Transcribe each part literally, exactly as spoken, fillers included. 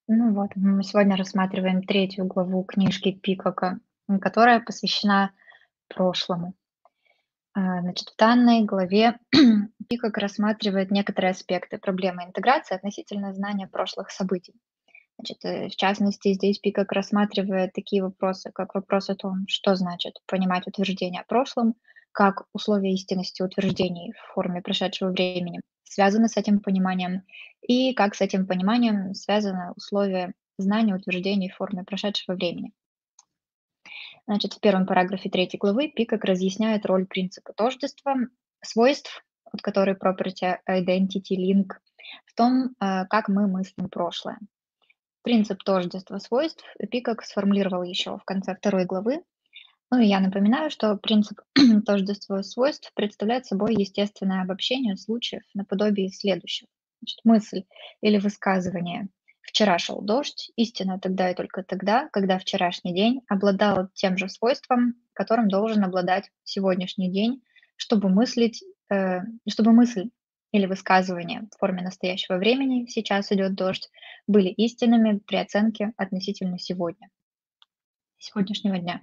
Ну вот, мы сегодня рассматриваем третью главу книжки Пикока, м, которая посвящена прошлому. А, Значит, в данной главе Пикок рассматривает некоторые аспекты проблемы интеграции относительно знания прошлых событий. Значит, э, в частности, здесь Пикок рассматривает такие вопросы, как вопрос о том, что значит понимать утверждение о прошлом, как условия истинности утверждений в форме прошедшего времени связаны с этим пониманием, и как с этим пониманием связаны условия знания утверждений в форме прошедшего времени. Значит, в первом параграфе третьей главы Пикок разъясняет роль принципа тождества, свойств, вот который property identity link, в том, э, как мы мыслим прошлое. Принцип тождества свойств Пикок сформулировал еще в конце второй главы. Ну и я напоминаю, что принцип тождества свойств представляет собой естественное обобщение случаев наподобие следующего. Значит, мысль или высказывание «вчера шел дождь», истина тогда и только тогда, когда вчерашний день обладал тем же свойством, которым должен обладать сегодняшний день, чтобы мыслить, э, чтобы мысль или высказывание в форме настоящего времени «сейчас идет дождь» были истинными при оценке относительно сегодня, сегодняшнего дня.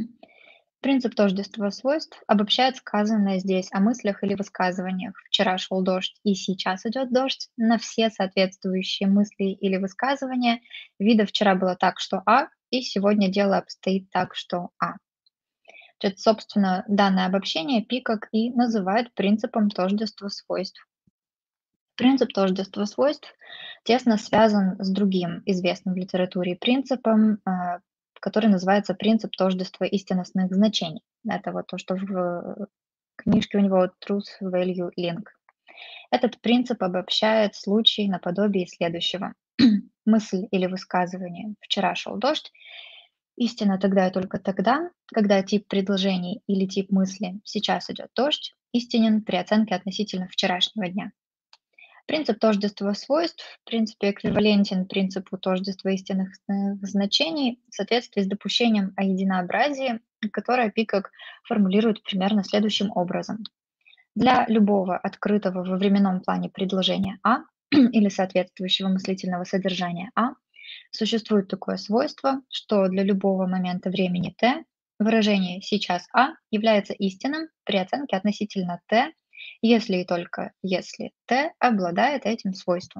Принцип тождества свойств обобщает сказанное здесь о мыслях или высказываниях «вчера шел дождь» и «сейчас идет дождь» на все соответствующие мысли или высказывания вида «вчера было так, что А» и «сегодня дело обстоит так, что А». Это, собственно, данное обобщение Пикок и называет принципом тождества свойств. Принцип тождества свойств тесно связан с другим известным в литературе принципом, а, который называется принцип тождества истинностных значений. Это вот то, что в книжке у него Truth Value Link. Этот принцип обобщает случай наподобие следующего. Мысль или высказывание «вчера шел дождь» истина тогда и только тогда, когда тип предложений или тип мысли «сейчас идет дождь» истинен при оценке относительно вчерашнего дня. Принцип тождества свойств в принципе эквивалентен принципу тождества истинных э, значений в соответствии с допущением о единообразии, которое Пикок формулирует примерно следующим образом. Для любого открытого во временном плане предложения А или соответствующего мыслительного содержания А существует такое свойство, что для любого момента времени t выражение «сейчас А» является истинным при оценке относительно t, если и только если t обладает этим свойством.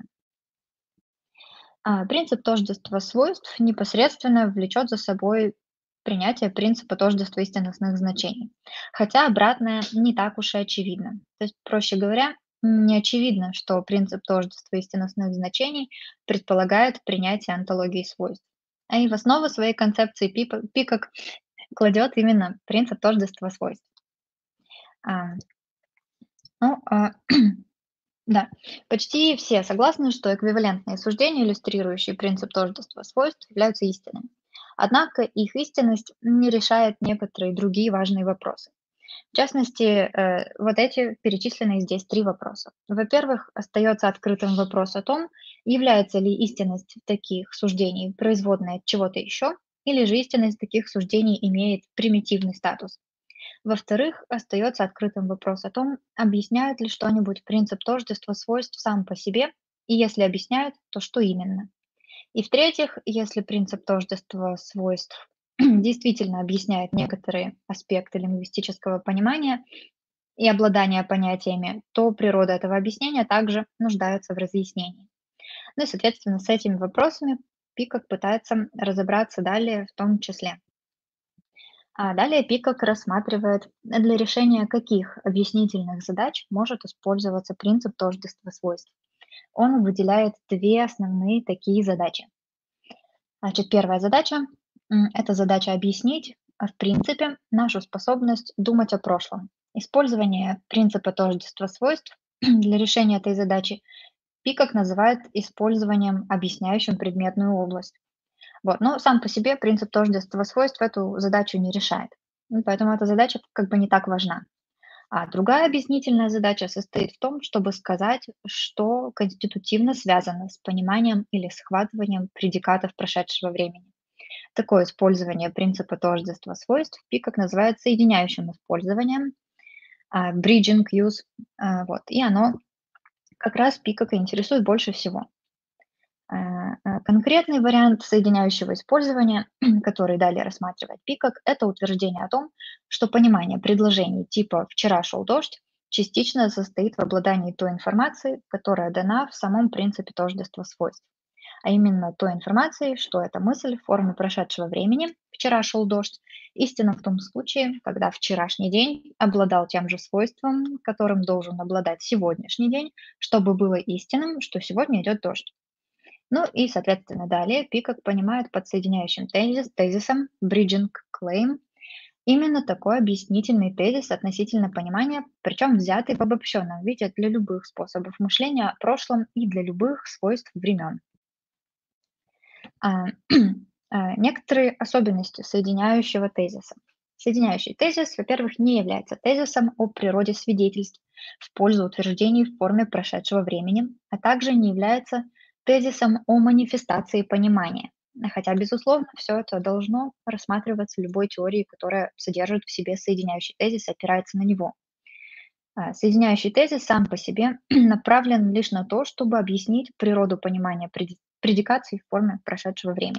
А принцип тождества свойств непосредственно влечет за собой принятие принципа тождества истинностных значений, хотя обратное не так уж и очевидно. То есть, проще говоря, не очевидно, что принцип тождества истинностных значений предполагает принятие антологии свойств. А и в основу своей концепции Пипа- Пикок кладет именно принцип тождества свойств. А, ну, а, Да, почти все согласны, что эквивалентные суждения, иллюстрирующие принцип тождества свойств, являются истинными. Однако их истинность не решает некоторые другие важные вопросы. В частности, э, вот эти перечисленные здесь три вопроса. Во-первых, остается открытым вопрос о том, является ли истинность таких суждений производной от чего-то еще, или же истинность таких суждений имеет примитивный статус. Во-вторых, остается открытым вопрос о том, объясняют ли что-нибудь принцип тождества свойств сам по себе, и если объясняют, то что именно. И в-третьих, если принцип тождества свойств действительно объясняет некоторые аспекты лингвистического понимания и обладания понятиями, то природа этого объяснения также нуждается в разъяснении. Ну и, соответственно, с этими вопросами Пикок пытается разобраться далее в том числе. А далее Пикок рассматривает, для решения каких объяснительных задач может использоваться принцип тождества свойств. Он выделяет две основные такие задачи. Значит, первая задача– м, это задача объяснить, а, в принципе, нашу способность думать о прошлом. Использование принципа тождества свойств для решения этой задачи Пикок называет использованием, объясняющим предметную область. Вот. Но сам по себе принцип тождества свойств эту задачу не решает. Ну, поэтому эта задача как бы не так важна. А другая объяснительная задача состоит в том, чтобы сказать, что конститутивно связано с пониманием или схватыванием предикатов прошедшего времени. Такое использование принципа тождества свойств Пикок называет соединяющим использованием, а, bridging use, а, вот, и оно как раз Пикока интересует больше всего. Э, э, Конкретный вариант соединяющего использования, который далее рассматривает Пикок, это утверждение о том, что понимание предложений типа «вчера шел дождь» частично состоит в обладании той информацией, которая дана в самом принципе тождества свойств, а именно той информацией, что эта мысль в форме прошедшего времени «вчера шел дождь» истина в том случае, когда вчерашний день обладал тем же свойством, которым должен обладать сегодняшний день, чтобы было истинным, что сегодня идет дождь. Ну и, соответственно, далее Пикок понимает под соединяющим тезис, тезисом bridging claim именно такой объяснительный тезис относительно понимания, причем взятый в обобщенном виде для любых способов мышления о прошлом и для любых свойств времен. А, а, Некоторые особенности соединяющего тезиса. Соединяющий тезис, во-первых, не является тезисом о природе свидетельств в пользу утверждений в форме прошедшего времени, а также не является тезисом о манифестации понимания. Хотя, безусловно, все это должно рассматриваться любой теорией, которая содержит в себе соединяющий тезис и опирается на него. А, Соединяющий тезис сам по себе направлен лишь на то, чтобы объяснить природу понимания преди- предикаций в форме прошедшего времени.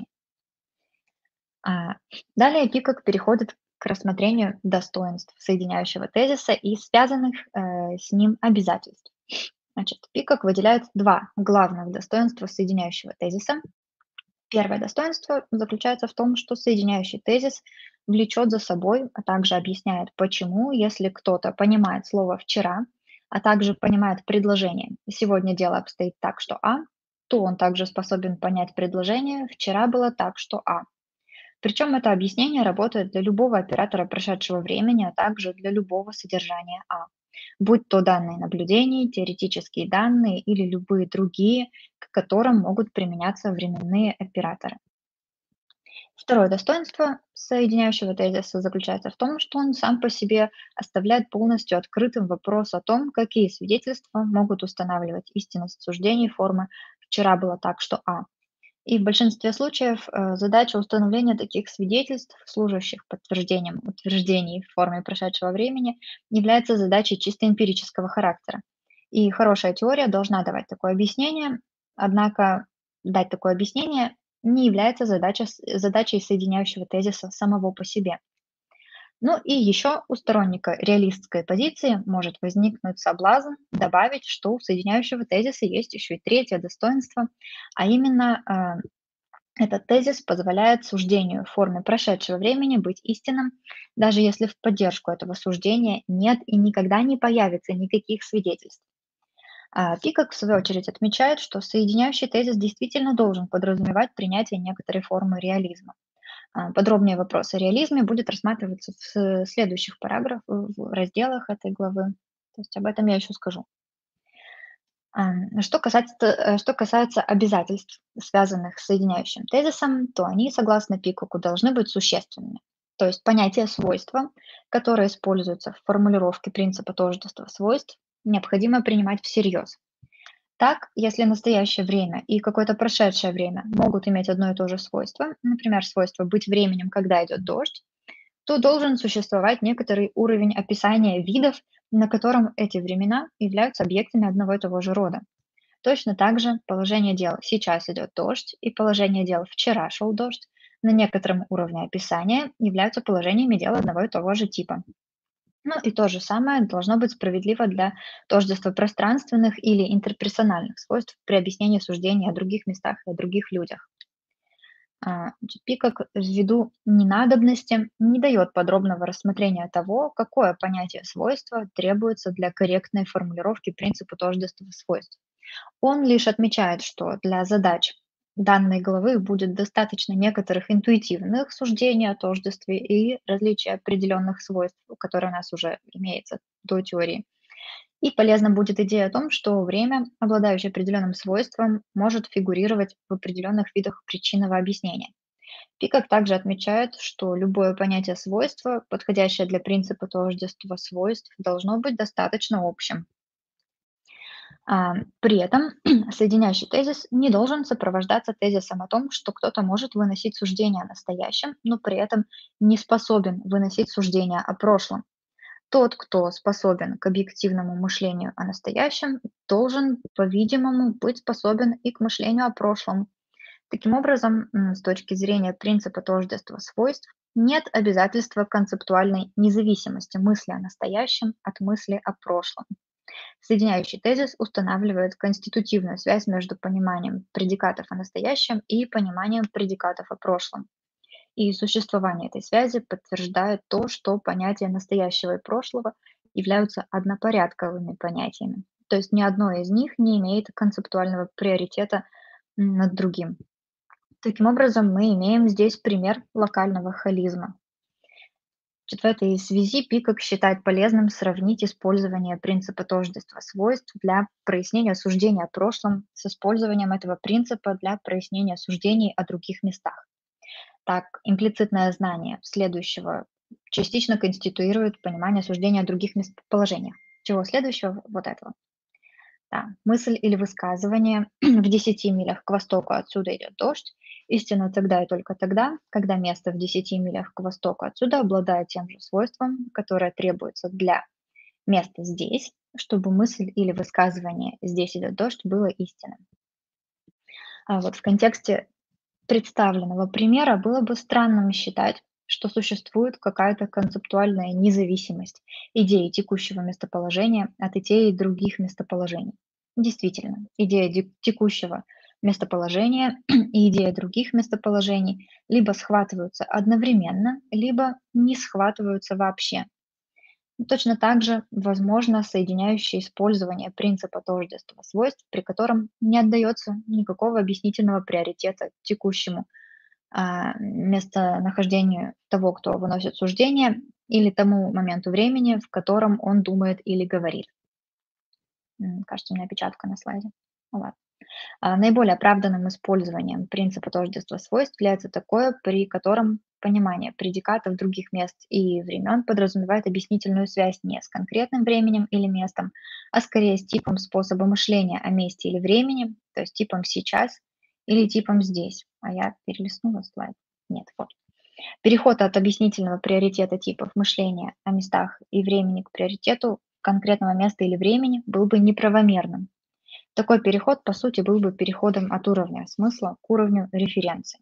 А, Далее Пикок переходит к рассмотрению достоинств соединяющего тезиса и связанных э, с ним обязательств. Значит, Пикок выделяет два главных достоинства соединяющего тезиса. Первое достоинство заключается в том, что соединяющий тезис влечет за собой, а также объясняет, почему, если кто-то понимает слово «вчера», а также понимает предложение «сегодня дело обстоит так, что А», то он также способен понять предложение «вчера было так, что А». Причем это объяснение работает для любого оператора прошедшего времени, а также для любого содержания А, будь то данные наблюдений, теоретические данные или любые другие, к которым могут применяться временные операторы. Второе достоинство соединяющего тезиса заключается в том, что он сам по себе оставляет полностью открытым вопрос о том, какие свидетельства могут устанавливать истинность суждений формы «вчера было так, что А». И в большинстве случаев э, задача установления таких свидетельств, служащих подтверждением утверждений в форме прошедшего времени, является задачей чисто эмпирического характера. И хорошая теория должна давать такое объяснение, однако дать такое объяснение не является задача, задачей соединяющего тезиса самого по себе. Ну и еще у сторонника реалистской позиции может возникнуть соблазн добавить, что у соединяющего тезиса есть еще и третье достоинство, а именно э, этот тезис позволяет суждению в форме прошедшего времени быть истинным, даже если в поддержку этого суждения нет и никогда не появится никаких свидетельств. А Пикок, в свою очередь, отмечает, что соединяющий тезис действительно должен подразумевать принятие некоторой формы реализма. А, Подробнее вопрос о реализме будет рассматриваться в с- следующих параграфах, в разделах этой главы. То есть об этом я еще скажу. Ам, Что касается, э, что касается обязательств, связанных с соединяющим тезисом, то они, согласно Пикоку, должны быть существенными. То есть понятие свойства, которое используется в формулировке принципа тождества свойств, необходимо принимать всерьез. Так, если настоящее время и какое-то прошедшее время могут иметь одно и то же свойство, например, свойство быть временем, когда идет дождь, то должен существовать некоторый уровень описания видов, на котором эти времена являются объектами одного и того же рода. Точно так же положение дел «сейчас идет дождь» и положение дел «вчера шел дождь» на некотором уровне описания являются положениями дел одного и того же типа. Ну и то же самое должно быть справедливо для тождества пространственных или интерперсональных свойств при объяснении суждений о других местах и о других людях. А, значит, Пикок ввиду ненадобности не дает подробного рассмотрения того, какое понятие свойства требуется для корректной формулировки принципа тождества свойств. Он лишь отмечает, что для задач данной главы будет достаточно некоторых интуитивных суждений о тождестве и различия определенных свойств, которые у нас уже имеется до теории. И полезна будет идея о том, что время, обладающее определенным свойством, может фигурировать в определенных видах причинного объяснения. Пикок также отмечает, что любое понятие свойства, подходящее для принципа тождества свойств, должно быть достаточно общим. А, При этом соединяющий тезис не должен сопровождаться тезисом о том, что кто-то может выносить суждение о настоящем, но при этом не способен выносить суждение о прошлом. Тот, кто способен к объективному мышлению о настоящем, должен, по-видимому, быть способен и к мышлению о прошлом. Таким образом, м, с точки зрения принципа тождества свойств, нет обязательства концептуальной независимости мысли о настоящем от мысли о прошлом. Соединяющий тезис устанавливает конститутивную связь между пониманием предикатов о настоящем и пониманием предикатов о прошлом. И существование этой связи подтверждает то, что понятия настоящего и прошлого являются однопорядковыми понятиями. То есть ни одно из них не имеет концептуального приоритета м, над другим. Таким образом, мы имеем здесь пример локального холизма. Значит, в этой связи Пикок считает полезным сравнить использование принципа тождества свойств для прояснения суждения о прошлом с использованием этого принципа для прояснения суждений о других местах. Так, имплицитное знание следующего частично конституирует понимание суждения о других местоположениях. Чего следующего? Вот этого. Да. Мысль или высказывание в десяти милях к востоку отсюда идет дождь. Истина тогда и только тогда, когда место в десяти милях к востоку отсюда обладает тем же свойством, которое требуется для места здесь, чтобы мысль или высказывание «здесь идет дождь» было истинным. А вот в контексте представленного примера было бы странным считать, что существует какая-то концептуальная независимость идеи текущего местоположения от идеи других местоположений. Действительно, идея ди- текущего местоположения и идея других местоположений либо схватываются одновременно, либо не схватываются вообще. Ну, точно так же возможно соединяющее использование принципа тождества свойств, при котором не отдается никакого объяснительного приоритета текущему а, местонахождению того, кто выносит суждение, или тому моменту времени, в котором он думает или говорит. М, Кажется, у меня опечатка на слайде. Ну ладно. А, Наиболее оправданным использованием принципа тождества свойств является такое, при котором понимание предикатов других мест и времен подразумевает объяснительную связь не с конкретным временем или местом, а скорее с типом способа мышления о месте или времени, то есть типом сейчас или типом здесь. А я перелистнула слайд. Нет, вот. Переход от объяснительного приоритета типов мышления о местах и времени к приоритету конкретного места или времени был бы неправомерным. Такой переход, по сути, был бы переходом от уровня смысла к уровню референции.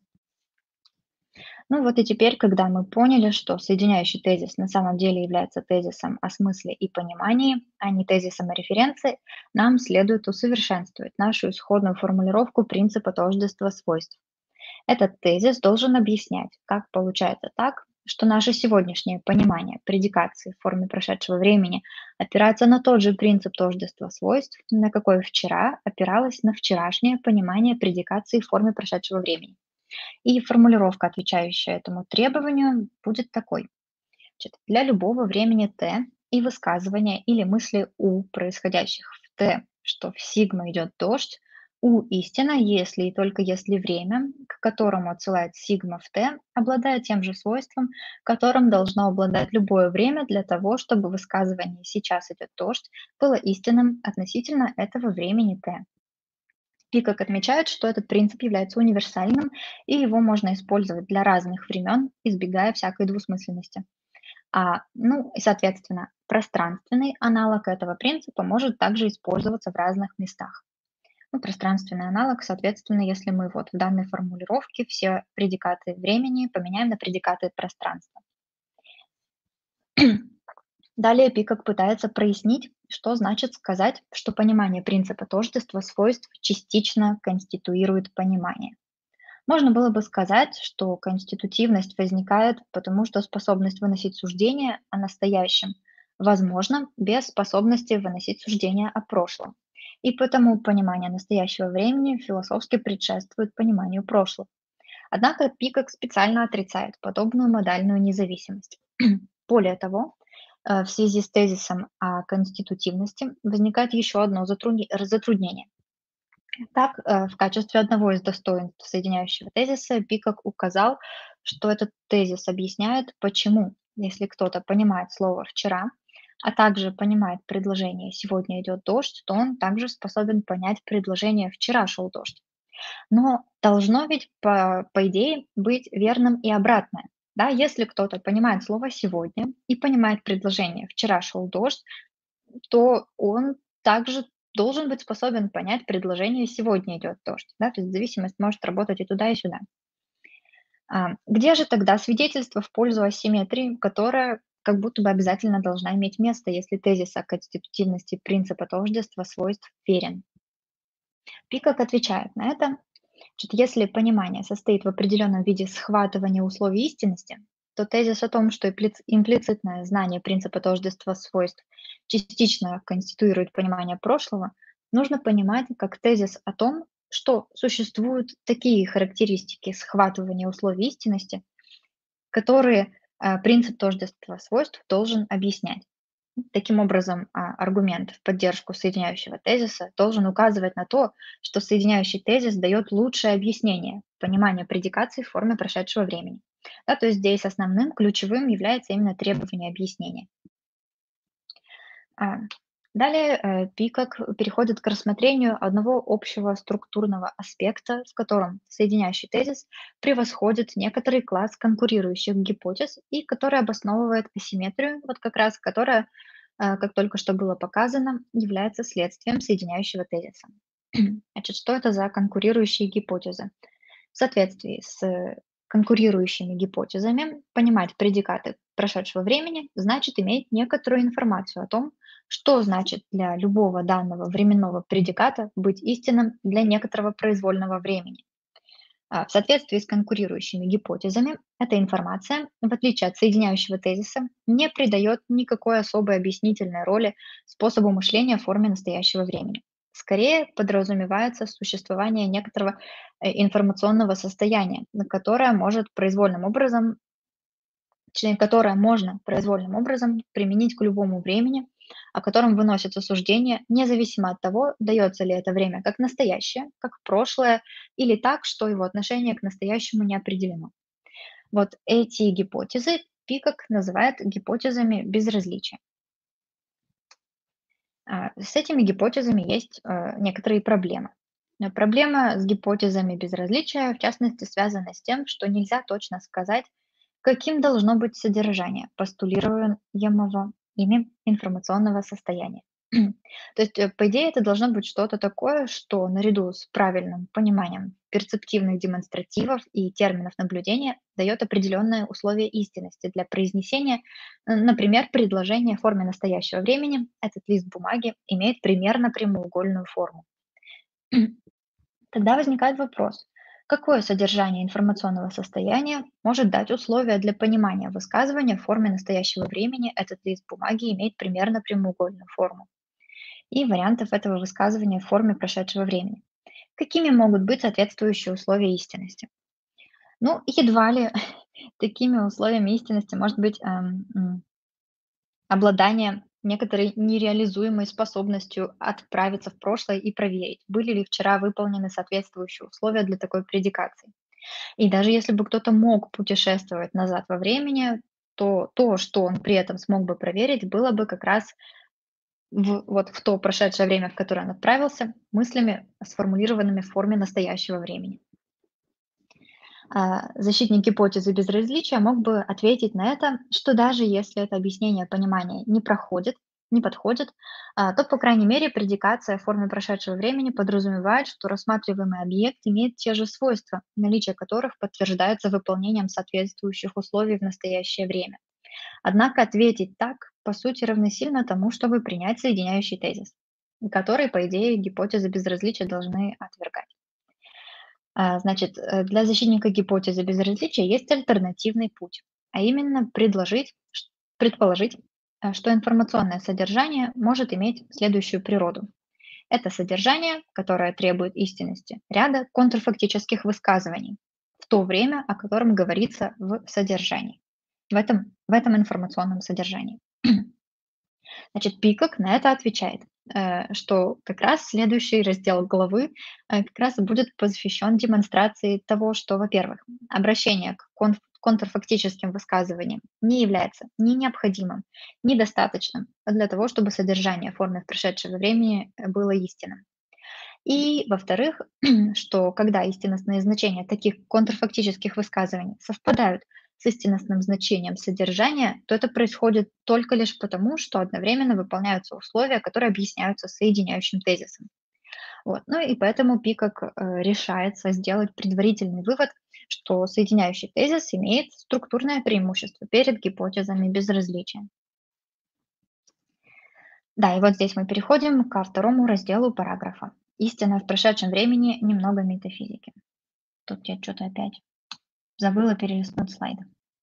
Ну вот и теперь, когда мы поняли, что соединяющий тезис на самом деле является тезисом о смысле и понимании, а не тезисом о референции, нам следует усовершенствовать нашу исходную формулировку принципа тождества свойств. Этот тезис должен объяснять, как получается так, что наше сегодняшнее понимание предикации в форме прошедшего времени опирается на тот же принцип тождества свойств, на какой вчера опиралось на вчерашнее понимание предикации в форме прошедшего времени. И формулировка, отвечающая этому требованию, будет такой. Значит, для любого времени t и высказывания или мысли у, происходящих в t, что в сигма идет дождь, у истина, если и только если время, к которому отсылает сигма в t, обладает тем же свойством, которым должно обладать любое время для того, чтобы высказывание «сейчас идет дождь» было истинным относительно этого времени t. Пикок отмечает, что этот принцип является универсальным, и его можно использовать для разных времен, избегая всякой двусмысленности. А, ну и, соответственно, пространственный аналог этого принципа может также использоваться в разных местах. Ну, пространственный аналог, соответственно, если мы вот в данной формулировке все предикаты времени поменяем на предикаты пространства. Далее Пикок пытается прояснить, что значит сказать, что понимание принципа тождества свойств частично конституирует понимание. Можно было бы сказать, что конститутивность возникает потому, что способность выносить суждения о настоящем возможна без способности выносить суждения о прошлом. И потому понимание настоящего времени философски предшествует пониманию прошлого. Однако Пикок специально отрицает подобную модальную независимость. Более того, э, в связи с тезисом о конститутивности возникает еще одно затрудне- затруднение. Так, э, в качестве одного из достоинств соединяющего тезиса Пикок указал, что этот тезис объясняет, почему, если кто-то понимает слово «вчера», а также понимает предложение «сегодня идет дождь», то он также способен понять предложение «вчера шел дождь». Но должно ведь, по, по идее, быть верным и обратное. Да, если кто-то понимает слово «сегодня» и понимает предложение «вчера шел дождь», то он также должен быть способен понять предложение «сегодня идет дождь». Да, то есть зависимость может работать и туда, и сюда. А, где же тогда свидетельство в пользу асимметрии, которая как будто бы обязательно должна иметь место, если тезис о конститутивности принципа тождества свойств верен? Пикок отвечает на это. Значит, если понимание состоит в определенном виде схватывания условий истинности, то тезис о том, что имплиц- имплицитное знание принципа тождества свойств частично конституирует понимание прошлого, нужно понимать как тезис о том, что существуют такие характеристики схватывания условий истинности, которые а, принцип тождества свойств должен объяснять. Таким образом, а, аргумент в поддержку соединяющего тезиса должен указывать на то, что соединяющий тезис дает лучшее объяснение, понимание предикации в форме прошедшего времени. Да, то есть здесь основным, ключевым является именно требование объяснения. А, Далее э, Пикок переходит к рассмотрению одного общего структурного аспекта, в котором соединяющий тезис превосходит некоторый класс конкурирующих гипотез и который обосновывает асимметрию, вот как раз которая, э, как только что было показано, является следствием соединяющего тезиса. Значит, что это за конкурирующие гипотезы? В соответствии с э, конкурирующими гипотезами понимать предикаты прошедшего времени значит иметь некоторую информацию о том, что значит для любого данного временного предиката быть истинным для некоторого произвольного времени. А, В соответствии с конкурирующими гипотезами, эта информация, в отличие от соединяющего тезиса, не придает никакой особой объяснительной роли способу мышления в форме настоящего времени. Скорее подразумевается существование некоторого э, информационного состояния, на которое может произвольным образом точнее, которое можно произвольным образом применить к любому времени, о котором выносится суждение, независимо от того, дается ли это время как настоящее, как прошлое, или так, что его отношение к настоящему не определено. Вот эти гипотезы Пикок называет гипотезами безразличия. А, С этими гипотезами есть э, некоторые проблемы. Но проблема с гипотезами безразличия, в частности, связана с тем, что нельзя точно сказать, каким должно быть содержание постулируемого ими информационного состояния. То есть, э, по идее, это должно быть что-то такое, что наряду с правильным пониманием перцептивных демонстративов и терминов наблюдения дает определенные условия истинности для произнесения, э, например, предложение в форме настоящего времени. Этот лист бумаги имеет примерно прямоугольную форму. Тогда возникает вопрос, какое содержание информационного состояния может дать условия для понимания высказывания в форме настоящего времени этот лист бумаги имеет примерно прямоугольную форму и вариантов этого высказывания в форме прошедшего времени. Какими могут быть соответствующие условия истинности? Ну, едва ли такими условиями истинности может быть эм, м, обладание некоторой нереализуемой способностью отправиться в прошлое и проверить, были ли вчера выполнены соответствующие условия для такой предикации. И даже если бы кто-то мог путешествовать назад во времени, то то, что он при этом смог бы проверить, было бы как раз в, вот в то прошедшее время, в которое он отправился, мыслями, сформулированными в форме настоящего времени. А, Защитник гипотезы безразличия мог бы ответить на это, что даже если это объяснение понимания не проходит, не подходит, а, то, по крайней мере, предикация в форме прошедшего времени подразумевает, что рассматриваемый объект имеет те же свойства, наличие которых подтверждается выполнением соответствующих условий в настоящее время. Однако ответить так, по сути, равносильно тому, чтобы принять соединяющий тезис, который, по идее, гипотезы безразличия должны отвергать. А, Значит, э, для защитника гипотезы безразличия есть альтернативный путь, а именно предложить, ш- предположить, э, что информационное содержание может иметь следующую природу. Это содержание, которое требует истинности ряда контрфактических высказываний в то время, о котором говорится в содержании, в этом, в этом информационном содержании. Значит, Пикок на это отвечает, э, что как раз следующий раздел главы э, как раз будет посвящен демонстрации того, что, во-первых, обращение к конф- контрфактическим высказываниям не является ни необходимым, ни достаточным для того, чтобы содержание в форме прошедшего времени э, было истинным. И, во-вторых, что когда истинностные значения таких контрфактических высказываний совпадают с истинностным значением содержания, то это происходит только лишь потому, что одновременно выполняются условия, которые объясняются соединяющим тезисом. Вот. Ну и поэтому Пикок э, решается сделать предварительный вывод, что соединяющий тезис имеет структурное преимущество перед гипотезами безразличия. Да, и вот здесь мы переходим ко второму разделу параграфа. Истина в прошедшем времени, немного метафизики. Тут я что-то опять забыла перелистнуть слайды.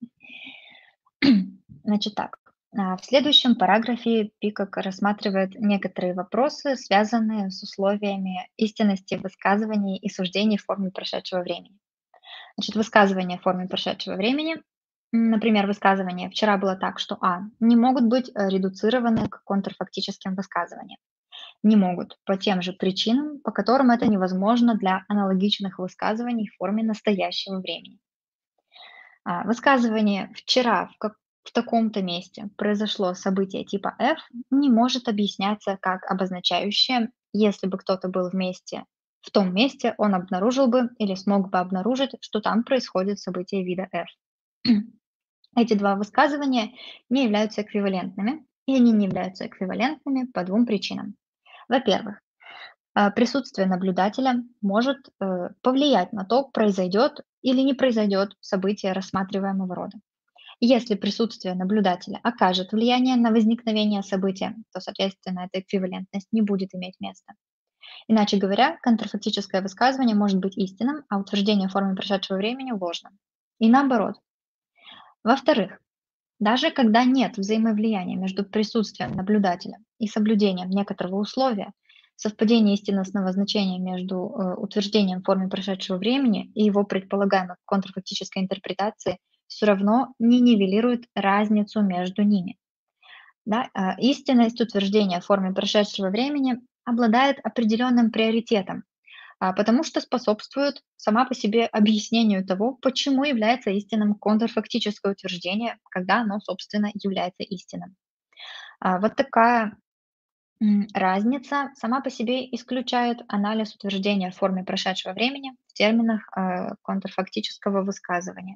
Значит так, а, в следующем параграфе Пикок рассматривает некоторые вопросы, связанные с условиями истинности высказываний и суждений в форме прошедшего времени. Значит, высказывания в форме прошедшего времени, м, например, высказывание «вчера было так, что А», не могут быть э, редуцированы к контрфактическим высказываниям. Не могут по тем же причинам, по которым это невозможно для аналогичных высказываний в форме настоящего времени. А, высказывание «вчера в, как- в таком-то месте произошло событие типа F» не может объясняться как обозначающее «если бы кто-то был вместе в том месте, он обнаружил бы или смог бы обнаружить, что там происходит событие вида F». Эти два высказывания не являются эквивалентными, и они не являются эквивалентными по двум причинам. Во-первых, а, присутствие наблюдателя может э, повлиять на то, произойдет или не произойдет событие рассматриваемого рода. Если присутствие наблюдателя окажет влияние на возникновение события, то, соответственно, эта эквивалентность не будет иметь места. Иначе говоря, контрфактическое высказывание может быть истинным, а утверждение в форме прошедшего времени ложным. И наоборот. Во-вторых, даже когда нет взаимовлияния между присутствием наблюдателя и соблюдением некоторого условия, совпадение истинностного значения между э, утверждением в форме прошедшего времени и его предполагаемой контрфактической интерпретацией все равно не нивелирует разницу между ними. Да? А, Истинность утверждения в форме прошедшего времени обладает определенным приоритетом, а, потому что способствует сама по себе объяснению того, почему является истинным контрфактическое утверждение, когда оно, собственно, является истинным. А, Вот такая м, разница сама по себе исключает анализ утверждения в форме прошедшего времени в терминах э, контрфактического высказывания.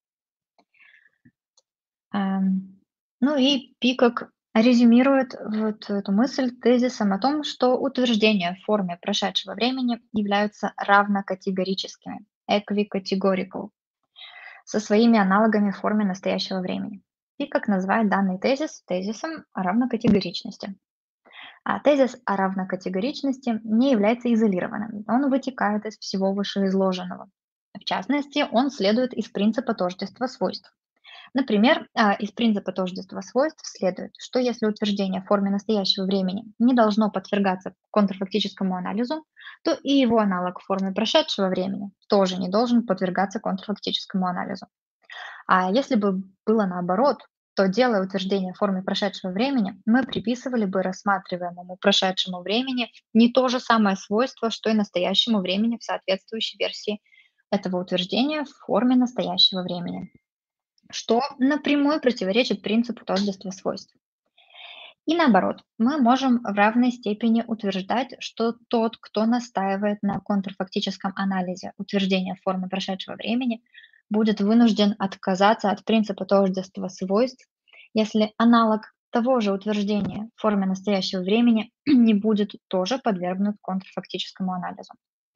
Ам, Ну и Пикок резюмирует вот эту мысль тезисом о том, что утверждения в форме прошедшего времени являются равнокатегорическими, equicategorical, со своими аналогами в форме настоящего времени. Пикок называет данный тезис тезисом о равнокатегоричности. А тезис о равнокатегоричности не является изолированным, он вытекает из всего вышеизложенного. В частности, он следует из принципа тождества свойств. Например, а, из принципа тождества свойств следует, что если утверждение в форме настоящего времени не должно подвергаться контрфактическому анализу, то и его аналог в форме прошедшего времени тоже не должен подвергаться контрфактическому анализу. А если бы было наоборот, то, делая утверждение в форме прошедшего времени, мы приписывали бы рассматриваемому прошедшему времени не то же самое свойство, что и настоящему времени в соответствующей версии этого утверждения в форме настоящего времени, что напрямую противоречит принципу тождества свойств. И наоборот, мы можем в равной степени утверждать, что тот, кто настаивает на контрфактическом анализе утверждения в форме прошедшего времени, будет вынужден отказаться от принципа тождества свойств, если аналог того же утверждения в форме настоящего времени не будет тоже подвергнут контрфактическому анализу.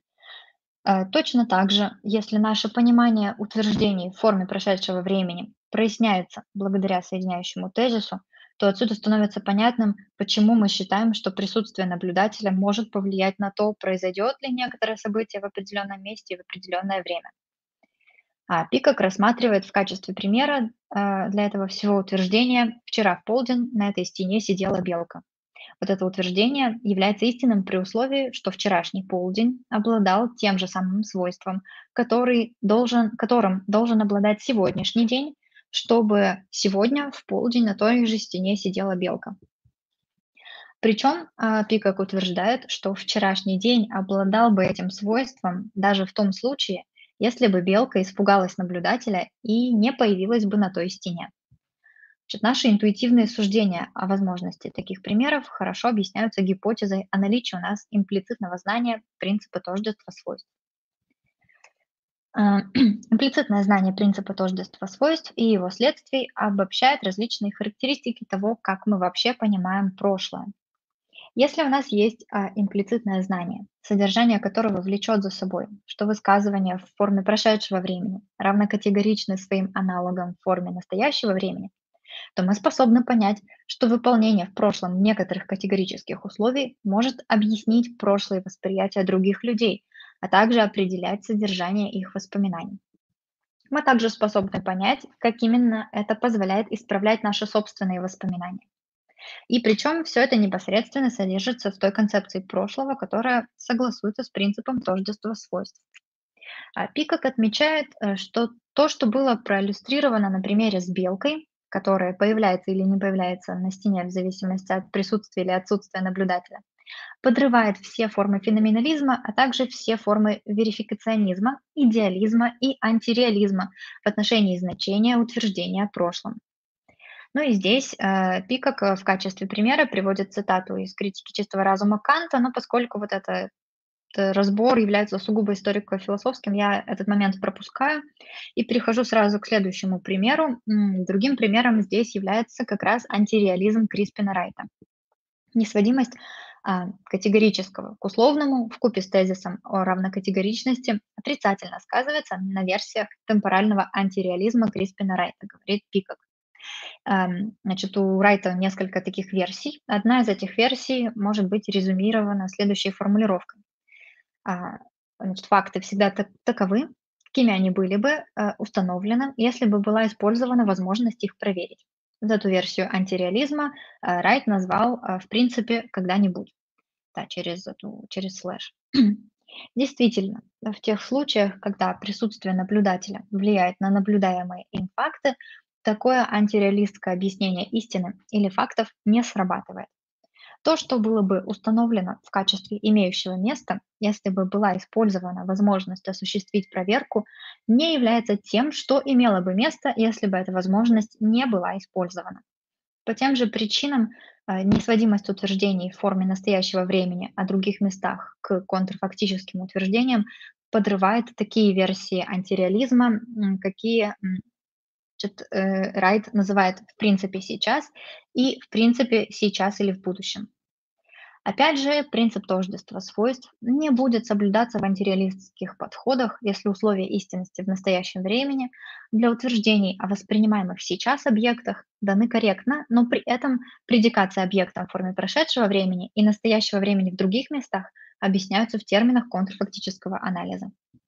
Э, Точно так же, если наше понимание утверждений в форме прошедшего времени проясняется благодаря соединяющему тезису, то отсюда становится понятным, почему мы считаем, что присутствие наблюдателя может повлиять на то, произойдет ли некоторое событие в определенном месте и в определенное время. А Пикок рассматривает в качестве примера э, для этого всего утверждения «вчера в полдень на этой стене сидела белка». Вот это утверждение является истинным при условии, что вчерашний полдень обладал тем же самым свойством, который должен, которым должен обладать сегодняшний день, чтобы сегодня в полдень на той же стене сидела белка. Причем а, Пикок утверждает, что вчерашний день обладал бы этим свойством даже в том случае, если бы белка испугалась наблюдателя и не появилась бы на той стене. Значит, наши интуитивные суждения о возможности таких примеров хорошо объясняются гипотезой о наличии у нас имплицитного знания принципа тождества свойств. А, Имплицитное знание принципа тождества свойств и его следствий обобщает различные характеристики того, как мы вообще понимаем прошлое. Если у нас есть а, имплицитное знание, содержание которого влечет за собой, что высказывания в форме прошедшего времени равно категоричны своим аналогам в форме настоящего времени, то мы способны понять, что выполнение в прошлом некоторых категорических условий может объяснить прошлые восприятия других людей, а также определять содержание их воспоминаний. Мы также способны понять, как именно это позволяет исправлять наши собственные воспоминания. И причем все это непосредственно содержится в той концепции прошлого, которая согласуется с принципом тождества свойств. А Пикок отмечает, э, что то, что было проиллюстрировано на примере с белкой, которая появляется или не появляется на стене в зависимости от присутствия или отсутствия наблюдателя, подрывает все формы феноменализма, а также все формы верификационизма, идеализма и антиреализма в отношении значения утверждения о прошлом. Ну и здесь э, Пикок э, в качестве примера приводит цитату из «Критики чистого разума» Канта, но поскольку вот это э, разбор является сугубо историко-философским, я этот момент пропускаю и перехожу сразу к следующему примеру. М, Другим примером здесь является как раз антиреализм Криспина Райта. Несводимость а, категорического к условному вкупе с тезисом о равнокатегоричности отрицательно сказывается на версиях темпорального антиреализма Криспина Райта, говорит Пикок. Эм, Значит, у Райта несколько таких версий. Одна из этих версий может быть резюмирована следующей формулировкой. А, Значит, факты всегда так- таковы, какими они были бы э, установлены, если бы была использована возможность их проверить. Вот эту версию антиреализма э, Райт назвал э, в принципе когда-нибудь, да, через, эту, через слэш. Действительно, в тех случаях, когда присутствие наблюдателя влияет на наблюдаемые им факты, такое антиреалистское объяснение истины или фактов не срабатывает. То, что было бы установлено в качестве имеющего места, если бы была использована возможность осуществить проверку, не является тем, что имело бы место, если бы эта возможность не была использована. По тем же причинам а, несводимость утверждений в форме настоящего времени о других местах к контрфактическим утверждениям подрывает такие версии антиреализма, м, какие м, значит, э, Райт называет в принципе сейчас и в принципе сейчас или в будущем. Опять же, принцип тождества свойств не будет соблюдаться в антиреалистских подходах, если условия истинности в настоящем времени для утверждений о воспринимаемых сейчас объектах даны корректно, но при этом предикация объекта в форме прошедшего времени и настоящего времени в других местах объясняются в терминах контрфактического анализа.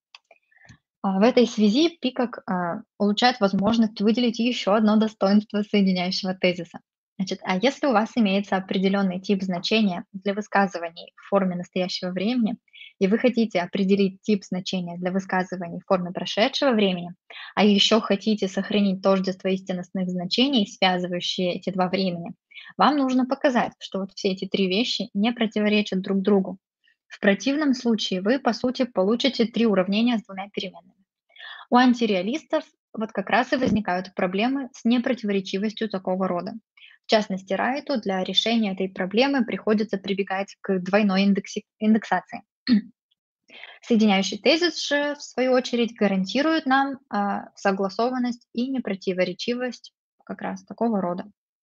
А, В этой связи Пикок а, улучшает возможность выделить еще одно достоинство соединяющего тезиса. Значит, а если у вас имеется определенный тип значения для высказываний в форме настоящего времени, и вы хотите определить тип значения для высказываний в форме прошедшего времени, а еще хотите сохранить тождество истинностных значений, связывающие эти два времени, вам нужно показать, что вот все эти три вещи не противоречат друг другу. В противном случае вы, по сути, получите три уравнения с двумя переменными. У антиреалистов вот как раз и возникают проблемы с непротиворечивостью такого рода. В частности, Райту для решения этой проблемы приходится прибегать к двойной индекси- индексации. Соединяющий тезис же, в свою очередь, гарантирует нам а, согласованность и непротиворечивость как раз такого рода.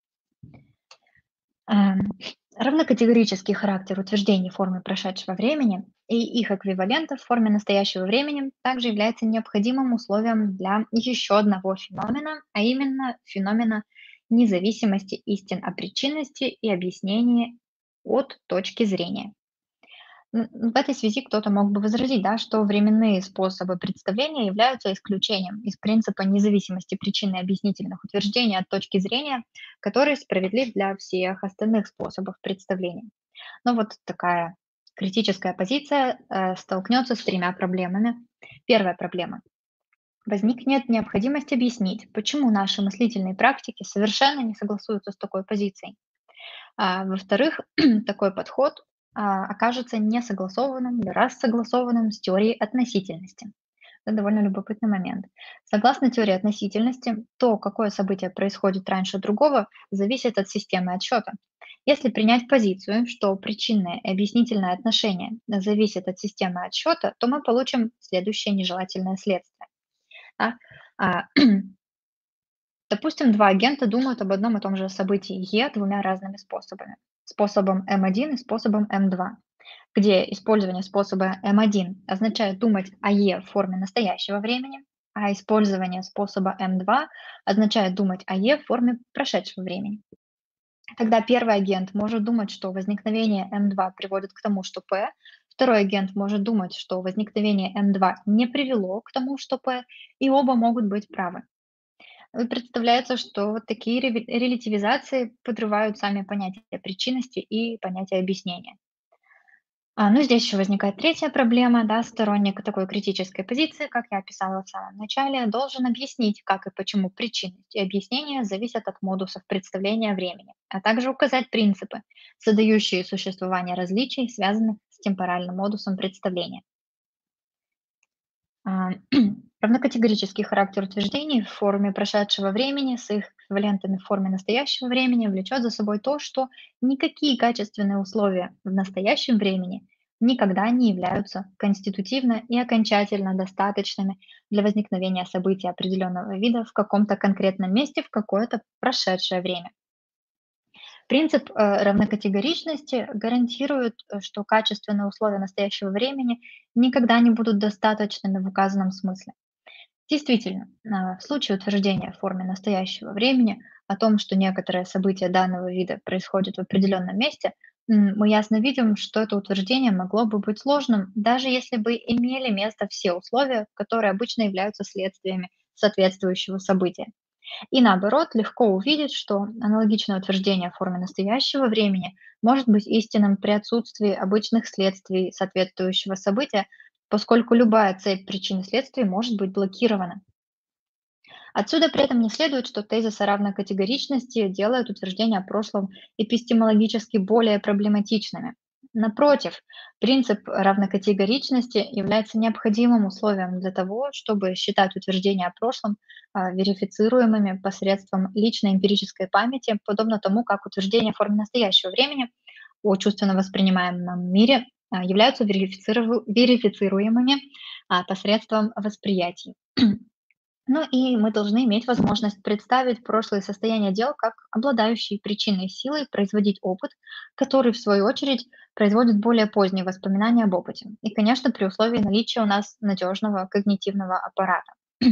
Ам, Равнокатегорический характер утверждений в форме прошедшего времени и их эквивалентов в форме настоящего времени также является необходимым условием для еще одного феномена, а именно феномена независимости истин о причинности и объяснении от точки зрения. М, В этой связи кто-то мог бы возразить, да, что временные способы представления являются исключением из принципа независимости причин и объяснительных утверждений от точки зрения, который справедлив для всех остальных способов представления. Но вот такая критическая позиция э, столкнется с тремя проблемами. Первая проблема. Возникнет необходимость объяснить, почему наши мыслительные практики совершенно не согласуются с такой позицией. А, во-вторых, такой подход а, окажется несогласованным или рассогласованным с теорией относительности. Это довольно любопытный момент. Согласно теории относительности, то, какое событие происходит раньше другого, зависит от системы отсчета. Если принять позицию, что причинное и объяснительное отношение зависит от системы отсчета, то мы получим следующее нежелательное следствие. да. А, Допустим, два агента думают об одном и том же событии Е двумя разными способами. Способом эм один и способом эм два, где использование способа эм один означает думать о Е в форме настоящего времени, а использование способа эм два означает думать о Е в форме прошедшего времени. Тогда первый агент может думать, что возникновение эм два приводит к тому, что P, второй агент может думать, что возникновение эм два не привело к тому, что P, и оба могут быть правы. И представляется, что вот такие реви- релятивизации подрывают сами понятия причинности и понятия объяснения. А, ну, здесь еще возникает третья проблема, да, сторонник такой критической позиции, как я описала в самом начале, должен объяснить, как и почему причинность и объяснение зависят от модусов представления времени, а также указать принципы, создающие существование различий, связанных с темпоральным модусом представления. А, Равнокатегорический характер утверждений в форме прошедшего времени с их эквивалентами в форме настоящего времени влечет за собой то, что никакие качественные условия в настоящем времени никогда не являются конститутивно и окончательно достаточными для возникновения события определенного вида в каком-то конкретном месте в какое-то прошедшее время. Принцип э, равнокатегоричности гарантирует, э, что качественные условия настоящего времени никогда не будут достаточными в указанном смысле. Действительно, а, в случае утверждения в форме настоящего времени о том, что некоторое событие данного вида происходит в определенном месте, м, мы ясно видим, что это утверждение могло бы быть ложным, даже если бы имели место все условия, которые обычно являются следствиями соответствующего события. И наоборот, легко увидеть, что аналогичное утверждение в форме настоящего времени может быть истинным при отсутствии обычных следствий соответствующего события, поскольку любая цепь причин и следствий может быть блокирована. Отсюда при этом не следует, что тезис о равнокатегоричности делает утверждения о прошлом эпистемологически более проблематичными. Напротив, принцип равнокатегоричности является необходимым условием для того, чтобы считать утверждения о прошлом а, верифицируемыми посредством личной эмпирической памяти, подобно тому, как утверждения в форме настоящего времени о чувственно воспринимаемом мире а, являются верифициру- верифицируемыми а, посредством восприятий. Ну и мы должны иметь возможность представить прошлое состояние дел как обладающие причинной силой производить опыт, который, в свою очередь, производит более поздние воспоминания об опыте. И, конечно, при условии наличия у нас надежного когнитивного аппарата.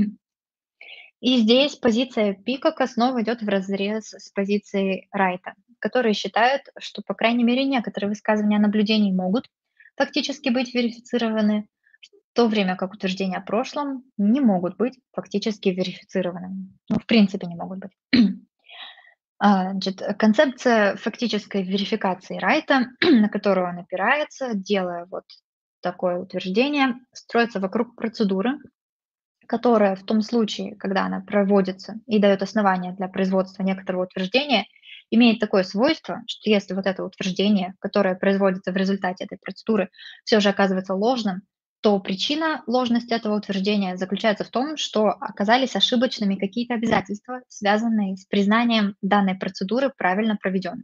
И здесь позиция Пикока снова идет в разрез с позицией Райта, который считает, что, по крайней мере, некоторые высказывания наблюдений могут фактически быть верифицированы, в то время как утверждения о прошлом не могут быть фактически верифицированными. Ну, в принципе, не могут быть. А, Значит, э, концепция фактической верификации Райта, на которую он опирается, делая вот такое утверждение, строится вокруг процедуры, которая в том случае, когда она проводится и дает основания для производства некоторого утверждения, имеет такое свойство, что если вот это утверждение, которое производится в результате этой процедуры, все же оказывается ложным, то причина ложности этого утверждения заключается в том, что оказались ошибочными какие-то обязательства, связанные с признанием данной процедуры правильно проведенной.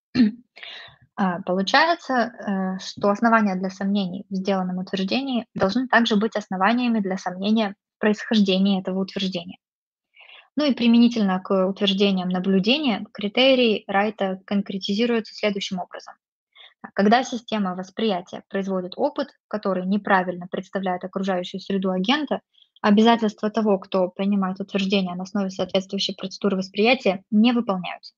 А, Получается, э, что основания для сомнений в сделанном утверждении должны также быть основаниями для сомнения в происхождении этого утверждения. Ну и применительно к утверждениям наблюдения, критерий Райта конкретизируется следующим образом. А, Когда система восприятия производит опыт, который неправильно представляет окружающую среду агента, обязательства того, кто принимает утверждение на основе соответствующей процедуры восприятия, не выполняются.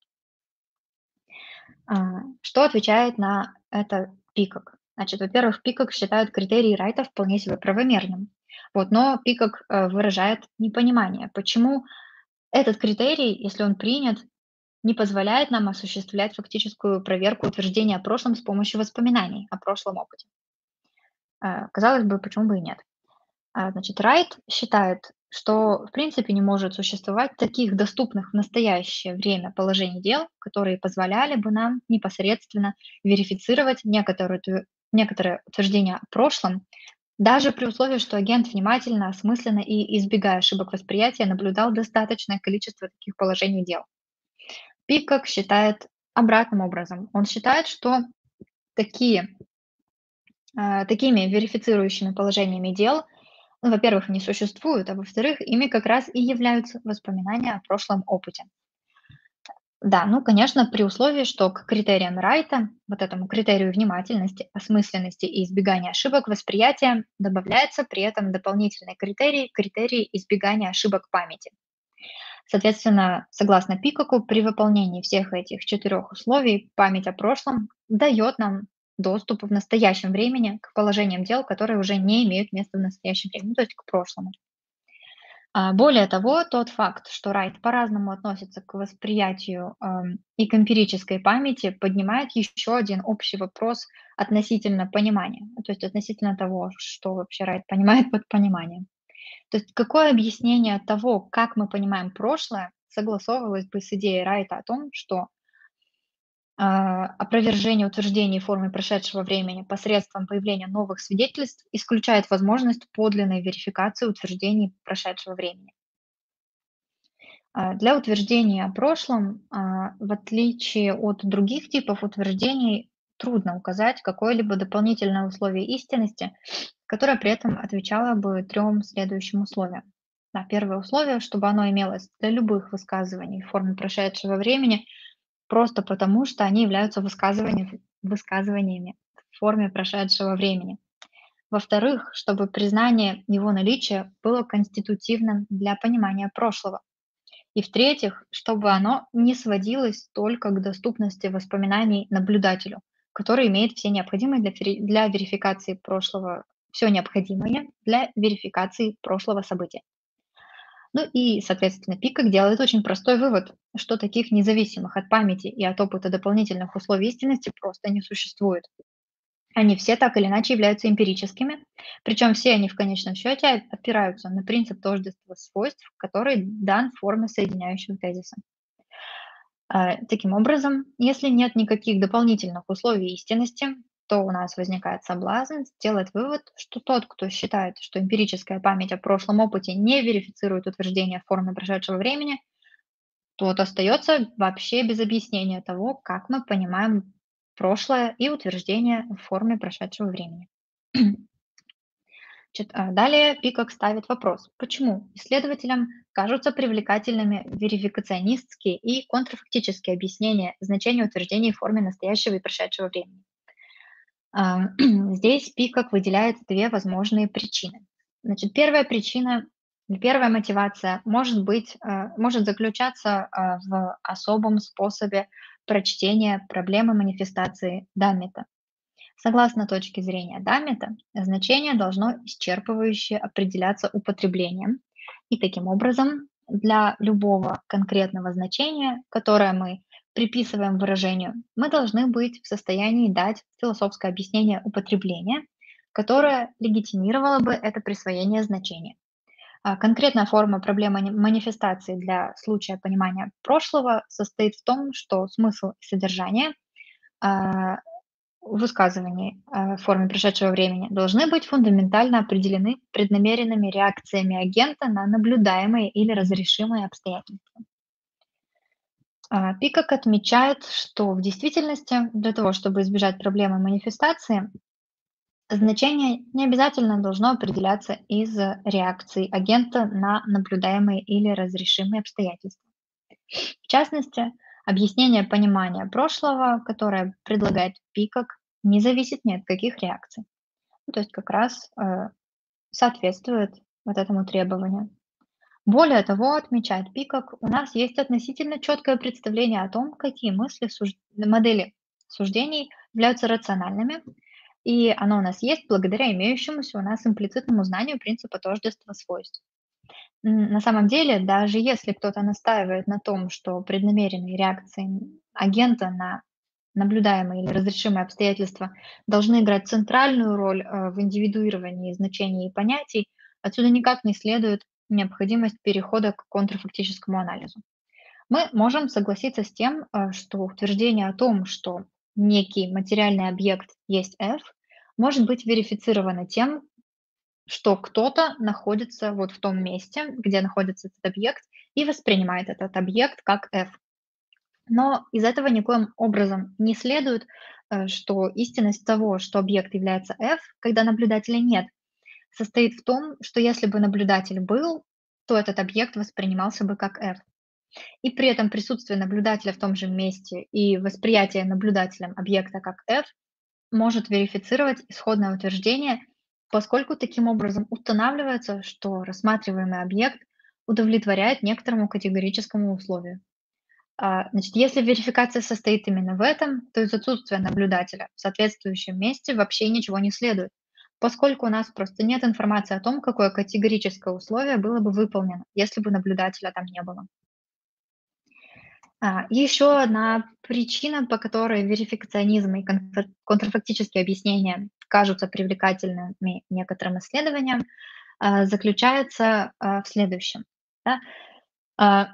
А, Что отвечает на это Пикок? Значит, во-первых, Пикок считает критерий Райта вполне себе правомерным. Вот, но Пикок э, выражает непонимание, почему этот критерий, если он принят, не позволяет нам осуществлять фактическую проверку утверждения о прошлом с помощью воспоминаний о прошлом опыте. Э, Казалось бы, почему бы и нет? А, Значит, Райт считает, что в принципе не может существовать таких доступных в настоящее время положений дел, которые позволяли бы нам непосредственно верифицировать некоторые, тв- некоторые утверждения о прошлом, даже при условии, что агент внимательно, осмысленно и избегая ошибок восприятия наблюдал достаточное количество таких положений дел. Пикок считает обратным образом. Он считает, что такие, э, такими верифицирующими положениями дел Ну, во-первых, они существуют, а во-вторых, ими как раз и являются воспоминания о прошлом опыте. Да, ну, конечно, при условии, что к критериям Райта, вот этому критерию внимательности, осмысленности и избегания ошибок восприятия, добавляется при этом дополнительный критерий, критерий избегания ошибок памяти. Соответственно, согласно Пикаку, при выполнении всех этих четырех условий память о прошлом дает нам доступ в настоящем времени к положениям дел, которые уже не имеют места в настоящем времени, ну, то есть к прошлому. А, более того, тот факт, что Райт по-разному относится к восприятию ам, и к эмпирической памяти, поднимает еще один общий вопрос относительно понимания, ну, то есть относительно того, что вообще Райт понимает под пониманием. То есть какое объяснение того, как мы понимаем прошлое, согласовывалось бы с идеей Райта о том, что а, опровержение утверждений в форме прошедшего времени посредством появления новых свидетельств исключает возможность подлинной верификации утверждений прошедшего времени. А, Для утверждения о прошлом, а, в отличие от других типов утверждений, трудно указать какое-либо дополнительное условие истинности, которое при этом отвечало бы трем следующим условиям. Да, первое условие, чтобы оно имелось для любых высказываний в форме прошедшего времени, просто потому, что они являются высказываниями, высказываниями в форме прошедшего времени. Во-вторых, чтобы признание его наличия было конститутивным для понимания прошлого. И в-третьих, чтобы оно не сводилось только к доступности воспоминаний наблюдателю, который имеет все необходимые для, фери- для верификации прошлого, все необходимое для верификации прошлого события. Ну и, соответственно, Пикок делает очень простой вывод, что таких независимых от памяти и от опыта дополнительных условий истинности просто не существует. Они все так или иначе являются эмпирическими, причем все они в конечном счете опираются на принцип тождества свойств, который дан в форме соединяющего тезиса. А, Таким образом, если нет никаких дополнительных условий истинности, то у нас возникает соблазн сделать вывод, что тот, кто считает, что эмпирическая память о прошлом опыте не верифицирует утверждение в форме прошедшего времени, тот остается вообще без объяснения того, как мы понимаем прошлое и утверждение в форме прошедшего времени. Значит, а, далее Пикок ставит вопрос, почему исследователям кажутся привлекательными верификационистские и контрфактические объяснения значения утверждений в форме настоящего и прошедшего времени. А, Здесь Пикок выделяет две возможные причины. Значит, первая причина, первая мотивация может быть, а, может заключаться а, в особом способе прочтения проблемы манифестации Даммита. Согласно точке зрения Даммита, значение должно исчерпывающе определяться употреблением. И таким образом, для любого конкретного значения, которое мы приписываем выражению, мы должны быть в состоянии дать философское объяснение употребления, которое легитимировало бы это присвоение значения. А Конкретная форма проблемы мани- манифестации для случая понимания прошлого состоит в том, что смысл и содержание а, высказываний э, в форме прошедшего времени должны быть фундаментально определены преднамеренными реакциями агента на наблюдаемые или разрешимые обстоятельства. А, Пикок отмечает, что в действительности для того, чтобы избежать проблемы манифестации, значение не обязательно должно определяться из реакции агента на наблюдаемые или разрешимые обстоятельства. В частности, объяснение понимания прошлого, которое предлагает Пикок, не зависит ни от каких реакций. Ну, то есть как раз э, соответствует вот этому требованию. Более того, отмечает Пикок, у нас есть относительно четкое представление о том, какие мысли, суж- модели суждений являются рациональными, и оно у нас есть благодаря имеющемуся у нас имплицитному знанию принципа тождества свойств. М, На самом деле, даже если кто-то настаивает на том, что преднамеренные реакции агента на наблюдаемые или разрешимые обстоятельства должны играть центральную роль э, в индивидуировании значений и понятий, отсюда никак не следует необходимость перехода к контрфактическому анализу. Мы можем согласиться с тем, э, что утверждение о том, что некий материальный объект есть F, может быть верифицировано тем, что кто-то находится вот в том месте, где находится этот объект, и воспринимает этот объект как F. Но из этого никоим образом не следует, э, что истинность того, что объект является F, когда наблюдателя нет, состоит в том, что если бы наблюдатель был, то этот объект воспринимался бы как F. И при этом присутствие наблюдателя в том же месте и восприятие наблюдателем объекта как F может верифицировать исходное утверждение, поскольку таким образом устанавливается, что рассматриваемый объект удовлетворяет некоторому категорическому условию. А, Значит, если верификация состоит именно в этом, то из отсутствия наблюдателя в соответствующем месте вообще ничего не следует, поскольку у нас просто нет информации о том, какое категорическое условие было бы выполнено, если бы наблюдателя там не было. А, и еще одна причина, по которой верификационизм и контр- контрфактические объяснения кажутся привлекательными некоторым исследованиям, а, заключается а, в следующем. Да. А,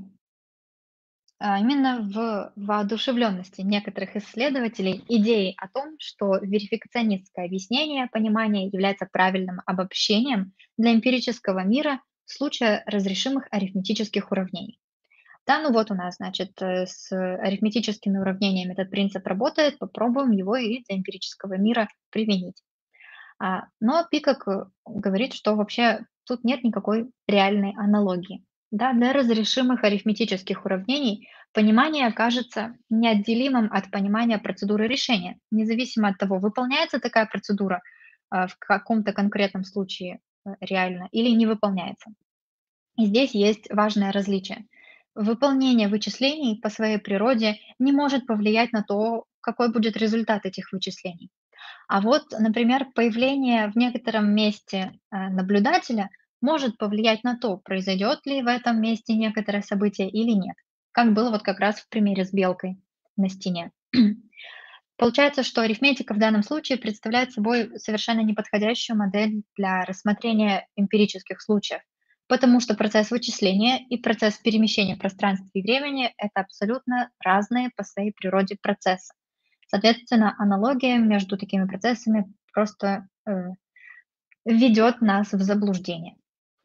а, Именно в воодушевленности некоторых исследователей идеей о том, что верификационистское объяснение понимания является правильным обобщением для эмпирического мира в случае разрешимых арифметических уравнений. Да, ну вот у нас, значит, э, с арифметическими уравнениями этот принцип работает, попробуем его и для эмпирического мира применить. А, но Пикок э, говорит, что вообще тут нет никакой реальной аналогии. Да, для разрешимых арифметических уравнений понимание окажется неотделимым от понимания процедуры решения, независимо от того, выполняется такая процедура а, в каком-то конкретном случае э, реально или не выполняется. И здесь есть важное различие. Выполнение вычислений по своей природе не может повлиять на то, какой будет результат этих вычислений. А вот, например, появление в некотором месте э, наблюдателя может повлиять на то, произойдет ли в этом месте некоторое событие или нет. Как было вот как раз в примере с белкой на стене. Получается, что арифметика в данном случае представляет собой совершенно неподходящую модель для рассмотрения эмпирических случаев, потому что процесс вычисления и процесс перемещения в пространстве и времени — это абсолютно разные по своей природе процессы. Соответственно, аналогия между такими процессами просто э, введет нас в заблуждение.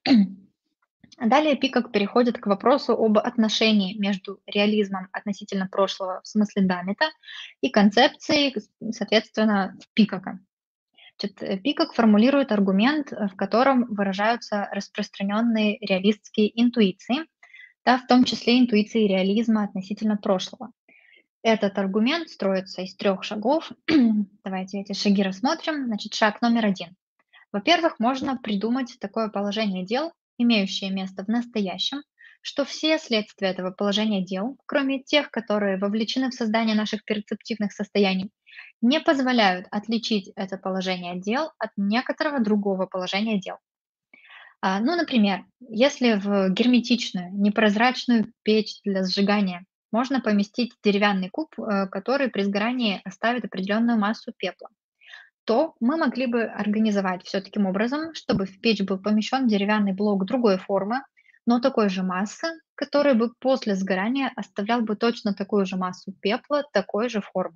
Далее Пикок переходит к вопросу об отношении между реализмом относительно прошлого в смысле Даммита и концепцией, соответственно, Пикока. Значит, э, Пикок формулирует аргумент, э, в котором выражаются распространенные реалистские интуиции, да, в том числе интуиции реализма относительно прошлого. Этот аргумент строится из трех шагов. Давайте эти шаги рассмотрим. Значит, шаг номер один. Во-первых, можно придумать такое положение дел, имеющее место в настоящем, что все следствия этого положения дел, кроме тех, которые вовлечены в создание наших перцептивных состояний, не позволяют отличить это положение дел от некоторого другого положения дел. А, Ну, например, если в герметичную, непрозрачную печь для сжигания можно поместить деревянный куб, э, который при сгорании оставит определенную массу пепла, то мы могли бы организовать все таким образом, чтобы в печь был помещен деревянный блок другой формы, но такой же массы, который бы после сгорания оставлял бы точно такую же массу пепла, такой же формы.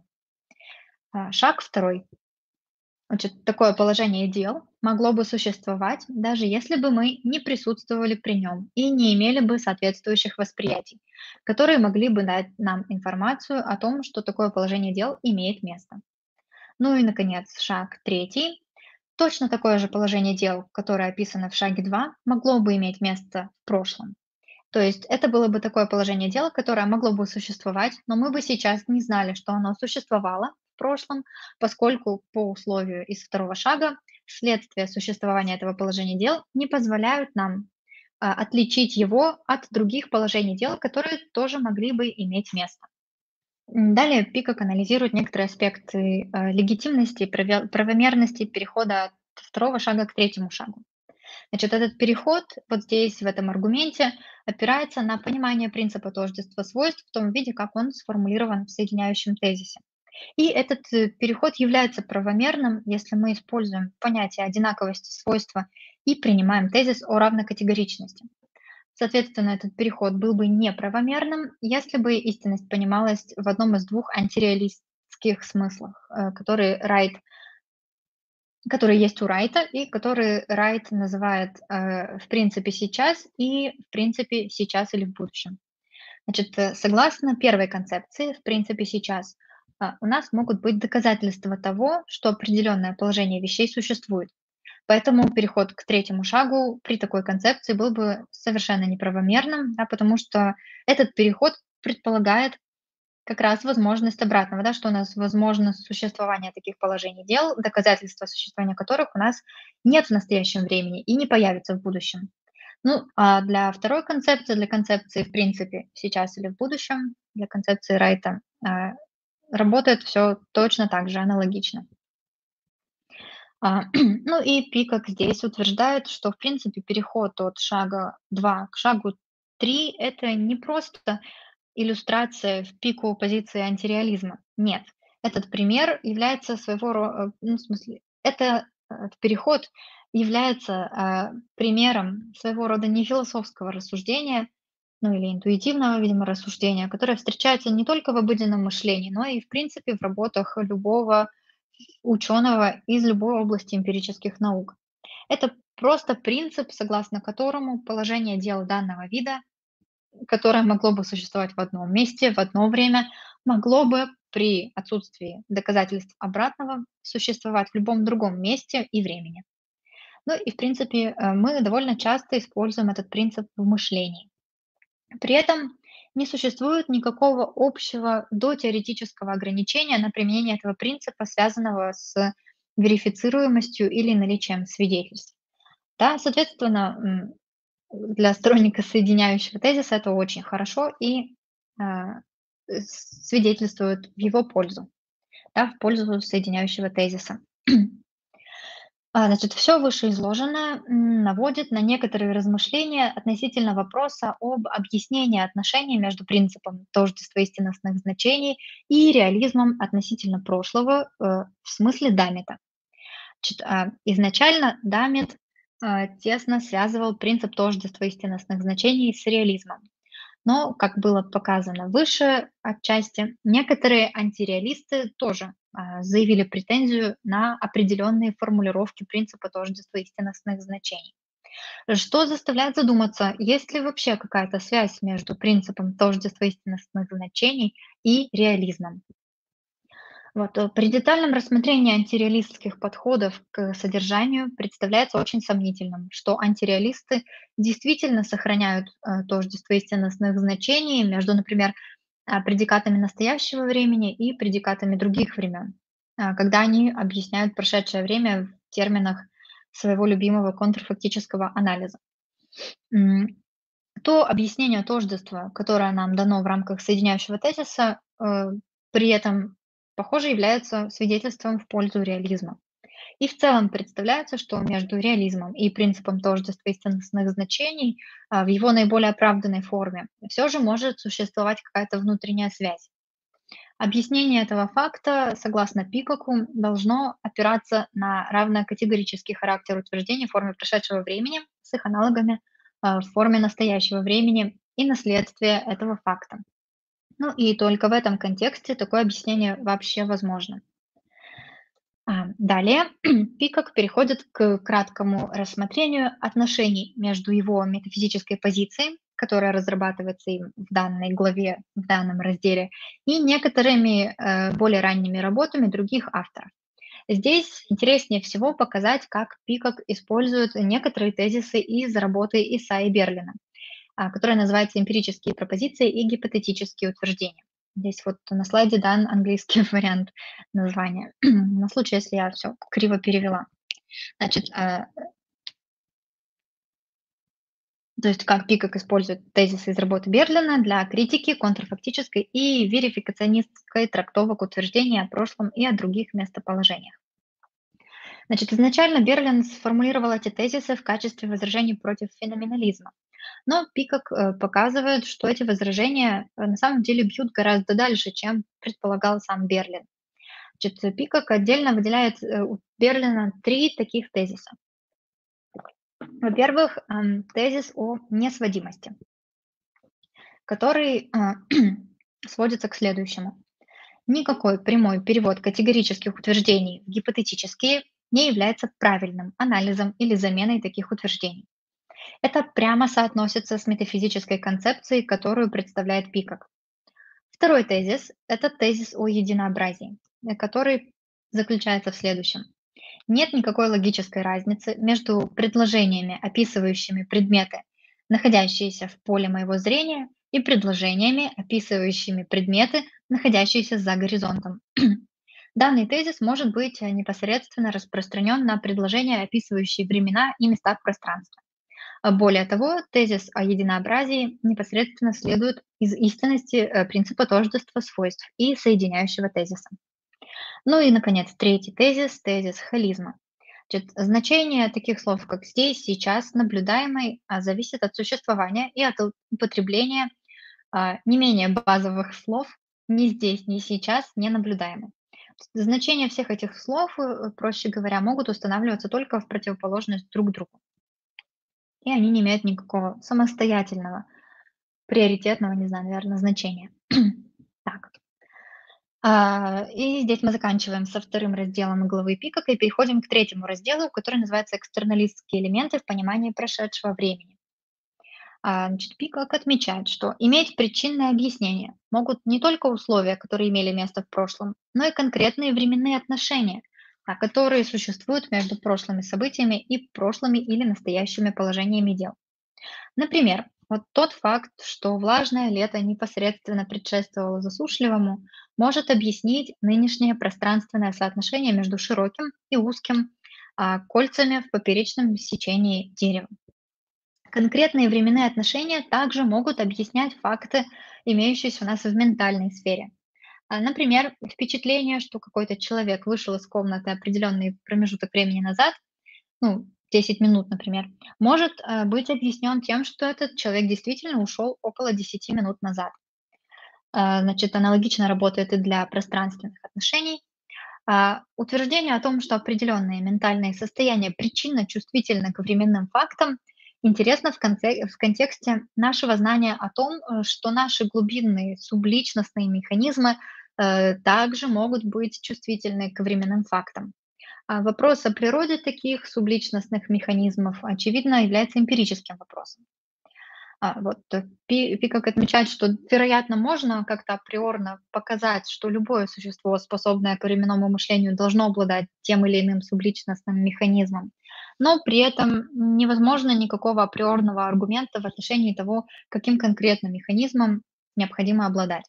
А, Шаг второй. Значит, такое положение дел могло бы существовать, даже если бы мы не присутствовали при нем и не имели бы соответствующих восприятий, которые могли бы дать нам информацию о том, что такое положение дел имеет место. Ну и, наконец, шаг третий. Точно такое же положение дел, которое описано в шаге два, могло бы иметь место в прошлом. То есть это было бы такое положение дел, которое могло бы существовать, но мы бы сейчас не знали, что оно существовало в прошлом, поскольку по условию из второго шага следствия существования этого положения дел не позволяют нам а, отличить его от других положений дел, которые тоже могли бы иметь место. М, Далее Пикок анализирует некоторые аспекты э, легитимности и праве- правомерности перехода от второго шага к третьему шагу. Значит, этот переход вот здесь, в этом аргументе, опирается на понимание принципа тождества свойств в том виде, как он сформулирован в соединяющем тезисе. И этот э, переход является правомерным, если мы используем понятие одинаковости свойства и принимаем тезис о равнокатегоричности. Соответственно, этот переход был бы неправомерным, если бы истинность понималась в одном из двух антиреалистских смыслах, э, которые Райт которые есть у Райта и которые Райт называет, э, в принципе сейчас и в принципе сейчас или в будущем. Значит, э, согласно первой концепции, в принципе сейчас, а, у нас могут быть доказательства того, что определенное положение вещей существует. Поэтому переход к третьему шагу при такой концепции был бы совершенно неправомерным, да, потому что этот переход предполагает как раз возможность обратного, да, что у нас возможно существование таких положений дел, доказательства существования которых у нас нет в настоящем времени и не появится в будущем. Ну, а для второй концепции, для концепции в принципе сейчас или в будущем, для концепции Райта, а, работает все точно так же, аналогично. А, ну и Пикок здесь утверждает, что в принципе переход от шага два к шагу три — это не просто иллюстрация в пику позиции антиреализма. Нет, этот пример является своего рода, ну, в смысле, это э, переход является а, примером своего рода не философского рассуждения, ну или интуитивного, видимо, рассуждения, которое встречается не только в обыденном мышлении, но и в принципе в работах любого ученого из любой области эмпирических наук. Это просто принцип, согласно которому положение дел данного вида, которое могло бы существовать в одном месте в одно время, могло бы при отсутствии доказательств обратного существовать в любом другом месте и времени. Ну и в принципе э, мы довольно часто используем этот принцип в мышлении. При этом не существует никакого общего дотеоретического ограничения на применение этого принципа, связанного с верифицируемостью или наличием свидетельств. Да, соответственно, м, для сторонника соединяющего тезиса это очень хорошо и а, э, свидетельствует в его пользу, да, в пользу соединяющего тезиса. А, Значит, все вышеизложенное м, наводит на некоторые размышления относительно вопроса об объяснении отношений между принципом тождества истинностных значений и реализмом относительно прошлого э, в смысле Даммита. Значит, а, изначально Даммит а, тесно связывал принцип тождества истинностных значений с реализмом. Но, как было показано выше отчасти, некоторые антиреалисты тоже а, заявили претензию на определенные формулировки принципа тождества истинностных значений. Что заставляет задуматься, есть ли вообще какая-то связь между принципом тождества истинностных значений и реализмом. Вот, э, при детальном рассмотрении антиреалистских подходов к содержанию представляется очень сомнительным, что антиреалисты действительно сохраняют э, тождество истинностных значений между, например, а, предикатами настоящего времени и предикатами других времен, а, когда они объясняют прошедшее время в терминах своего любимого контрфактического анализа. М, То объяснение тождества, которое нам дано в рамках соединяющего тезиса, э, при этом, похоже, является свидетельством в пользу реализма. И в целом представляется, что между реализмом и принципом тождества истинных значений а, в его наиболее оправданной форме все же может существовать какая-то внутренняя связь. Объяснение этого факта, согласно Пикоку, должно опираться на равнокатегорический характер утверждений в форме прошедшего времени с их аналогами а, в форме настоящего времени и наследствие этого факта. Ну и только в этом контексте такое объяснение вообще возможно. А, Далее Пикок переходит к краткому рассмотрению отношений между его метафизической позицией, которая разрабатывается им в данной главе, в данном разделе, и некоторыми э, более ранними работами других авторов. Здесь интереснее всего показать, как Пикок использует некоторые тезисы из работы Исаи Берлина, а, которая называется «Эмпирические пропозиции и гипотетические утверждения». Здесь вот на слайде дан английский вариант названия, на случай, если я все криво перевела. Значит, а, то есть как Пикок использует тезисы из работы Берлина для критики, контрфактической и верификационистской трактовок утверждений о прошлом и о других местоположениях. Значит, изначально Берлин сформулировал эти тезисы в качестве возражений против феноменализма. Но Пикок э, показывает, что эти возражения э, на самом деле бьют гораздо дальше, чем предполагал сам Берлин. Значит, э, Пикок отдельно выделяет э, у Берлина три таких тезиса. Во-первых, ам, тезис о несводимости, который а, сводится к следующему. Никакой прямой перевод категорических утверждений в гипотетические не является правильным анализом или заменой таких утверждений. Это прямо соотносится с метафизической концепцией, которую представляет Пикок. Второй тезис — это тезис о единообразии, э, который заключается в следующем. Нет никакой логической разницы между предложениями, описывающими предметы, находящиеся в поле моего зрения, и предложениями, описывающими предметы, находящиеся за горизонтом. Данный тезис может быть э, непосредственно распространен на предложения, описывающие времена и места в пространстве. А Более того, тезис о единообразии непосредственно следует из истинности э, принципа тождества свойств и соединяющего тезиса. Ну и, наконец, третий тезис, тезис холизма. Значит, значение таких слов, как здесь, сейчас, наблюдаемый, а, зависит от существования и от употребления а, не менее базовых слов ни здесь, ни сейчас, не наблюдаемый. Значения всех этих слов, э, проще говоря, могут устанавливаться только в противоположность друг другу, и они не имеют никакого самостоятельного, приоритетного, не знаю, наверное, значения. Так. А, и здесь мы заканчиваем со вторым разделом главы Пикака и переходим к третьему разделу, который называется «Экстерналистские элементы в понимании прошедшего времени». А, значит, Пикак отмечает, что иметь причинное объяснение могут не только условия, которые имели место в прошлом, но и конкретные временные отношения, а, которые существуют между прошлыми событиями и прошлыми или настоящими положениями дел. Например, вот тот факт, что влажное лето непосредственно предшествовало засушливому, может объяснить нынешнее пространственное соотношение между широким и узким а, кольцами в поперечном сечении дерева. Конкретные временные отношения также могут объяснять факты, имеющиеся у нас в ментальной сфере. А, Например, впечатление, что какой-то человек вышел из комнаты определенный промежуток времени назад, ну, десять минут, например, может э, быть объяснен тем, что этот человек действительно ушел около десяти минут назад. А, Значит, аналогично работает и для пространственных отношений. А, Утверждение о том, что определенные ментальные состояния причинно чувствительны к временным фактам, интересно в, конце- в контексте нашего знания о том, э, что наши глубинные субличностные механизмы э, также могут быть чувствительны к временным фактам. А вопрос о природе таких субличностных механизмов, очевидно, является эмпирическим вопросом. А, вот э, Пи Пикок отмечает, что, вероятно, можно как-то априорно показать, что любое существо, способное к временному мышлению, должно обладать тем или иным субличностным механизмом, но при этом невозможно никакого априорного аргумента в отношении того, каким конкретным механизмом необходимо обладать.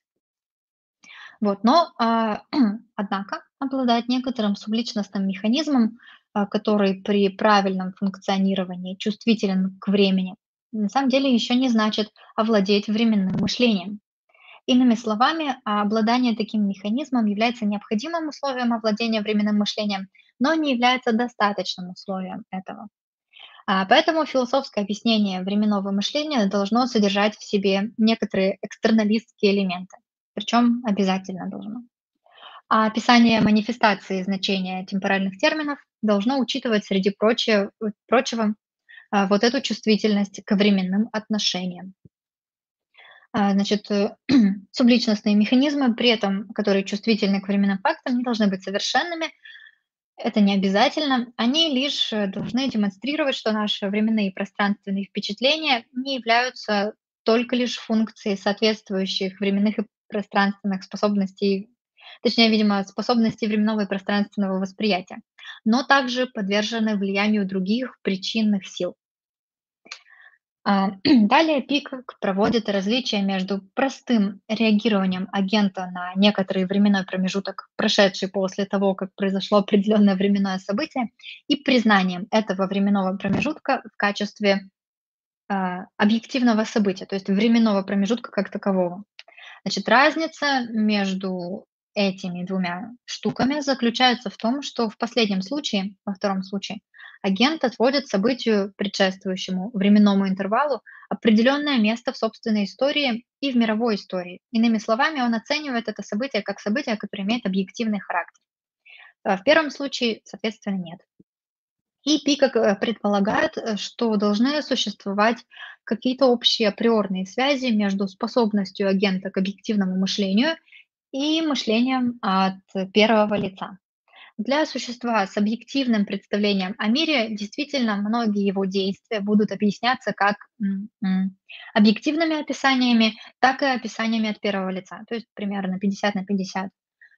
Вот, но, а, однако, обладать некоторым субличностным механизмом, а, который при правильном функционировании чувствителен к времени, на самом деле еще не значит овладеть временным мышлением. Иными словами, а, обладание таким механизмом является необходимым условием овладения временным мышлением, но не является достаточным условием этого. А, Поэтому философское объяснение временного мышления должно содержать в себе некоторые экстерналистские элементы, причем обязательно должно. А описание манифестации значения темпоральных терминов должно учитывать, среди прочего, прочего а, вот эту чувствительность к временным отношениям. А, Значит, э, субличностные механизмы, при этом, которые чувствительны к временным фактам, не должны быть совершенными. Это не обязательно. Они лишь э, должны демонстрировать, что наши временные и пространственные впечатления не являются только лишь функцией соответствующих временных и пространственных способностей, точнее, видимо, способностей временного и пространственного восприятия, но также подвержены влиянию других причинных сил. А, Далее Пикок проводит различия между простым реагированием агента на некоторый временной промежуток, прошедший после того, как произошло определенное временное событие, и признанием этого временного промежутка в качестве а, объективного события, то есть временного промежутка как такового. Значит, разница между этими двумя штуками заключается в том, что в последнем случае, во втором случае, агент отводит событию, предшествующему временному интервалу, определенное место в собственной истории и в мировой истории. Иными словами, он оценивает это событие как событие, которое имеет объективный характер. А В первом случае, соответственно, нет. И Пикок э, предполагает, э, что должны существовать какие-то общие априорные связи между способностью агента к объективному мышлению и мышлением от первого лица. Для существа с объективным представлением о мире действительно многие его действия будут объясняться как м, м, объективными описаниями, так и описаниями от первого лица, то есть примерно пятьдесят на пятьдесят.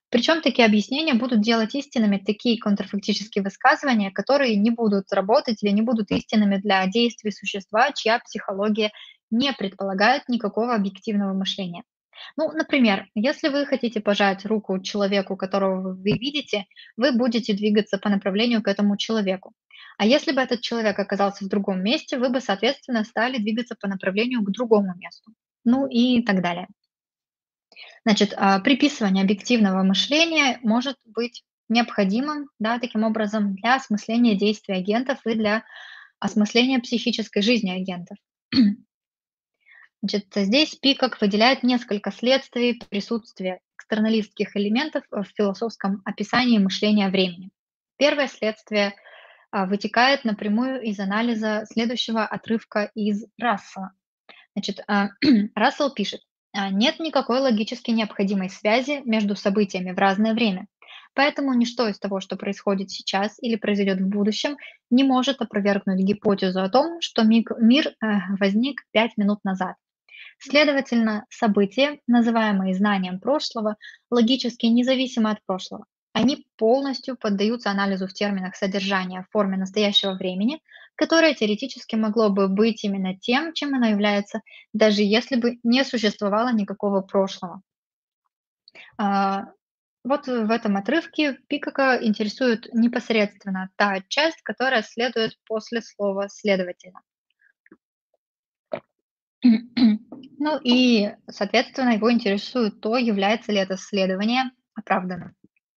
Причем такие объяснения будут делать истинными такие контрфактические высказывания, которые не будут работать или не будут истинными для действий существа, чья психология не предполагает никакого объективного мышления. Ну, например, если вы хотите пожать руку человеку, которого вы видите, вы будете двигаться по направлению к этому человеку. А если бы этот человек оказался в другом месте, вы бы, соответственно, стали двигаться по направлению к другому месту. Ну и так далее. Значит, а, приписывание объективного мышления может быть необходимым, да, таким образом, для осмысления действий агентов и для осмысления психической жизни агентов. Значит, здесь Пикок выделяет несколько следствий присутствия экстерналистских элементов в философском описании мышления времени. Первое следствие а, вытекает напрямую из анализа следующего отрывка из Рассела. Значит, а, Рассел пишет: «А, нет никакой логически необходимой связи между событиями в разное время. Поэтому ничто из того, что происходит сейчас или произойдет в будущем, не может опровергнуть гипотезу о том, что миг- мир э, возник пять минут назад. Следовательно, события, называемые знанием прошлого, логически независимы от прошлого. Они полностью поддаются анализу в терминах содержания в форме настоящего времени, которое теоретически могло бы быть именно тем, чем оно является, даже если бы не существовало никакого прошлого». А, Вот в этом отрывке Пикака интересует непосредственно та часть, которая следует после слова «следовательно». Ну и, соответственно, его интересует то, является ли это следование оправданным.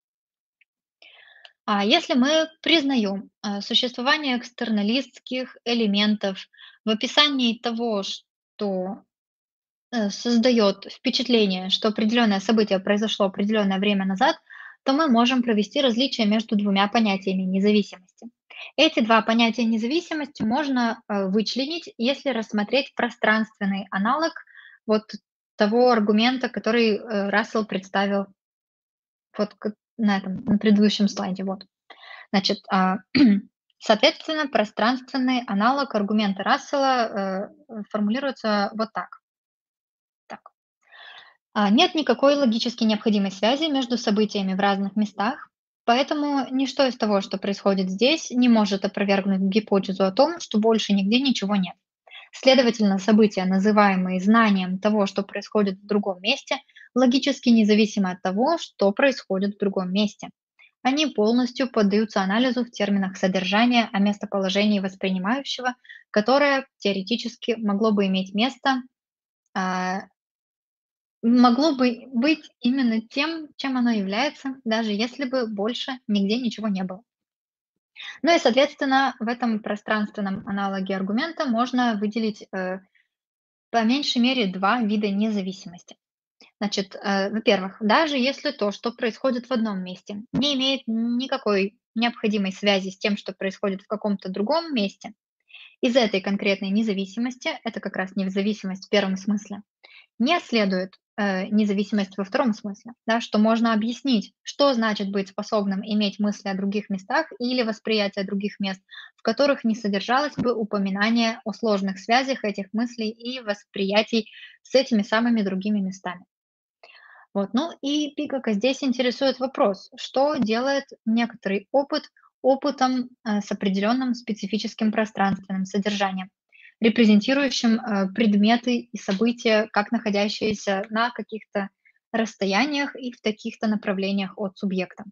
А если мы признаем а, существование экстерналистских элементов в описании того, что э, создает впечатление, что определенное событие произошло определенное время назад, то мы можем провести различие между двумя понятиями независимости. Эти два понятия независимости можно э, вычленить, если рассмотреть пространственный аналог вот того аргумента, который э, Рассел представил вот к- на этом, на предыдущем слайде. Вот. Значит, а, соответственно, пространственный аналог аргумента Рассела э, формулируется вот так. Так. А, Нет никакой логически необходимой связи между событиями в разных местах, поэтому ничто из того, что происходит здесь, не может опровергнуть гипотезу о том, что больше нигде ничего нет. Следовательно, события, называемые знанием того, что происходит в другом месте, логически независимы от того, что происходит в другом месте. Они полностью поддаются анализу в терминах содержания о местоположении воспринимающего, которое теоретически могло бы иметь место, а, могло бы быть именно тем, чем оно является, даже если бы больше нигде ничего не было. Ну и, соответственно, в этом пространственном аналоге аргумента можно выделить э, по меньшей мере два вида независимости. Значит, э, во-первых, даже если то, что происходит в одном месте, не имеет никакой необходимой связи с тем, что происходит в каком-то другом месте, из этой конкретной независимости, это как раз независимость в первом смысле, не следует э, независимость во втором смысле, да, что можно объяснить, что значит быть способным иметь мысли о других местах или восприятие других мест, в которых не содержалось бы упоминание о сложных связях этих мыслей и восприятий с этими самыми другими местами. Вот. Ну и Пикака здесь интересует вопрос, что делает некоторый опыт опытом э, с определенным специфическим пространственным содержанием, репрезентирующим э, предметы и события, как находящиеся на каких-то расстояниях и в таких-то направлениях от субъекта.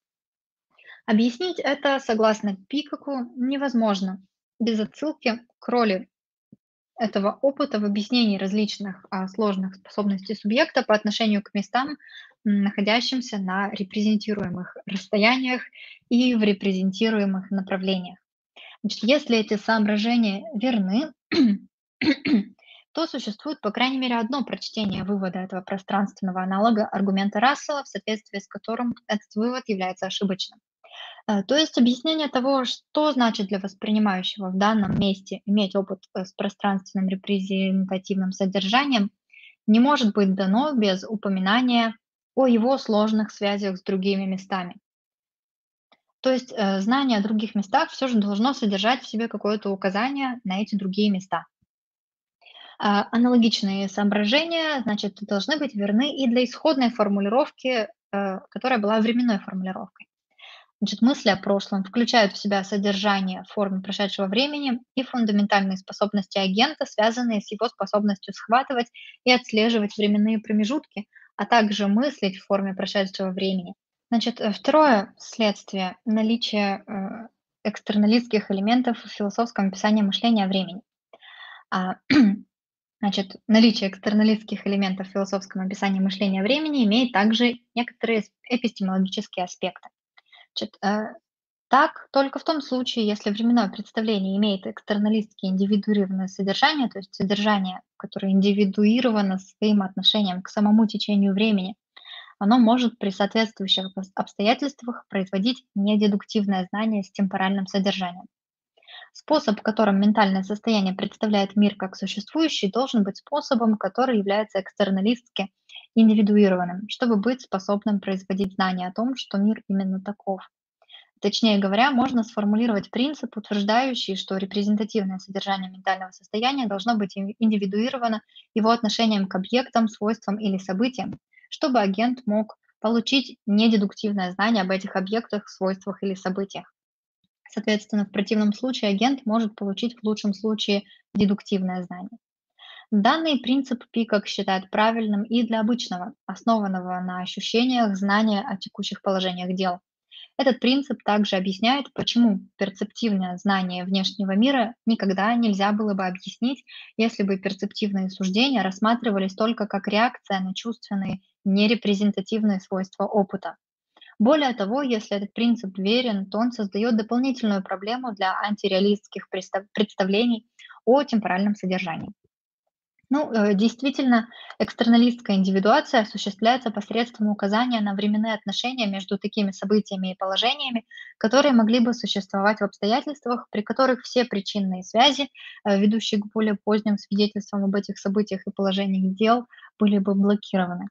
Объяснить это, согласно Пикаку, невозможно без отсылки к роли этого опыта в объяснении различных а, сложных способностей субъекта по отношению к местам, м, находящимся на репрезентируемых расстояниях и в репрезентируемых направлениях. Значит, если эти соображения верны, то существует, по крайней мере, одно прочтение вывода этого пространственного аналога аргумента Рассела, в соответствии с которым этот вывод является ошибочным. Э, то есть объяснение того, что значит для воспринимающего в данном месте иметь опыт э, с пространственным репрезентативным содержанием, не может быть дано без упоминания о его сложных связях с другими местами. То есть э, знание о других местах все же должно содержать в себе какое-то указание на эти другие места. А, Аналогичные соображения, значит, должны быть верны и для исходной формулировки э, которая была временной формулировкой. Значит, мысли о прошлом включают в себя содержание в форме прошедшего времени и фундаментальные способности агента, связанные с его способностью схватывать и отслеживать временные промежутки, а также мыслить в форме прошедшего времени. Значит, э, второе следствие — наличие э, экстерналистских элементов в философском описании мышления о времени. А, Значит, наличие экстерналистских элементов в философском описании мышления о времени имеет также некоторые с- эпистемологические аспекты. Значит, э, так, только в том случае, если временное представление имеет экстерналистски индивидуированное содержание, то есть содержание, которое индивидуировано своим отношением к самому течению времени, оно может при соответствующих обс- обстоятельствах производить недедуктивное знание с темпоральным содержанием. Способ, в котором ментальное состояние представляет мир как существующий, должен быть способом, который является экстерналистски индивидуированным, чтобы быть способным производить знание о том, что мир именно таков. Точнее говоря, можно сформулировать принцип, утверждающий, что репрезентативное содержание ментального состояния должно быть ин- индивидуировано его отношением к объектам, свойствам или событиям, чтобы агент мог получить недедуктивное знание об этих объектах, свойствах или событиях. Соответственно, в противном случае агент может получить в лучшем случае дедуктивное знание. Данный принцип Пикок считает правильным и для обычного, основанного на ощущениях, знания о текущих положениях дел. Этот принцип также объясняет, почему перцептивное знание внешнего мира никогда нельзя было бы объяснить, если бы перцептивные суждения рассматривались только как реакция на чувственные, нерепрезентативные свойства опыта. Более того, если этот принцип верен, то он создает дополнительную проблему для антиреалистских представ- представлений о темпоральном содержании. Ну, э, действительно, экстерналистская индивидуация осуществляется посредством указания на временные отношения между такими событиями и положениями, которые могли бы существовать в обстоятельствах, при которых все причинные связи, э, ведущие к более поздним свидетельствам об этих событиях и положениях дел, были бы блокированы.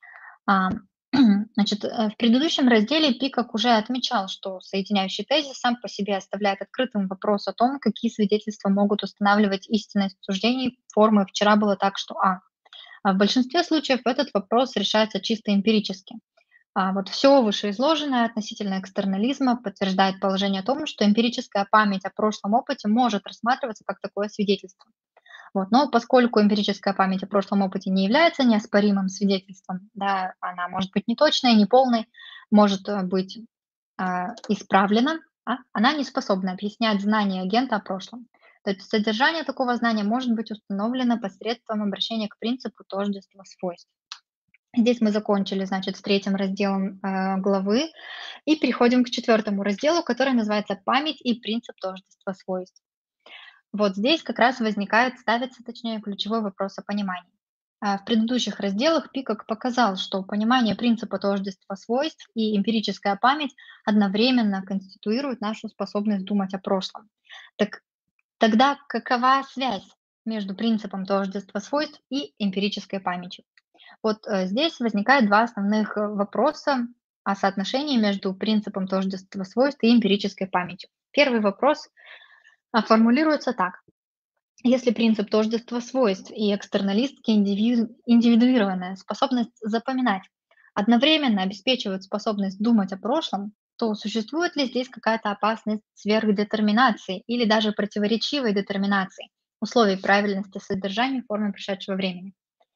А, Значит, э, в предыдущем разделе Пикок уже отмечал, что соединяющий тезис сам по себе оставляет открытым вопрос о том, какие свидетельства могут устанавливать истинность суждений формы «вчера было так, что А». А в большинстве случаев этот вопрос решается чисто эмпирически. А вот все вышеизложенное относительно экстернализма подтверждает положение о том, что эмпирическая память о прошлом опыте может рассматриваться как такое свидетельство. Вот. Но поскольку эмпирическая память о прошлом опыте не является неоспоримым свидетельством, да, она может быть неточной, неполной, может э, быть а, исправлена, а она не способна объяснять знания агента о прошлом. То есть содержание такого знания может быть установлено посредством обращения к принципу тождества свойств. Здесь мы закончили, значит, с третьим разделом э, главы и переходим к четвертому разделу, который называется «Память и принцип тождества свойств». Вот здесь как раз возникает, ставится, точнее, ключевой вопрос о понимании. А, В предыдущих разделах Пикок показал, что понимание принципа тождества свойств и эмпирическая память одновременно конституируют нашу способность думать о прошлом. Так тогда какова связь между принципом тождества свойств и эмпирической памятью? Вот э, здесь возникает два основных э, вопроса о соотношении между принципом тождества свойств и эмпирической памятью. Первый вопрос а, формулируется так. Если принцип тождества свойств и экстерналистски индиви- индивидуированная способность запоминать одновременно обеспечивают способность думать о прошлом, то существует ли здесь какая-то опасность сверхдетерминации или даже противоречивой детерминации условий правильности содержания в форме прошедшего времени?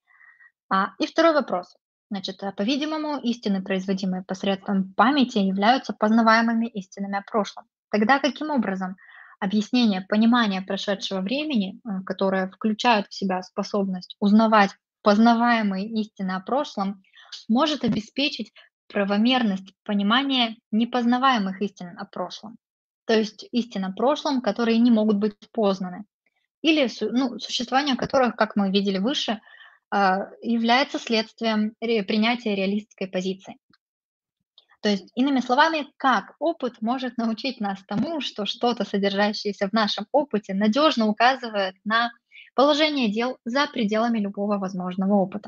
А, и второй вопрос. Значит, а, по-видимому, истины, производимые посредством памяти, являются познаваемыми истинами о прошлом. Тогда каким образом объяснение понимания прошедшего времени, э, которое включает в себя способность узнавать познаваемые истины о прошлом, может обеспечить правомерность понимания непознаваемых истин о прошлом? То есть истин о прошлом, которые не могут быть познаны или су ну, существование которых, как мы видели выше, а, является следствием ре принятия реалистской позиции. То есть, иными словами, как опыт может научить нас тому, что что-то, содержащееся в нашем опыте, надежно указывает на положение дел за пределами любого возможного опыта.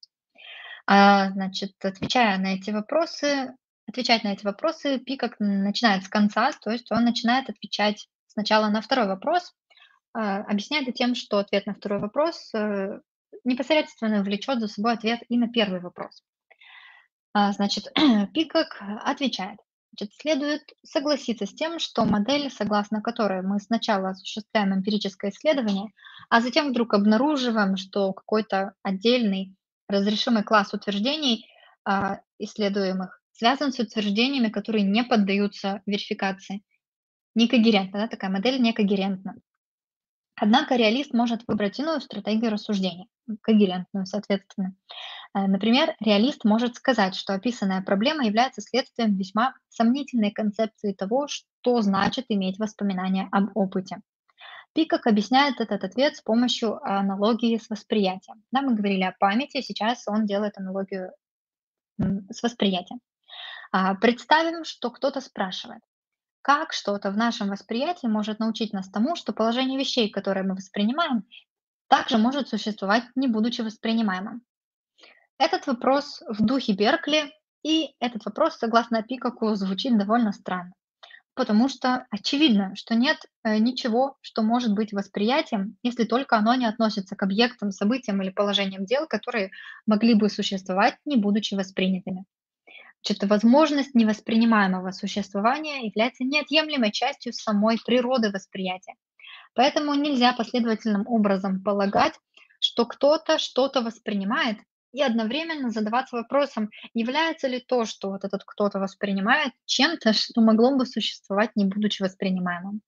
А, значит, отвечая на эти вопросы отвечать на эти вопросы Пикок начинает с конца, то есть он начинает отвечать сначала на второй вопрос, а, объясняет это тем, что ответ на второй вопрос, э, непосредственно влечет за собой ответ и на первый вопрос. А, Значит, Пикок отвечает. Значит, следует согласиться с тем, что модель, согласно которой мы сначала осуществляем эмпирическое исследование, а затем вдруг обнаруживаем, что какой-то отдельный разрешимый класс утверждений а, исследуемых связан с утверждениями, которые не поддаются верификации. Некогерентна, да, такая модель некогерентна. Однако реалист может выбрать иную стратегию рассуждения, когерентную, соответственно. Э, Например, реалист может сказать, что описанная проблема является следствием весьма сомнительной концепции того, что значит иметь воспоминания об опыте. Пикок объясняет этот ответ с помощью аналогии с восприятием. Да, мы говорили о памяти, сейчас он делает аналогию м, с восприятием. А, Представим, что кто-то спрашивает, как что-то в нашем восприятии может научить нас тому, что положение вещей, которые мы воспринимаем, также может существовать, не будучи воспринимаемым. Этот вопрос в духе Беркли, и этот вопрос, согласно Пикаку, звучит довольно странно, потому что очевидно, что нет э, ничего, что может быть восприятием, если только оно не относится к объектам, событиям или положениям дел, которые могли бы существовать, не будучи воспринятыми. Значит, возможность невоспринимаемого существования является неотъемлемой частью самой природы восприятия. Поэтому нельзя последовательным образом полагать, что кто-то что-то воспринимает, и одновременно задаваться вопросом, является ли то, что вот этот кто-то воспринимает, чем-то, что могло бы существовать, не будучи воспринимаемым.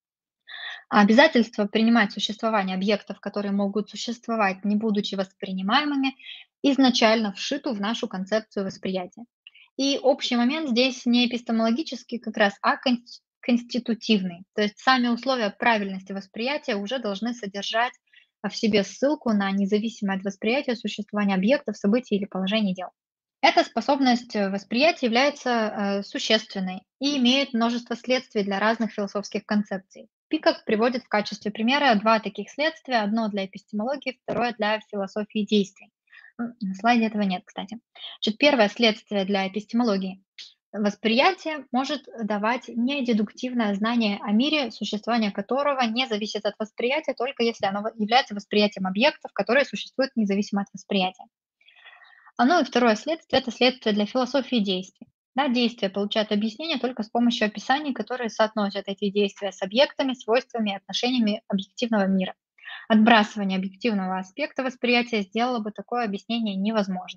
А обязательство принимать существование объектов, которые могут существовать, не будучи воспринимаемыми, изначально вшито в нашу концепцию восприятия. И общий момент здесь не эпистемологический как раз, а кон- конститутивный. То есть сами условия правильности восприятия уже должны содержать а, в себе ссылку на независимое от восприятия существование объектов, событий или положений дел. Эта способность э, восприятия является э, существенной и имеет множество следствий для разных философских концепций. Пикок приводит в качестве примера два таких следствия, одно для эпистемологии, второе для философии действий. М, На слайде этого нет, кстати. Значит, первое следствие для эпистемологии. Восприятие может давать недедуктивное знание о мире, существование которого не зависит от восприятия, только если оно является восприятием объектов, которые существуют независимо от восприятия. А, ну и второе следствие– это следствие для философии действий. Да, действия получают объяснение только с помощью описаний, которые соотносят эти действия с объектами, свойствами и отношениями объективного мира. Отбрасывание объективного аспекта восприятия сделало бы такое объяснение невозможным.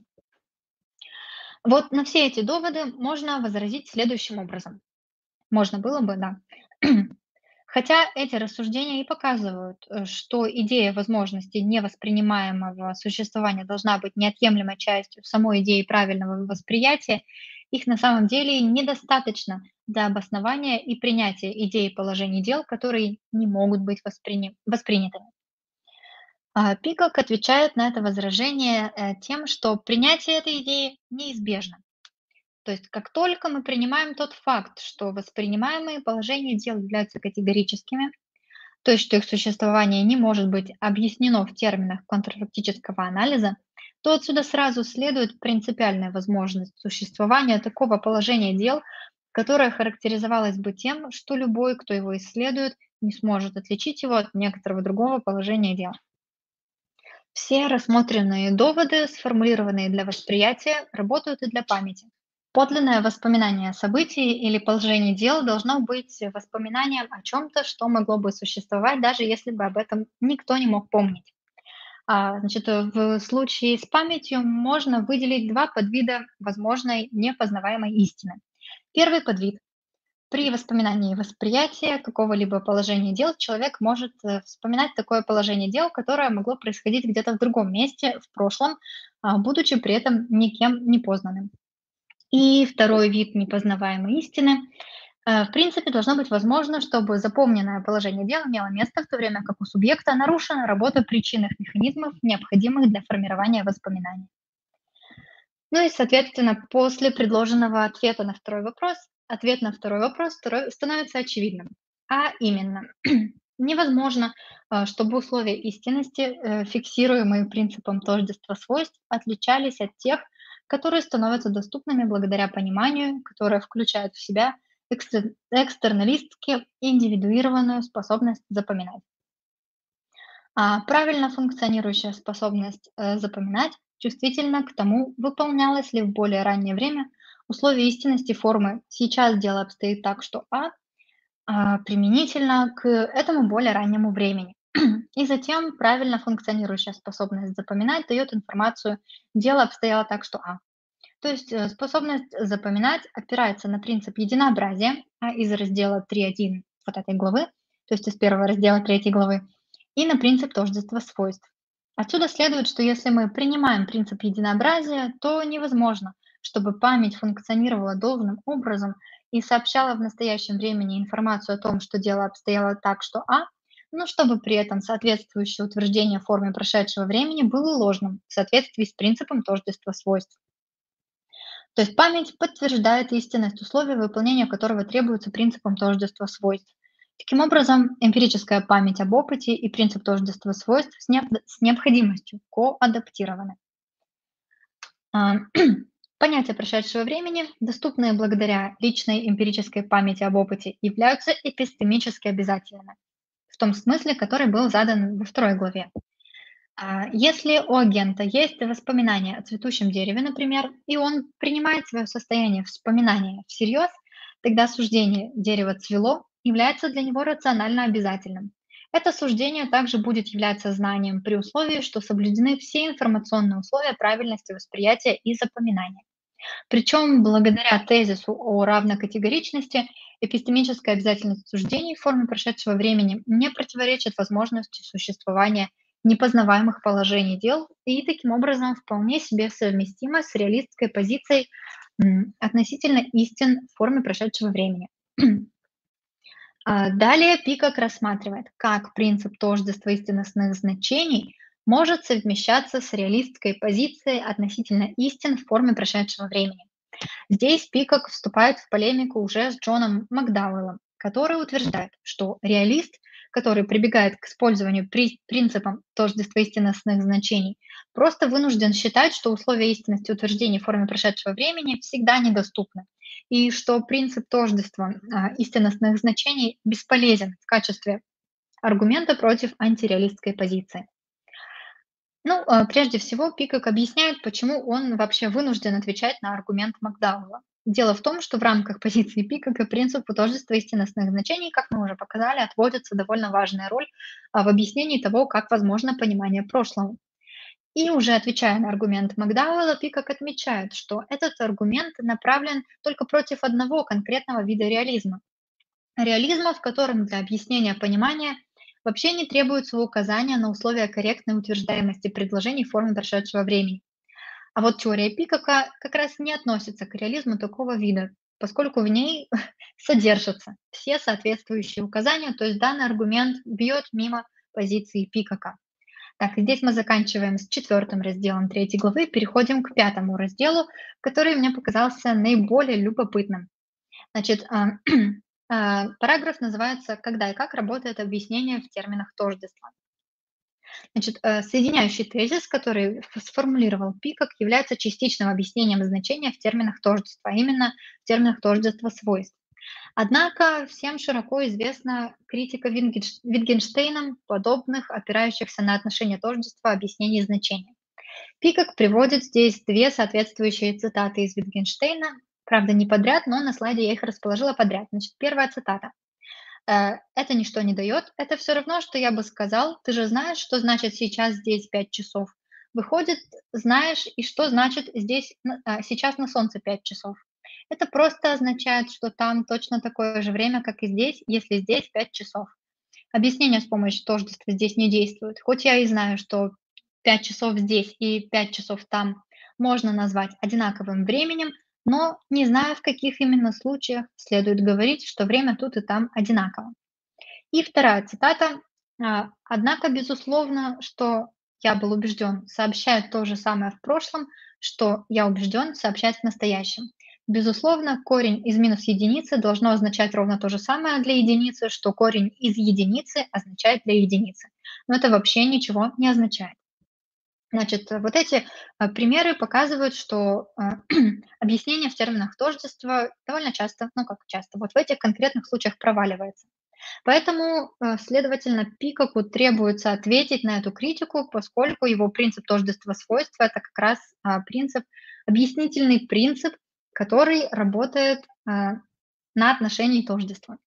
Вот на все эти доводы можно возразить следующим образом. Можно было бы, да. Хотя эти рассуждения и показывают, э, что идея возможности невоспринимаемого существования должна быть неотъемлемой частью самой идеи правильного восприятия, их на самом деле недостаточно для обоснования и принятия идеи положений дел, которые не могут быть восприни- воспринятыми. А Пикок отвечает на это возражение э, тем, что принятие этой идеи неизбежно. То есть как только мы принимаем тот факт, что воспринимаемые положения дел являются категорическими, то есть что их существование не может быть объяснено в терминах контрфактического анализа, то отсюда сразу следует принципиальная возможность существования такого положения дел, которое характеризовалось бы тем, что любой, кто его исследует, не сможет отличить его от некоторого другого положения дел. Все рассмотренные доводы, сформулированные для восприятия, работают и для памяти. Подлинное воспоминание событий или положений дел должно быть воспоминанием о чем-то, что могло бы существовать, даже если бы об этом никто не мог помнить. А, значит, э, в случае с памятью можно выделить два подвида возможной непознаваемой истины. Первый подвид. При воспоминании восприятия какого-либо положения дел человек может э, вспоминать такое положение дел, которое могло происходить где-то в другом месте, в прошлом, а, будучи при этом никем не познанным. И второй вид непознаваемой истины. Э, В принципе, должно быть возможно, чтобы запомненное положение дел имело место, в то время как у субъекта нарушена работа причинных механизмов, необходимых для формирования воспоминаний. Ну и, соответственно, после предложенного ответа на второй вопрос, ответ на второй вопрос второй становится очевидным. А именно, невозможно, э, чтобы условия истинности, э, фиксируемые принципом тождества свойств, отличались от тех, которые становятся доступными благодаря пониманию, которое включает в себя экстер- экстерналистски индивидуированную способность запоминать. А правильно функционирующая способность э, запоминать чувствительно к тому, выполнялось ли в более раннее время условие истинности формы «сейчас дело обстоит так, что А» а, применительно к этому более раннему времени. И затем правильно функционирующая способность запоминать дает информацию «дело обстояло так, что А». То есть э, способность запоминать опирается на принцип единообразия а, из раздела три точка один вот этой главы, то есть из первого раздела третьей главы, и на принцип тождества свойств. Отсюда следует, что если мы принимаем принцип единообразия, то невозможно, чтобы память функционировала должным образом и сообщала в настоящем времени информацию о том, что дело обстояло так, что А, но чтобы при этом соответствующее утверждение в форме прошедшего времени было ложным в соответствии с принципом тождества свойств. То есть память подтверждает истинность условия, выполнения которого требуется принципом тождества свойств. Таким образом, эмпирическая память об опыте и принцип тождества свойств с, необ- с необходимостью коадаптированы. А, Понятия прошедшего времени, доступные благодаря личной эмпирической памяти об опыте, являются эпистемически обязательными, в том смысле, который был задан во второй главе. А, Если у агента есть воспоминания о цветущем дереве, например, и он принимает свое состояние вспоминания всерьез, тогда суждение «дерево цвело» является для него рационально обязательным. Это суждение также будет являться знанием при условии, что соблюдены все информационные условия правильности восприятия и запоминания. Причем благодаря тезису о равнокатегоричности эпистемическая обязательность суждений в форме прошедшего времени не противоречит возможности существования непознаваемых положений дел и таким образом вполне себе совместима с реалистской позицией м, относительно истин в форме прошедшего времени. А, Далее Пикок рассматривает, как принцип тождества истинностных значений может совмещаться с реалистской позицией относительно истин в форме прошедшего времени. Здесь Пикок вступает в полемику уже с Джоном Макдауэллом, который утверждает, что реалист, который прибегает к использованию при- принципам тождества истинностных значений, просто вынужден считать, что условия истинности утверждений в форме прошедшего времени всегда недоступны, и что принцип тождества а, истинностных значений бесполезен в качестве аргумента против антиреалистской позиции. Ну, а, прежде всего, Пикок объясняет, почему он вообще вынужден отвечать на аргумент Макдауэлла. Дело в том, что в рамках позиции Пикока принципу тождества истинностных значений, как мы уже показали, отводится довольно важная роль а, в объяснении того, как возможно понимание прошлого. И уже отвечая на аргумент Макдауэлла, Пикок отмечает, что этот аргумент направлен только против одного конкретного вида реализма. Реализма, в котором для объяснения понимания вообще не требуется указания на условия корректной утверждаемости предложений в форме прошедшего времени. А вот теория Пикока как раз не относится к реализму такого вида, поскольку в ней содержатся все соответствующие указания, то есть данный аргумент бьет мимо позиции Пикока. Так, и здесь мы заканчиваем с четвертым разделом третьей главы, переходим к пятому разделу, который мне показался наиболее любопытным. Значит, а, а, параграф называется «Когда и как работает объяснение в терминах тождества». Значит, э, соединяющий тезис, который ф- сформулировал Пикок, является частичным объяснением значения в терминах тождества, а именно в терминах тождества свойств. Однако всем широко известна критика Вингенш- Wittgensteinом подобных, опирающихся на отношение тождества объяснений значения. Пикок приводит здесь две соответствующие цитаты из Wittgensteina, правда не подряд, но на слайде я их расположила подряд. Значит, первая цитата. Э, "Это ничто не дает. Это все равно, что я бы сказал: ты же знаешь, что значит сейчас здесь пять часов. Выходит, знаешь, и что значит здесь н а, сейчас на солнце пять часов. Это просто означает, что там точно такое же время, как и здесь, если здесь пять часов. Объяснение с помощью тождества здесь не действует. Хоть я и знаю, что пять часов здесь и пять часов там можно назвать одинаковым временем, но не знаю, в каких именно случаях следует говорить, что время тут и там одинаково". И вторая цитата. а, "Однако, безусловно, что я был убежден сообщает то же самое в прошлом, что я убежден сообщать в настоящем. Безусловно, корень из минус единицы должно означать ровно то же самое для единицы, что корень из единицы означает для единицы. Но это вообще ничего не означает". Значит, э, вот эти а, примеры показывают, что а, объяснение в терминах тождества довольно часто, ну как часто, вот в этих конкретных случаях проваливается. Поэтому, э, следовательно, Пикаку требуется ответить на эту критику, поскольку его принцип тождества свойств — это как раз а, принцип, объяснительный принцип, который работает а, на отношении тождества.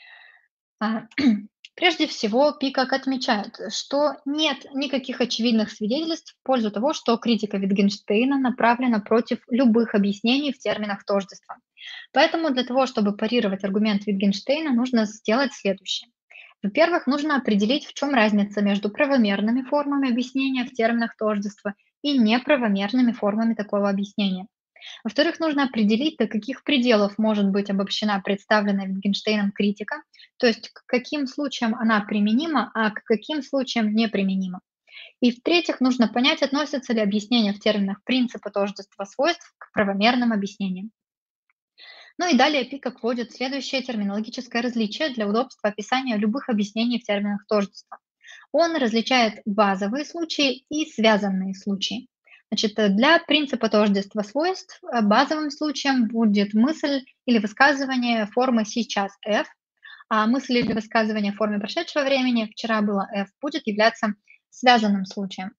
А, Прежде всего, Пикак отмечает, что нет никаких очевидных свидетельств в пользу того, что критика Wittgensteina направлена против любых объяснений в терминах тождества. Поэтому для того, чтобы парировать аргумент Wittgensteina, нужно сделать следующее. Во-первых, нужно определить, в чем разница между правомерными формами объяснения в терминах тождества и неправомерными формами такого объяснения. Во-вторых, нужно определить, до каких пределов может быть обобщена представленная Wittgensteiном критика, то есть к каким случаям она применима, а к каким случаям неприменима. И в-третьих, нужно понять, относятся ли объяснения в терминах принципа тождества свойств к правомерным объяснениям. Ну и далее Пикок вводит следующее терминологическое различие для удобства описания любых объяснений в терминах тождества. Он различает базовые случаи и связанные случаи. Значит, э, для принципа тождества свойств э, базовым случаем будет мысль или высказывание формы «сейчас F», а мысль или высказывание в форме прошедшего времени «вчера было F» будет являться связанным случаем.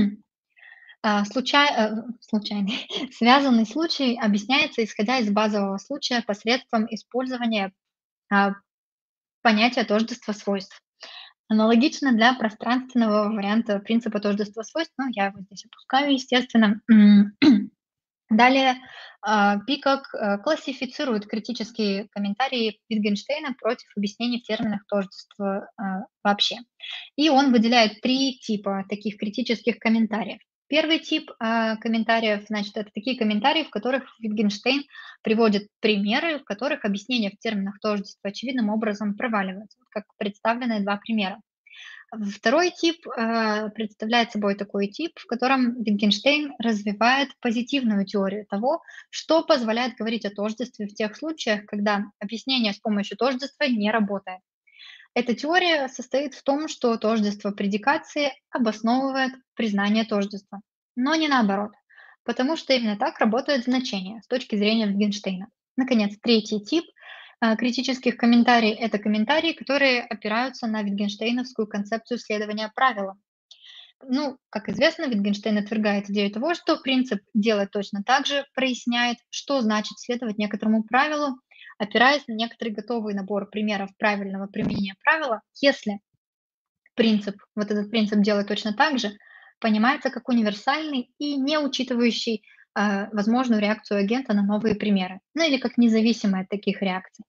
А, случай э, случайный, связанный случай объясняется, исходя из базового случая посредством использования, а, понятия тождества свойств. Аналогично для пространственного варианта принципа тождества свойств, но я его здесь опускаю, естественно. М, Далее, а, Пикок э, классифицирует критические комментарии Wittgensteina против объяснений в терминах тождества а, вообще. И он выделяет три типа таких критических комментариев. Первый тип а, комментариев, значит, это такие комментарии, в которых Wittgenstein приводит примеры, в которых объяснения в терминах тождества очевидным образом проваливаются, вот как представленные два примера. Второй тип э, представляет собой такой тип, в котором Wittgenstein развивает позитивную теорию того, что позволяет говорить о тождестве в тех случаях, когда объяснение с помощью тождества не работает. Эта теория состоит в том, что тождество предикации обосновывает признание тождества, но не наоборот, потому что именно так работает значение с точки зрения Wittgensteina. Наконец, третий тип а, критических комментариев — это комментарии, которые опираются на витгенштейновскую концепцию следования правилам. Ну, как известно, Wittgenstein отвергает идею того, что принцип «делать точно так же» проясняет, что значит следовать некоторому правилу, опираясь на некоторый готовый набор примеров правильного применения правила, если принцип, вот этот принцип «делать точно так же» понимается как универсальный и не учитывающий а, возможную реакцию агента на новые примеры, ну или как независимый от таких реакций.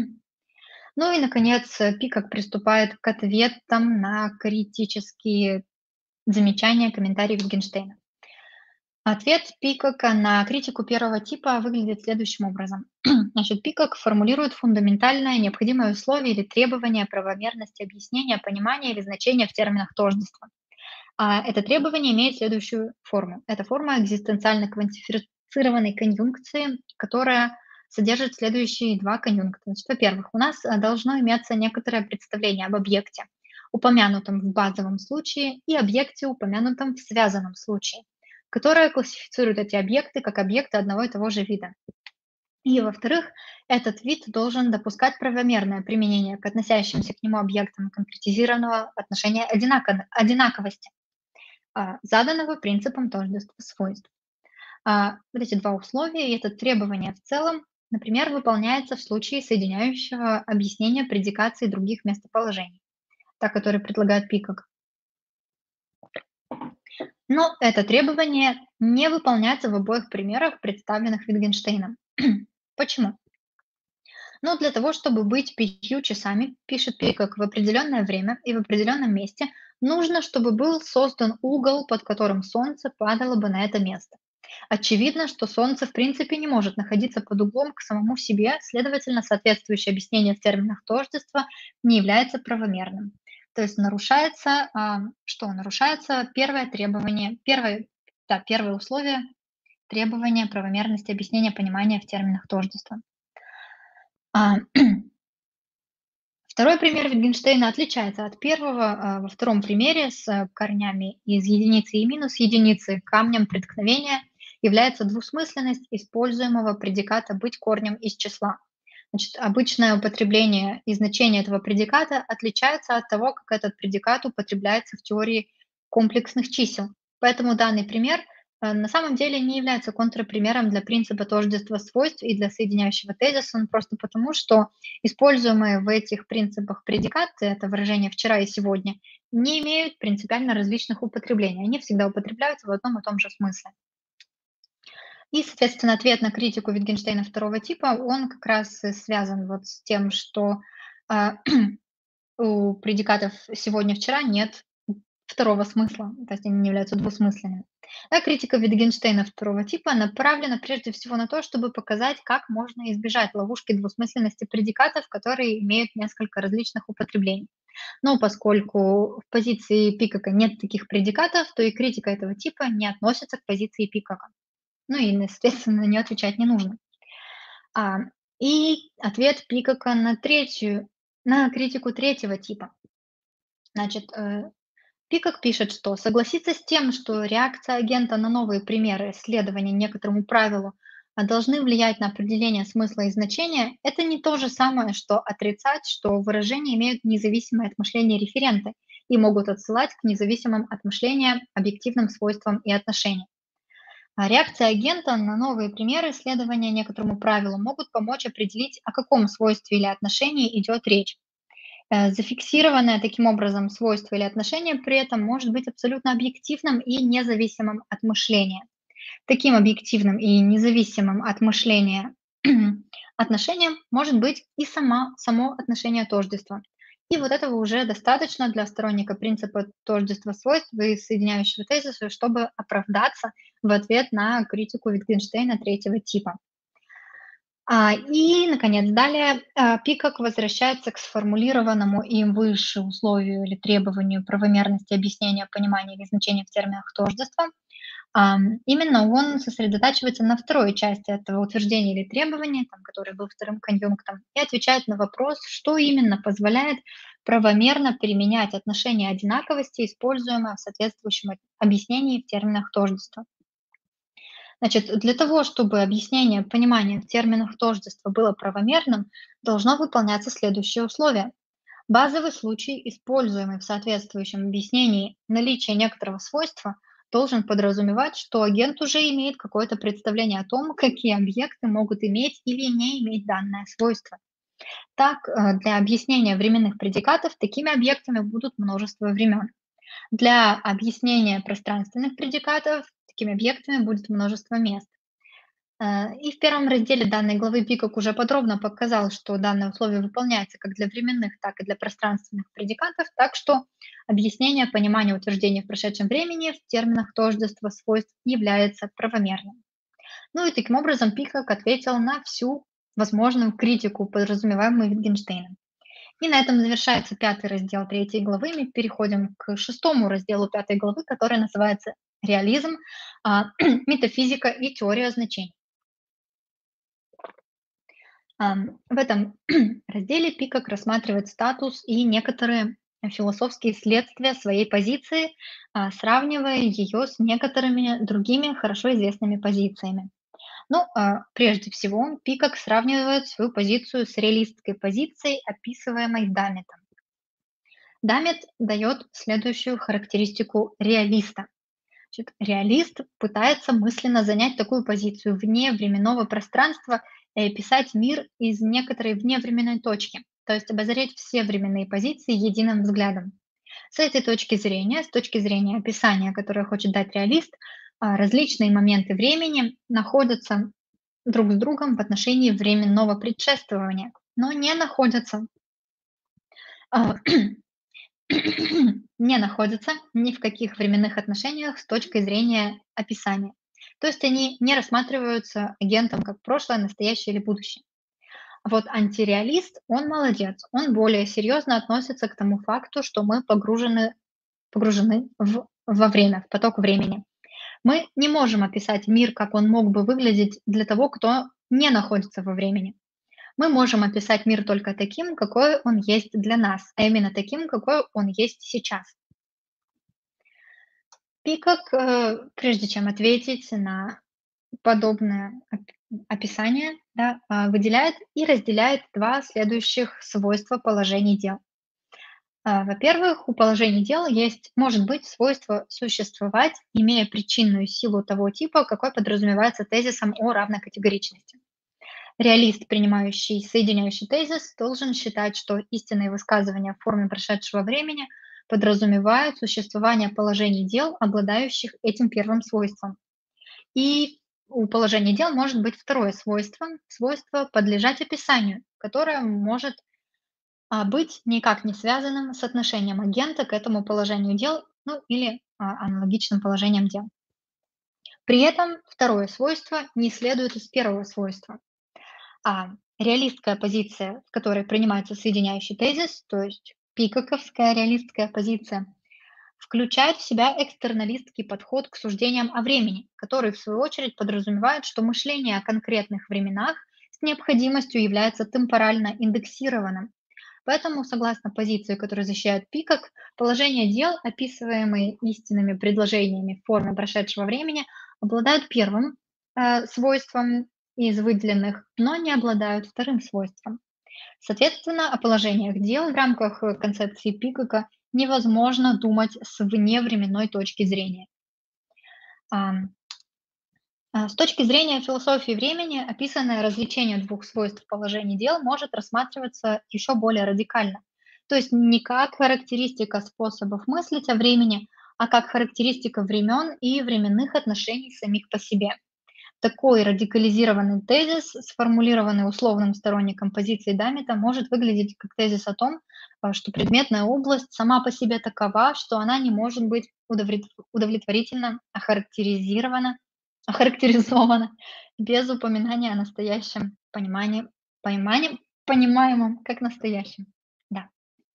Ну и, наконец, э, Пикок приступает к ответам на критические замечания, комментарии Wittgensteina. Ответ Пикока на критику первого типа выглядит следующим образом. Значит, Пикок формулирует фундаментальное необходимое условие или требование правомерности объяснения, понимания или значения в терминах тождества. А это требование имеет следующую форму. Это форма экзистенциально квантифицированной конъюнкции, которая содержит следующие два конъюнкта. Значит, во-первых, у нас а, должно иметься некоторое представление об объекте, упомянутом в базовом случае, и объекте, упомянутом в связанном случае, которое классифицирует эти объекты как объекты одного и того же вида. И, во-вторых, этот вид должен допускать правомерное применение к относящимся к нему объектам конкретизированного отношения одинако- одинаковости, а, заданного принципом тождества свойств. А, вот эти два условия и это требование в целом, например, выполняется в случае соединяющего объяснения предикации других местоположений, та, которую предлагает Пикок. Но это требование не выполняется в обоих примерах, представленных Wittgensteinом. Почему? Ну, для того, чтобы быть пятью часами, пишет Пикок, в определенное время и в определенном месте, нужно, чтобы был создан угол, под которым солнце падало бы на это место. Очевидно, что солнце в принципе не может находиться под углом к самому себе, следовательно, соответствующее объяснение в терминах тождества не является правомерным. То есть нарушается, а, что? Нарушается первое требование, первое, да, первое условие требования правомерности объяснения понимания в терминах тождества. А, Второй пример Wittgensteina отличается от первого. а, Во втором примере с э, корнями из единицы и минус единицы камнем преткновения является двусмысленность используемого предиката «быть корнем из числа». Значит, обычное употребление и значение этого предиката отличается от того, как этот предикат употребляется в теории комплексных чисел. Поэтому данный пример э, на самом деле не является контрпримером для принципа тождества свойств и для соединяющего тезиса, он просто потому, что используемые в этих принципах предикаты, это выражение «вчера» и «сегодня», не имеют принципиально различных употреблений. Они всегда употребляются в одном и том же смысле. И, соответственно, ответ на критику Wittgensteina второго типа, он как раз и связан вот с тем, что, а, у предикатов сегодня-вчера нет второго смысла, то есть они не являются двусмысленными. А критика Wittgensteina второго типа направлена прежде всего на то, чтобы показать, как можно избежать ловушки двусмысленности предикатов, которые имеют несколько различных употреблений. Но поскольку в позиции Пикака нет таких предикатов, то и критика этого типа не относится к позиции Пикака. Ну и, естественно, на нее отвечать не нужно. А, и ответ Пикака на третью, на критику третьего типа. Значит, э, Пикак пишет, что согласиться с тем, что реакция агента на новые примеры следования некоторому правилу а, должны влиять на определение смысла и значения, это не то же самое, что отрицать, что выражения имеют независимое от мышления референты и могут отсылать к независимым от мышления объективным свойствам и отношениям. А реакция агента на новые примеры следования некоторому правилу могут помочь определить, о каком свойстве или отношении идет речь. Э, Зафиксированное таким образом свойство или отношение при этом может быть абсолютно объективным и независимым от мышления. Таким объективным и независимым от мышления отношением может быть и сама, само отношение тождества. И вот этого уже достаточно для сторонника принципа тождества свойств и соединяющего тезиса, чтобы оправдаться в ответ на критику Wittgensteina третьего типа. А, и, наконец, далее а, Пикок возвращается к сформулированному им выше условию или требованию правомерности объяснения, понимания или значения в терминах тождества. Ам, именно он сосредотачивается на второй части этого утверждения или требования, там, который был вторым конъюнктом, и отвечает на вопрос, что именно позволяет правомерно применять отношение одинаковости, используемое в соответствующем объяснении в терминах тождества. Значит, для того, чтобы объяснение понимания в терминах тождества было правомерным, должно выполняться следующее условие. Базовый случай, используемый в соответствующем объяснении наличия некоторого свойства, должен подразумевать, что агент уже имеет какое-то представление о том, какие объекты могут иметь или не иметь данное свойство. Так, э, для объяснения временных предикатов такими объектами будут множество времен. Для объяснения пространственных предикатов такими объектами будет множество мест. Э, И в первом разделе данной главы Пикок уже подробно показал, что данное условие выполняется как для временных, так и для пространственных предикатов, так что объяснение понимания утверждения в прошедшем времени в терминах тождества свойств является правомерным. Ну и таким образом Пикок ответил на всю возможную критику, подразумеваемую Wittgensteiном. И на этом завершается пятый раздел третьей главы. Мы переходим к шестому разделу пятой главы, который называется «Реализм, а, метафизика и теория значений». Ам, В этом разделе Пикок рассматривает статус и некоторые философские следствия своей позиции, а, сравнивая ее с некоторыми другими хорошо известными позициями. Ну, а, прежде всего, Пикок сравнивает свою позицию с реалистской позицией, описываемой Дамметом. Даммет дает следующую характеристику реалиста. Значит, реалист пытается мысленно занять такую позицию вне временного пространства и описать мир из некоторой вневременной точки, то есть обозреть все временные позиции единым взглядом. С этой точки зрения, с точки зрения описания, которое хочет дать реалист, а, различные моменты времени находятся друг с другом в отношении временного предшествования, но не находятся а, не находятся ни в каких временных отношениях с точки зрения описания. То есть они не рассматриваются агентом как прошлое, настоящее или будущее. А вот антиреалист, он молодец, он более серьезно относится к тому факту, что мы погружены, погружены в, во время, в поток времени. Мы не можем описать мир, как он мог бы выглядеть для того, кто не находится во времени. Мы можем описать мир только таким, какой он есть для нас, а именно таким, какой он есть сейчас. И как, э, прежде чем ответить на подобное, оп- описание, да, а, выделяет и разделяет два следующих свойства положений дел. А, Во-первых, у положений дел есть, может быть, свойство существовать, имея причинную силу того типа, какой подразумевается тезисом о равной категоричности. Реалист, принимающий соединяющий тезис, должен считать, что истинные высказывания в форме прошедшего времени подразумевают существование положений дел, обладающих этим первым свойством. И у положения дел может быть второе свойство, свойство подлежать описанию, которое может а, быть никак не связанным с отношением агента к этому положению дел, ну или а, аналогичным положением дел. При этом второе свойство не следует из первого свойства. А реалистская позиция, в которой принимается соединяющий тезис, то есть пикаковская реалистская позиция, включает в себя экстерналистский подход к суждениям о времени, который, в свою очередь, подразумевает, что мышление о конкретных временах с необходимостью является темпорально индексированным. Поэтому, согласно позиции, которую защищает Пикок, положения дел, описываемые истинными предложениями в форме прошедшего времени, обладают первым э, свойством из выделенных, но не обладают вторым свойством. Соответственно, о положениях дел в рамках э, концепции Пикока невозможно думать с вневременной точки зрения. Ам, а, С точки зрения философии времени, описанное развлечение двух свойств положений дел может рассматриваться еще более радикально. То есть не как характеристика способов мыслить о времени, а как характеристика времен и временных отношений самих по себе. Такой радикализированный тезис, сформулированный условным сторонником позиции Дамита, может выглядеть как тезис о том, а, что предметная область сама по себе такова, что она не может быть удовлет- удовлетворительно охарактеризирована, охарактеризована без упоминания о настоящем понимании, понимании, понимаемом как настоящем. Да.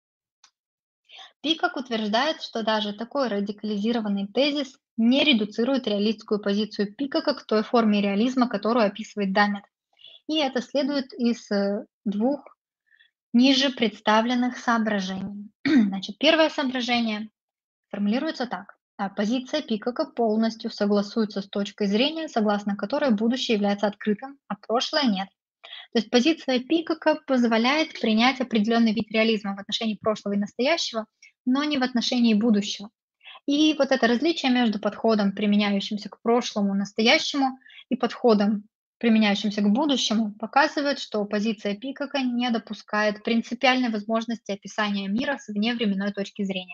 Пикок утверждает, что даже такой радикализированный тезис не редуцирует реалистскую позицию Пикока к той форме реализма, которую описывает Даммет. И это следует из э, двух ниже представленных соображений. Значит, первое соображение формулируется так. А позиция Пикока полностью согласуется с точкой зрения, согласно которой будущее является открытым, а прошлое нет. То есть позиция Пикока позволяет принять определенный вид реализма в отношении прошлого и настоящего, но не в отношении будущего. И вот это различие между подходом, применяющимся к прошлому, настоящему, и подходом, применяющимся к будущему, показывает, что позиция Пикока не допускает принципиальной возможности описания мира с вневременной точки зрения.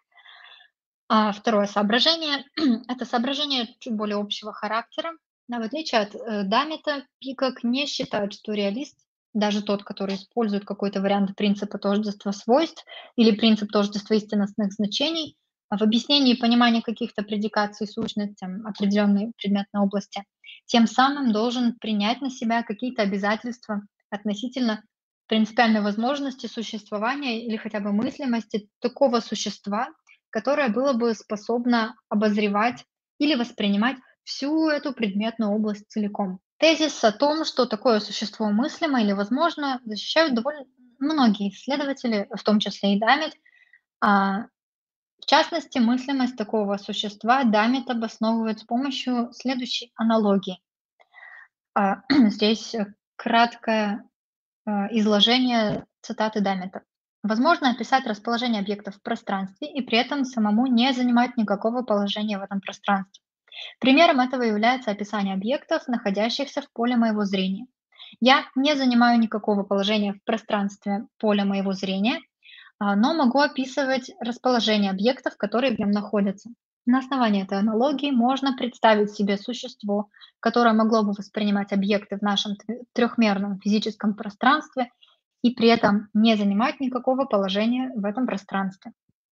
А второе соображение– это соображение чуть более общего характера. Да, в отличие от э, Дамита, Пикок не считает, что реалист, даже тот, который использует какой-то вариант принципа тождества свойств или принцип тождества истинностных значений, а в объяснении и понимании каких-то предикаций сущностям определенной предметной области, тем самым должен принять на себя какие-то обязательства относительно принципиальной возможности существования или хотя бы мыслимости такого существа, которое было бы способно обозревать или воспринимать всю эту предметную область целиком. Тезис о том, что такое существо мыслимо или возможно, защищают довольно многие исследователи, в том числе и Даммит. А, В частности, мыслимость такого существа Даммит обосновывает с помощью следующей аналогии. А, Здесь э, краткое а, изложение цитаты Даммита. Возможно описать расположение объектов в пространстве и при этом самому не занимать никакого положения в этом пространстве. Примером этого является описание объектов, находящихся в поле моего зрения. Я не занимаю никакого положения в пространстве поля моего зрения, а, но могу описывать расположение объектов, которые в нем находятся. На основании этой аналогии можно представить себе существо, которое могло бы воспринимать объекты в нашем т- трехмерном физическом пространстве и при этом не занимать никакого положения в этом пространстве.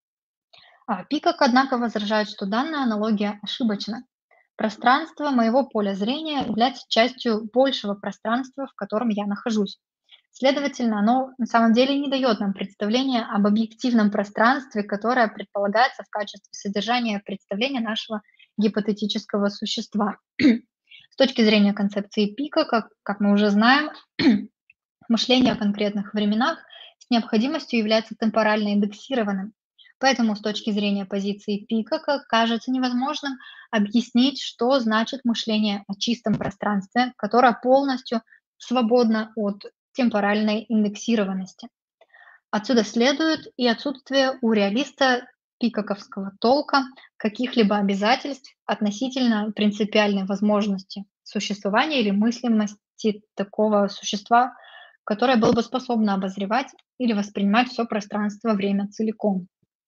А Пикок, однако, возражает, что данная аналогия ошибочна. Пространство моего поля зрения является частью большего пространства, в котором я нахожусь. Следовательно, оно на самом деле не дает нам представления об объективном пространстве, которое предполагается в качестве содержания представления нашего гипотетического существа. С точки зрения концепции пика, как, как мы уже знаем, мышление о конкретных временах с необходимостью является темпорально индексированным. Поэтому с точки зрения позиции Пикака кажется невозможным объяснить, что значит мышление о чистом пространстве, которое полностью свободно от темпоральной индексированности. Отсюда следует и отсутствие у реалиста пикаковского толка каких-либо обязательств относительно принципиальной возможности существования или мыслимости такого существа, которое было бы способно обозревать или воспринимать все пространство-время целиком.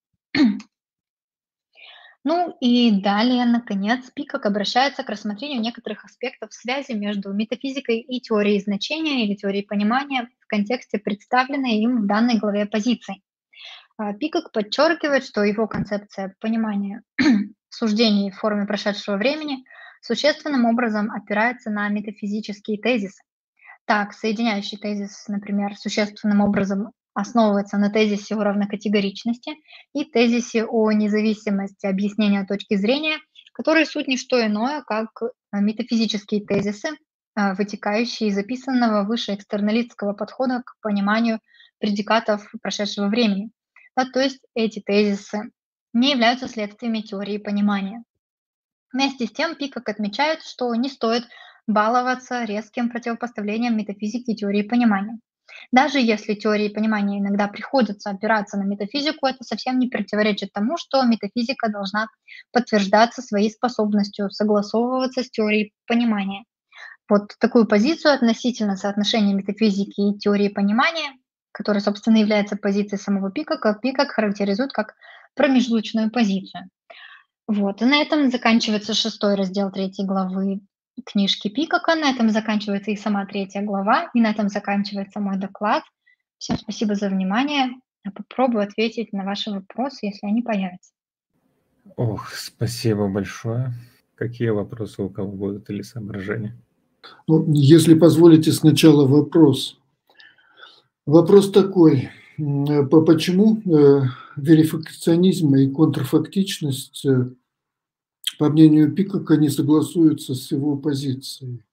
Ну и далее, наконец, Пикок обращается к рассмотрению некоторых аспектов связи между метафизикой и теорией значения или теорией понимания в контексте представленной им в данной главе позиций. А, Пикок подчеркивает, что его концепция понимания суждений в форме прошедшего времени существенным образом опирается на метафизические тезисы. Так, соединяющий тезис, например, существенным образом основывается на тезисе о равнокатегоричности и тезисе о независимости объяснения точки зрения, которые суть не что иное, как э, метафизические тезисы, э, вытекающие из описанного выше экстерналистского подхода к пониманию предикатов прошедшего времени. Да, то есть эти тезисы не являются следствиями теории понимания. Вместе с тем Пикок отмечает, что не стоит баловаться резким противопоставлением метафизики и теории понимания. Даже если теории понимания иногда приходится опираться на метафизику, это совсем не противоречит тому, что метафизика должна подтверждаться своей способностью согласовываться с теорией понимания. Вот такую позицию относительно соотношения метафизики и теории понимания, которая, собственно, является позицией самого Пикака, Пикак характеризует как промежуточную позицию. Вот, и на этом заканчивается шестой раздел третьей главы книжки Пикака, на этом заканчивается и сама третья глава, и на этом заканчивается мой доклад. Всем спасибо за внимание. Я попробую ответить на ваши вопросы, если они появятся. Ох, спасибо большое. Какие вопросы у кого будут или соображения? Ну, если позволите, сначала вопрос. Вопрос такой. М, по- Почему э, верификационизм и контрфактичность, э, по мнению Пикака, не согласуются с его позицией?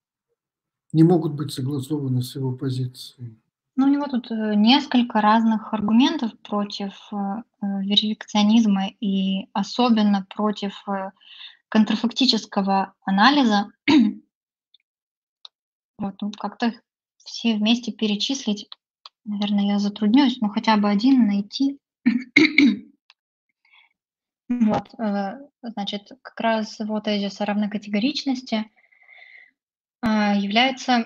Не могут быть согласованы с его позицией. Ну, у него тут э, несколько разных аргументов против э, э, верификационизма и особенно против э, контрфактического анализа. Вот, ну, как-то их все вместе перечислить, наверное, я затруднюсь, но хотя бы один найти. Вот, э, значит, как раз его тезис о равнокатегоричности а, является,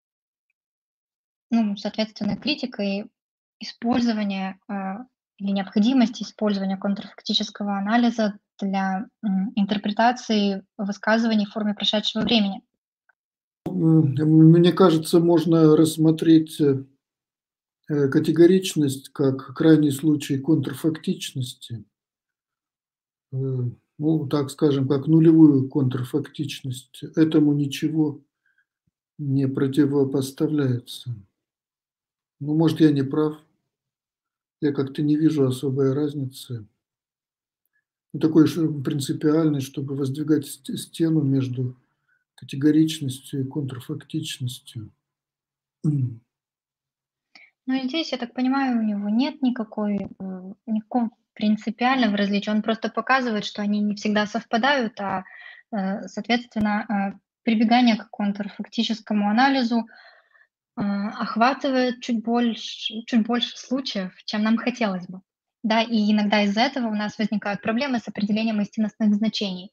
ну, соответственно, критикой использования а, или необходимости использования контрфактического анализа для м, интерпретации высказываний в форме прошедшего времени. М, Мне кажется, можно рассмотреть э, категоричность как крайний случай контрфактичности. Э, Ну, так скажем, как нулевую контрфактичность. Этому ничего не противопоставляется. Ну, может, я не прав. Я как-то не вижу особой разницы. Ну, такой ш- принципиальной, чтобы воздвигать ст- стену между категоричностью и контрфактичностью. М. Ну, и здесь, я так понимаю, у него нет никакой, э, никакого принципиального различия. Он просто показывает, что они не всегда совпадают, а, э, соответственно, э, прибегание к контрфактическому анализу а, охватывает чуть больше, чуть больше случаев, чем нам хотелось бы. Да, и иногда из-за этого у нас возникают проблемы с определением истинностных значений.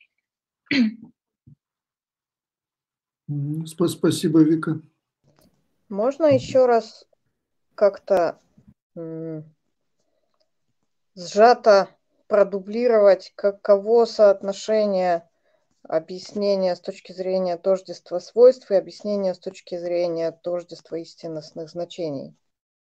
М, спа- Спасибо, Вика. Можно еще раз как-то м, сжато продублировать, каково соотношение объяснения с точки зрения тождества свойств и объяснения с точки зрения тождества истинностных значений?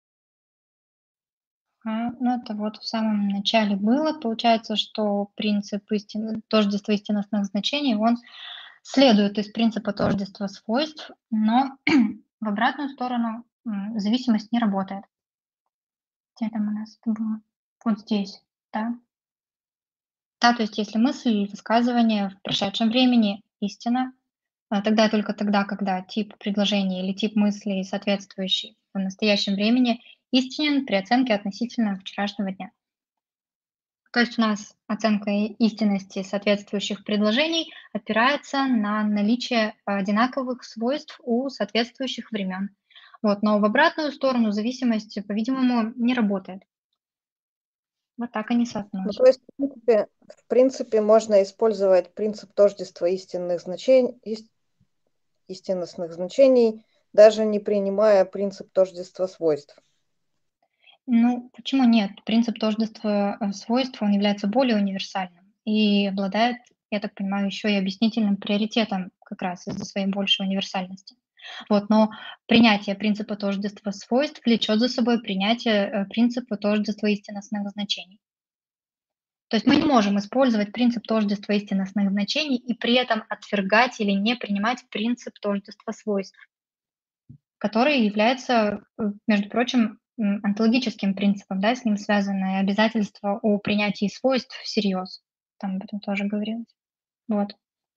А, ну, это вот в самом начале было. Получается, что принцип истины, тождества истинностных значений, он следует из принципа тождества свойств, но в обратную сторону м, зависимость не работает. Где там у нас это было? Вот здесь, да? Да, то есть если мысль или высказывание в прошедшем времени истина, а, тогда и только тогда, когда тип предложения или тип мысли, соответствующий в настоящем времени, истинен при оценке относительно вчерашнего дня. То есть у нас оценка истинности соответствующих предложений опирается на наличие одинаковых свойств у соответствующих времен. Вот, но в обратную сторону зависимость, по-видимому, не работает. Вот так они Ну, соотносят. то есть, в принципе, в принципе, можно использовать принцип тождества истинных значений, ист- истинностных значений, даже не принимая принцип тождества свойств. Ну, почему нет? Принцип тождества э, свойств, он является более универсальным и обладает, я так понимаю, еще и объяснительным приоритетом как раз из-за своей большей универсальности. Вот, но принятие принципа тождества свойств влечет за собой принятие э, принципа тождества истинностных значений. То есть мы не можем использовать принцип тождества истинностных значений и при этом отвергать или не принимать принцип тождества свойств, который является, э, между прочим, м, онтологическим принципом, да, с ним связаны обязательства о принятии свойств всерьез. Там об этом тоже говорилось. Вот.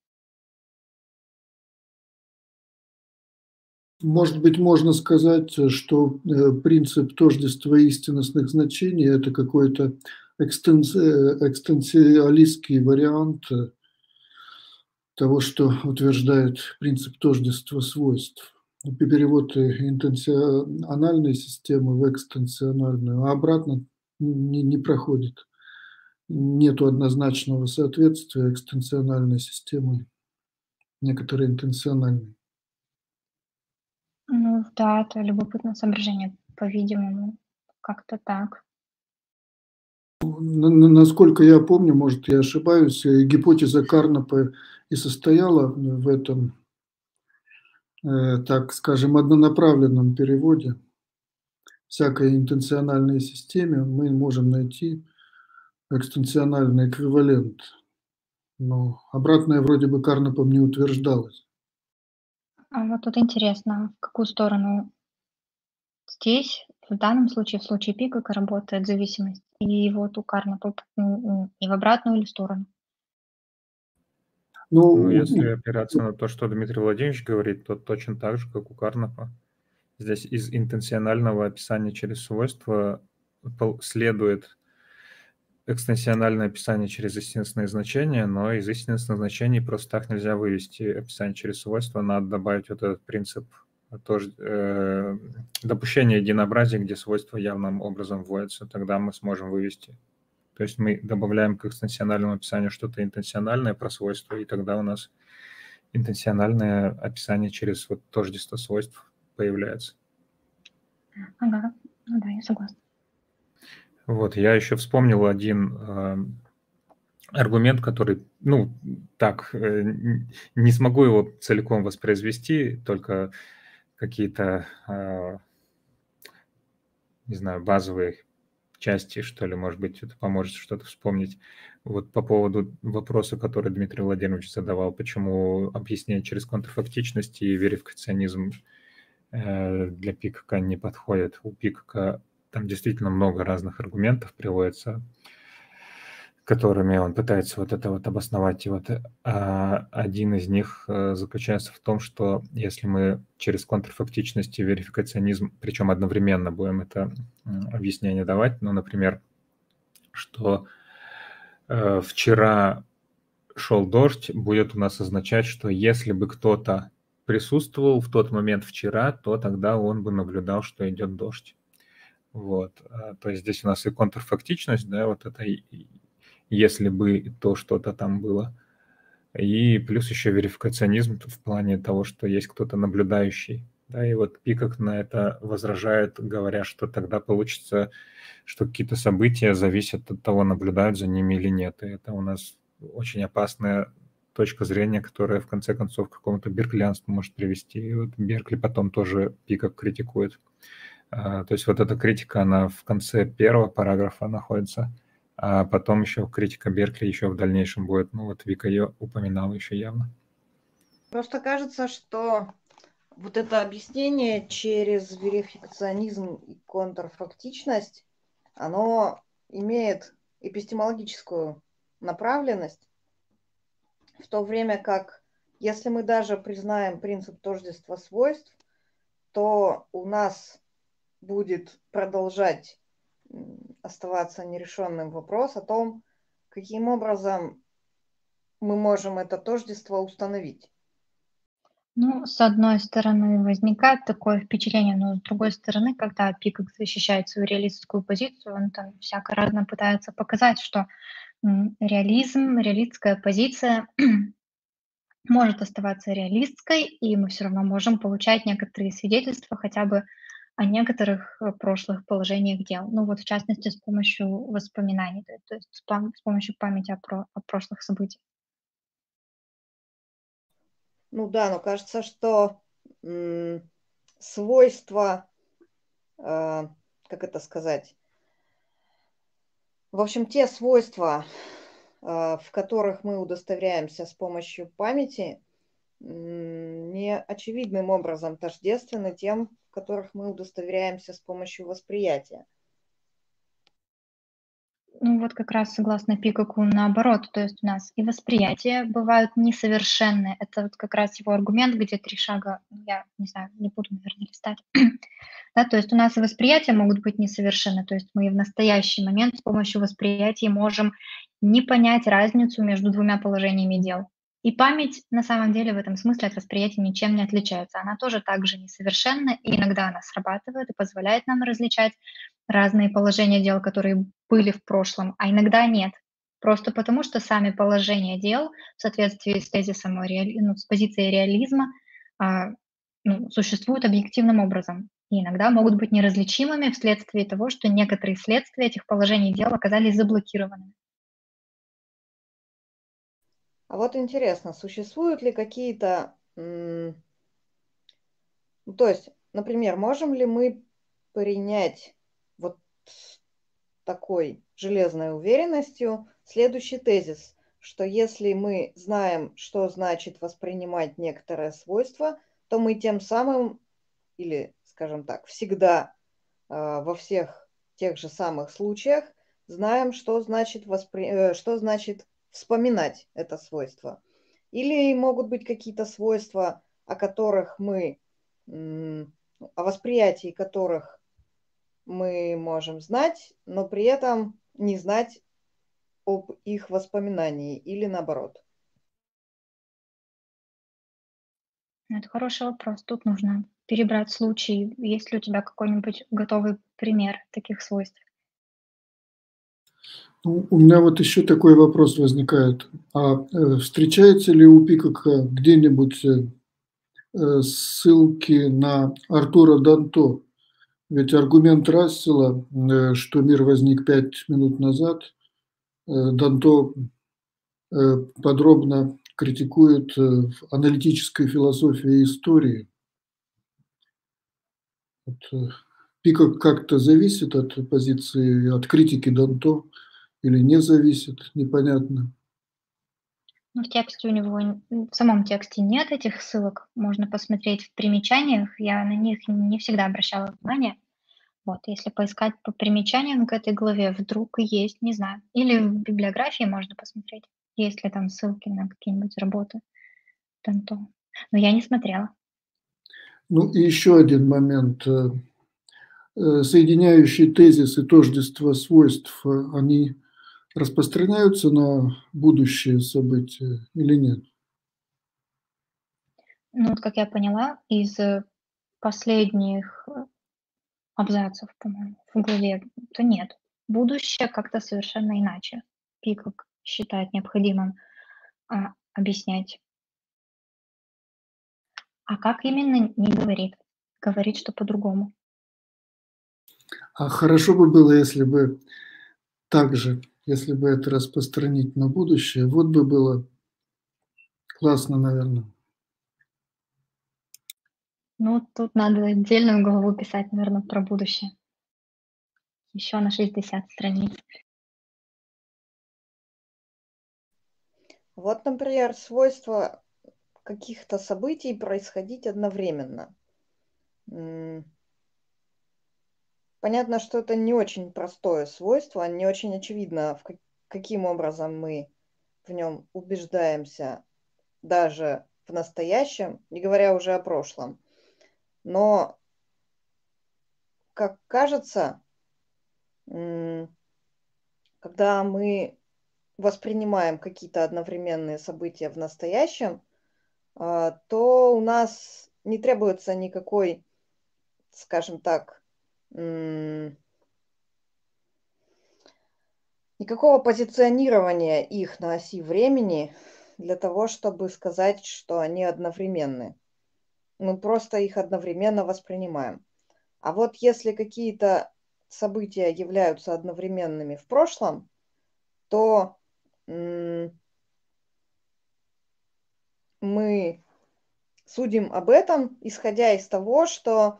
Может быть, можно сказать, что э, принцип тождества истинностных значений – это какой-то экстенс- э, экстенциалистский вариант э, того, что утверждает принцип тождества свойств. Перевод интенциональной системы в экстенциональную, а обратно не, не проходит. Нету однозначного соответствия экстенциональной системы некоторой интенциональной. Ну да, это любопытное соображение, по-видимому, как-то так. На- на- Насколько я помню, может, я ошибаюсь, э, гипотеза Карнапа и состояла в этом, э, так скажем, однонаправленном переводе. Всякой интенциональной системе мы можем найти экстенциональный эквивалент, но обратное вроде бы Карнапом не утверждалось. А вот тут интересно, в какую сторону здесь, в данном случае, в случае Пикака, работает зависимость, и вот у Карнапа м, м, и в обратную ли сторону. Ну, Ну, у- если у- опираться на то, что Дмитрий Владимирович говорит, то точно так же, как у Карнапа. Здесь из интенционального описания через свойства пол- следует экстенсиональное описание через истинностные значения, но из истинностных значений просто так нельзя вывести описание через свойства. Надо добавить вот этот принцип тоже, э, допущения единообразия, где свойства явным образом вводятся. Тогда мы сможем вывести. То есть мы добавляем к экстенсиональному описанию что-то интенсиональное про свойства, и тогда у нас интенсиональное описание через вот тождество свойств появляется. Ага, ну да, я согласна. Вот, я еще вспомнил один э, аргумент, который, ну, так, э, н- не смогу его целиком воспроизвести, только какие-то, э, не знаю, базовые части, что ли, может быть, это поможет что-то вспомнить. Вот по поводу вопроса, который Дмитрий Владимирович задавал, почему объяснение через контрфактичность и верификационизм э, для Пикака не подходит. У Пикака там действительно много разных аргументов приводится, которыми он пытается вот это вот обосновать. И вот а, один из них а, заключается в том, что если мы через контрфактичность и верификационизм, причем одновременно будем это м, объяснение давать, ну, например, что э, вчера шел дождь, будет у нас означать, что если бы кто-то присутствовал в тот момент вчера, то тогда он бы наблюдал, что идет дождь. Вот. а, То есть здесь у нас и контрфактичность, да, вот это и- и если бы то что-то там было. И плюс еще верификационизм в плане того, что есть кто-то наблюдающий. Да, и вот Пикак на это возражает, говоря, что тогда получится, что какие-то события зависят от того, наблюдают за ними или нет. И это у нас очень опасная точка зрения, которая в конце концов к какому-то берклианству может привести. И вот Беркли потом тоже Пикак критикует. А, То есть вот эта критика, она в конце первого параграфа находится, а потом еще критика Беркли еще в дальнейшем будет. Ну вот Вика ее упоминала еще явно. Просто кажется, что вот это объяснение через верификационизм и контрфактичность, оно имеет эпистемологическую направленность, в то время как, если мы даже признаем принцип тождества свойств, то у нас будет продолжать оставаться нерешенным вопрос о том, каким образом мы можем это тождество установить. Ну, с одной стороны, возникает такое впечатление, но с другой стороны, когда Пикок защищает свою реалистскую позицию, он там всяко разно пытается показать, что м, реализм, реалистская позиция может оставаться реалистской, и мы все равно можем получать некоторые свидетельства хотя бы о некоторых э, прошлых положениях дел. Ну вот в частности с помощью воспоминаний, то, то есть с, пам- с помощью памяти о, про- о прошлых событиях. Ну да, но кажется, что м, свойства, э, как это сказать, в общем, те свойства, э, в которых мы удостоверяемся с помощью памяти, м, не очевидным образом тождественны тем, в которых мы удостоверяемся с помощью восприятия. Ну вот как раз согласно Пикоку наоборот, то есть у нас и восприятия бывают несовершенны. Это вот как раз его аргумент, где три шага, ну, я не знаю, не буду, наверное, листать. Да, то есть у нас и восприятия могут быть несовершенны, то есть мы и в настоящий момент с помощью восприятия можем не понять разницу между двумя положениями дел. И память на самом деле в этом смысле от восприятия ничем не отличается. Она тоже также несовершенна, и иногда она срабатывает и позволяет нам различать разные положения дел, которые были в прошлом, а иногда нет. Просто потому, что сами положения дел в соответствии с тезисом, о реали- ну, с позицией реализма а, ну, существуют объективным образом. И иногда могут быть неразличимыми вследствие того, что некоторые следствия этих положений дел оказались заблокированы. А вот интересно, существуют ли какие-то, м, ну, то есть, например, можем ли мы принять вот с такой железной уверенностью следующий тезис, что если мы знаем, что значит воспринимать некоторое свойство, то мы тем самым, или, скажем так, всегда э, во всех тех же самых случаях знаем, что значит, воспри... э, что значит вспоминать это свойство. Или могут быть какие-то свойства, о которых мы, м, о восприятии которых мы можем знать, но при этом не знать об их воспоминании или наоборот. Ну, это хороший вопрос. Тут нужно перебрать случаи. Есть ли у тебя какой-нибудь готовый пример таких свойств? Ну, у меня вот еще такой вопрос возникает. А э, встречается ли у Пикока где-нибудь э, э, ссылки на Артура Данто? Ведь аргумент Рассела, э, что мир возник пять минут назад, э, Данто э, подробно критикует э, в аналитической философии истории. Вот, э, Пикок как-то зависит от позиции, от критики Данто или не зависит, непонятно. Ну, в тексте у него, н- в самом тексте нет этих ссылок. Можно посмотреть в примечаниях. Я на них не всегда обращала внимание. Вот, если поискать по примечаниям к этой главе, вдруг и есть, не знаю. Или в библиографии можно посмотреть, есть ли там ссылки на какие-нибудь работы Данто. Но я не смотрела. Ну и еще один момент. э, э, Соединяющие тезисы тождества свойств, э, они распространяются на будущее события или нет? Ну, вот как я поняла, из э, последних э, абзацев, по-моему, в главе, то нет. Будущее как-то совершенно иначе. Пикок считает необходимым а, объяснять. А как именно, не говорит. Говорит, что по-другому. А хорошо бы было, если бы также, если бы это распространить на будущее, вот бы было классно, наверное. Ну, тут надо отдельную главу писать, наверное, про будущее. Еще на шестьдесят страниц. Вот, например, свойство каких-то событий происходить одновременно. М, Понятно, что это не очень простое свойство, не очень очевидно, в как- каким образом мы в нем убеждаемся даже в настоящем, не говоря уже о прошлом. Но, как кажется, когда мы воспринимаем какие-то одновременные события в настоящем, то у нас не требуется никакой, скажем так, никакого позиционирования их на оси времени для того, чтобы сказать, что они одновременны. Мы просто их одновременно воспринимаем. А вот если какие-то события являются одновременными в прошлом, то мы судим об этом, исходя из того, что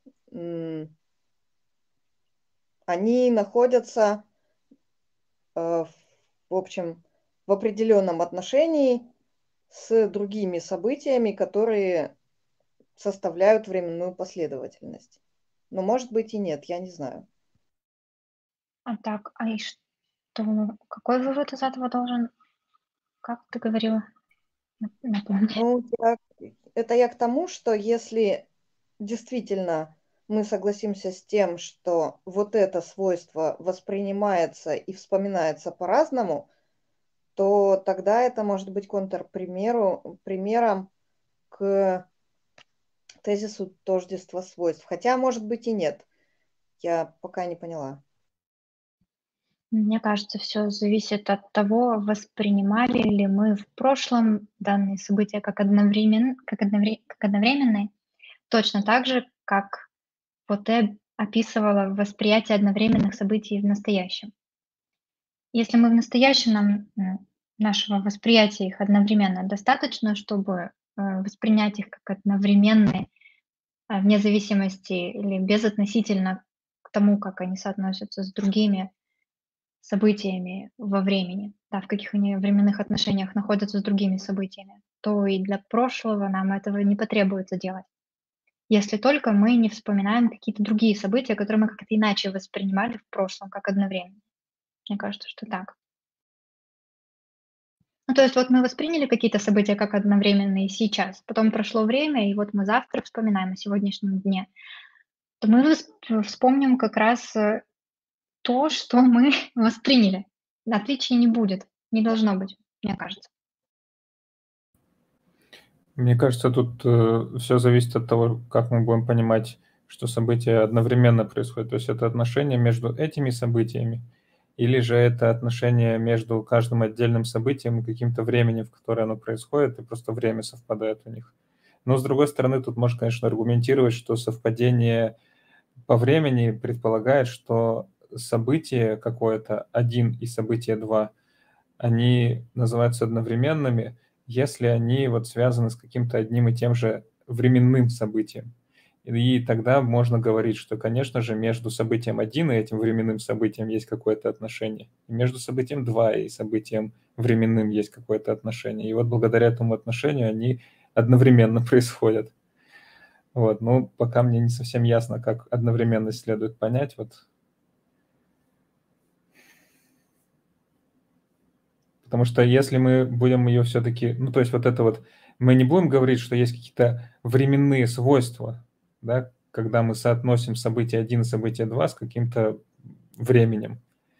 они находятся, в общем, в определенном отношении с другими событиями, которые составляют временную последовательность. Но может быть и нет, я не знаю. А так, а и что? Какой вывод из этого должен? Как ты говорила? Напомни. Ну, я, это я к тому, что если действительно мы согласимся с тем, что вот это свойство воспринимается и вспоминается по-разному, то тогда это может быть контрпримеру, примером к тезису тождества свойств. Хотя, может быть, и нет. Я пока не поняла. Мне кажется, все зависит от того, воспринимали ли мы в прошлом данные события как, одновремен, как, одновре, как одновременные, точно так же, как вот ты описывала восприятие одновременных событий в настоящем. Если мы в настоящем, нам нашего восприятия их одновременно достаточно, чтобы э, воспринять их как одновременные, э, вне зависимости или безотносительно к тому, как они соотносятся с другими событиями во времени, да, в каких они временных отношениях находятся с другими событиями, то и для прошлого нам этого не потребуется делать. Если только мы не вспоминаем какие-то другие события, которые мы как-то иначе воспринимали в прошлом, как одновременно. Мне кажется, что так. Ну, то есть вот мы восприняли какие-то события как одновременные сейчас, потом прошло время, и вот мы завтра вспоминаем о сегодняшнем дне, то мы восп- вспомним как раз э, то, что мы восприняли. Отличий не будет, не должно быть, мне кажется. Мне кажется, тут э, все зависит от того, как мы будем понимать, что события одновременно происходят. То есть это отношение между этими событиями, или же это отношение между каждым отдельным событием и каким-то временем, в которое оно происходит, и просто время совпадает у них. Но, с другой стороны, тут можно, конечно, аргументировать, что совпадение по времени предполагает, что событие какое-то один и событие два, они называются одновременными, если они вот связаны с каким-то одним и тем же временным событием. И тогда можно говорить, что, конечно же, между событием один и этим временным событием есть какое-то отношение. И между событием два и событием временным есть какое-то отношение. И вот благодаря этому отношению они одновременно происходят. Вот, ну, пока мне не совсем ясно, как одновременность следует понять. Вот. Потому что если мы будем ее все-таки... Ну, то есть вот это вот... Мы не будем говорить, что есть какие-то временные свойства, да, когда мы соотносим событие один и событие два с каким-то временем.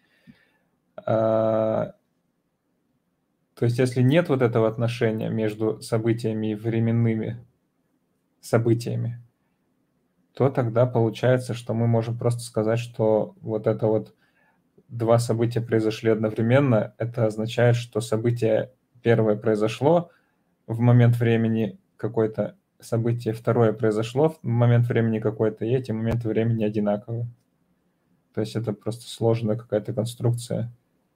А, то есть если нет вот этого отношения между событиями и временными событиями, то тогда получается, что мы можем просто сказать, что вот это вот два события произошли одновременно, это означает, что событие первое произошло в момент времени какое-то, событие второе произошло в момент времени какой-то, и эти моменты времени одинаковые. То есть это просто сложная какая-то конструкция,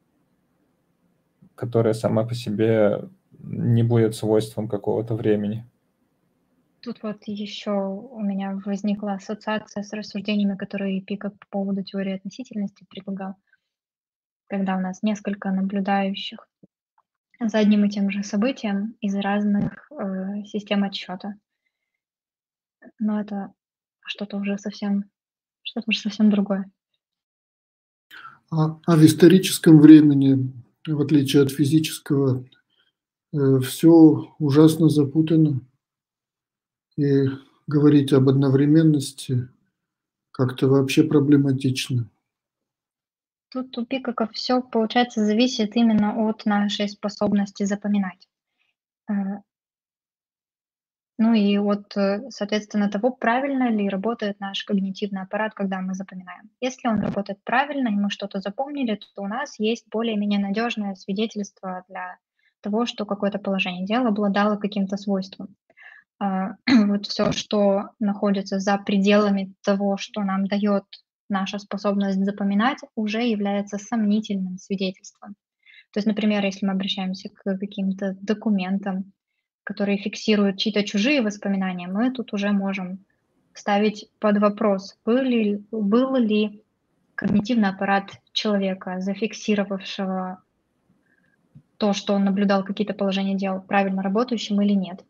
которая сама по себе не будет свойством какого-то времени. Тут вот еще у меня возникла ассоциация с рассуждениями, которые Пикок по поводу теории относительности предлагал, когда у нас несколько наблюдающих за одним и тем же событием из разных э, систем отсчета. Но это что-то уже совсем, что-то уже совсем другое. А, а в историческом времени, в отличие от физического, э, все ужасно запутано. И говорить об одновременности как-то вообще проблематично. Тут у Пикака все, получается, зависит именно от нашей способности запоминать. Э, ну и от, э, соответственно, того, правильно ли работает наш когнитивный аппарат, когда мы запоминаем. Если он работает правильно, и мы что-то запомнили, то у нас есть более-менее надежное свидетельство для того, что какое-то положение дела обладало каким-то свойством. А, вот все, что находится за пределами того, что нам дает наша способность запоминать, уже является сомнительным свидетельством. То есть, например, если мы обращаемся к каким-то документам, которые фиксируют чьи-то чужие воспоминания, мы тут уже можем ставить под вопрос, был ли, был ли когнитивный аппарат человека, зафиксировавшего то, что он наблюдал какие-то положения дел, правильно работающим или нет.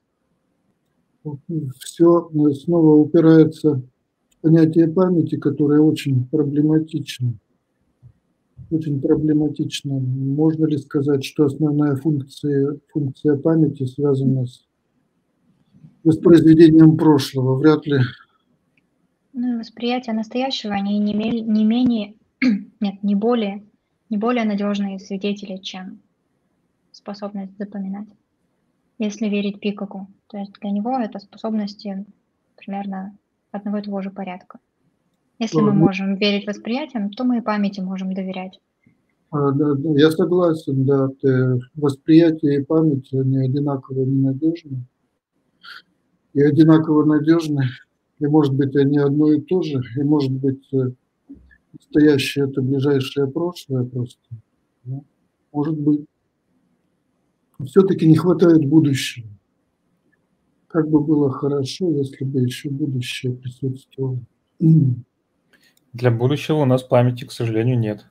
Все снова упирается в понятие памяти, которое очень проблематично. Очень проблематично. Можно ли сказать, что основная функция, функция памяти связана с воспроизведением прошлого? Вряд ли. Ну и восприятие настоящего, они не, ме- не менее, нет, не более, не более надежные свидетели, чем способность запоминать. Если верить Пикаку, то есть для него это способности примерно одного и того же порядка. Если мы Ну, можем верить восприятиям, то мы и памяти можем доверять. а, да, да, я согласен, да. ты- Восприятие и память, они одинаково ненадежны. И одинаково надежны. И, может быть, они одно и то же. И, может быть, э, настоящее – это ближайшее прошлое просто. Ну, может быть. Все-таки не хватает будущего. Как бы было хорошо, если бы еще будущее присутствовало. Для будущего у нас памяти, к сожалению, нет.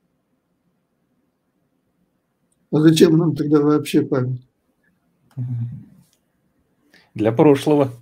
А зачем нам тогда вообще память? Для прошлого.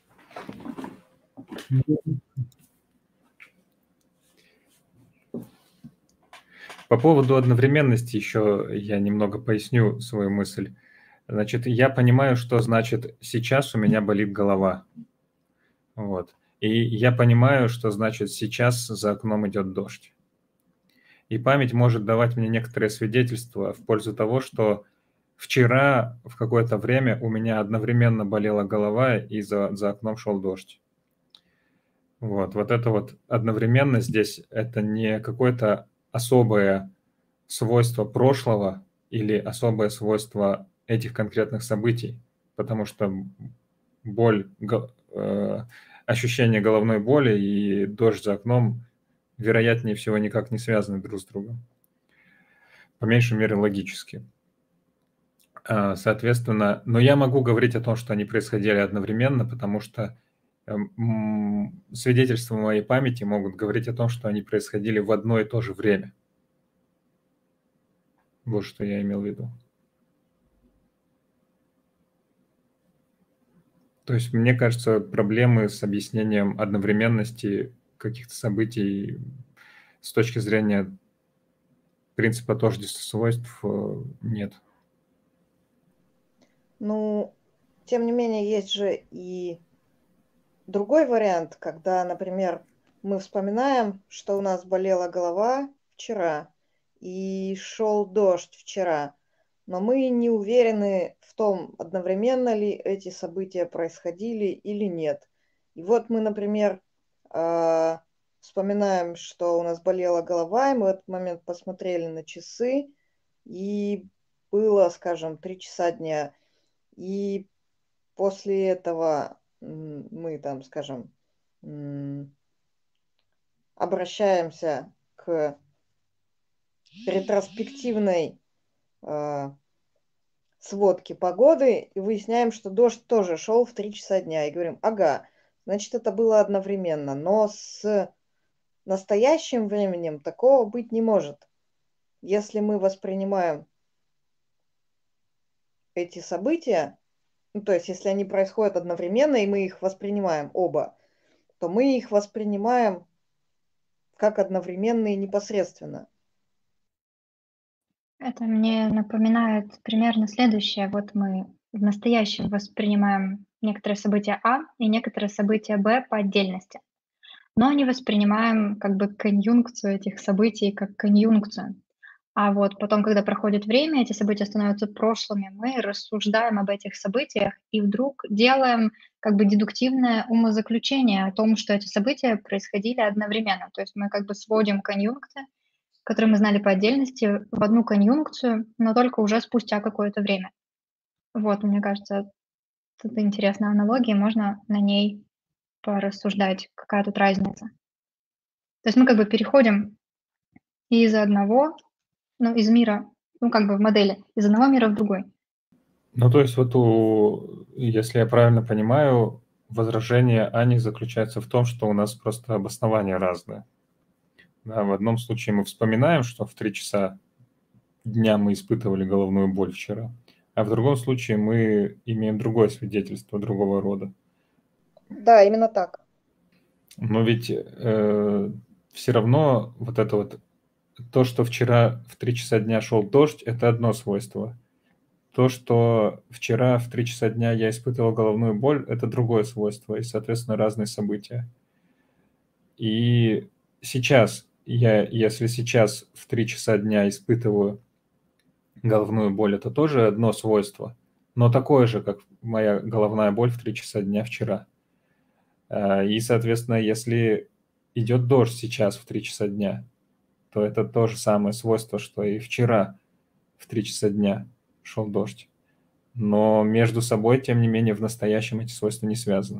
По поводу одновременности еще я немного поясню свою мысль. Значит, я понимаю, что значит сейчас у меня болит голова. Вот. И я понимаю, что значит сейчас за окном идет дождь. И память может давать мне некоторые свидетельства в пользу того, что вчера в какое-то время у меня одновременно болела голова и за, за окном шел дождь. Вот, вот это вот одновременно здесь это не какое-то особое свойство прошлого или особое свойство этих конкретных событий, потому что боль, го- э, ощущение головной боли и дождь за окном вероятнее всего никак не связаны друг с другом, по меньшей мере логически. А, Соответственно, но я могу говорить о том, что они происходили одновременно, потому что эм, м, свидетельства моей памяти могут говорить о том, что они происходили в одно и то же время. Вот что я имел в виду. То есть, мне кажется, проблемы с объяснением одновременности каких-то событий с точки зрения принципа тождества свойств э, нет. Ну, тем не менее, есть же и другой вариант, когда, например, мы вспоминаем, что у нас болела голова вчера и шел дождь вчера, но мы не уверены в том, одновременно ли эти события происходили или нет. И вот мы, например, э, вспоминаем, что у нас болела голова, и мы в этот момент посмотрели на часы, и было, скажем, три часа дня. И после этого м, мы там, скажем, м, обращаемся к ретроспективной э, сводке погоды и выясняем, что дождь тоже шел в три часа дня. И говорим, ага, значит, это было одновременно. Но с настоящим временем такого быть не может. Если мы воспринимаем эти события, ну, то есть если они происходят одновременно, и мы их воспринимаем оба, то мы их воспринимаем как одновременные непосредственно. Это мне напоминает примерно следующее. Вот мы в настоящем воспринимаем некоторые события А и некоторые события Б по отдельности. но не воспринимаем как бы конъюнкцию этих событий как конъюнкцию. А вот потом, когда проходит время, эти события становятся прошлыми, мы рассуждаем об этих событиях и вдруг делаем как бы дедуктивное умозаключение о том, что эти события происходили одновременно. То есть мы как бы сводим конъюнкты, которые мы знали по отдельности, в одну конъюнкцию, но только уже спустя какое-то время. Вот, мне кажется, это интересная аналогия, можно на ней порассуждать, какая тут разница. То есть мы как бы переходим из одного, ну, из мира, ну, как бы в модели, из одного мира в другой. Ну, то есть вот у, если я правильно понимаю, возражение Ани заключается в том, что у нас просто обоснования разные. Да, в одном случае мы вспоминаем, что в три часа дня мы испытывали головную боль вчера, а в другом случае мы имеем другое свидетельство другого рода. Да, именно так. Но ведь э, все равно вот это вот, то, что вчера в три часа дня шел дождь, это одно свойство. То, что вчера в три часа дня я испытывал головную боль, это другое свойство, и, соответственно, разные события. И сейчас, я, если сейчас в три часа дня испытываю головную боль, это тоже одно свойство, но такое же, как моя головная боль в три часа дня вчера. И, соответственно, если идет дождь сейчас в три часа дня, то это то же самое свойство, что и вчера в три часа дня шел дождь. Но между собой, тем не менее, в настоящем эти свойства не связаны.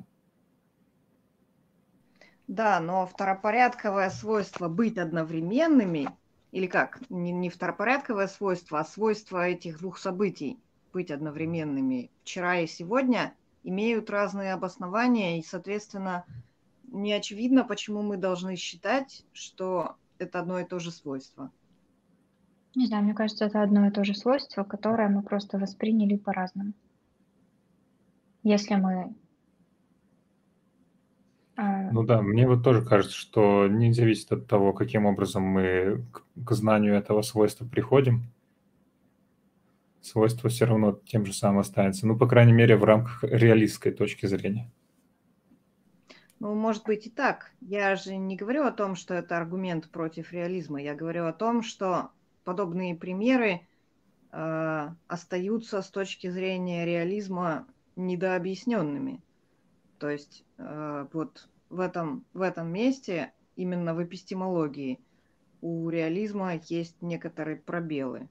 Да, но второпорядковое свойство быть одновременными, или как, не, не второпорядковое свойство, а свойство этих двух событий быть одновременными вчера и сегодня имеют разные обоснования, и, соответственно, не очевидно, почему мы должны считать, что это одно и то же свойство. Не знаю, мне кажется, это одно и то же свойство, которое мы просто восприняли по-разному. Если мы... э, Ну да, мне вот тоже кажется, что не зависит от того, каким образом мы к, к знанию этого свойства приходим, свойство все равно тем же самым останется. Ну, по крайней мере, в рамках реалистской точки зрения. Ну, может быть и так. Я же не говорю о том, что это аргумент против реализма. Я говорю о том, что подобные примеры э, остаются с точки зрения реализма недообъясненными. То есть э, вот в этом, в этом месте, именно в эпистемологии, у реализма есть некоторые пробелы.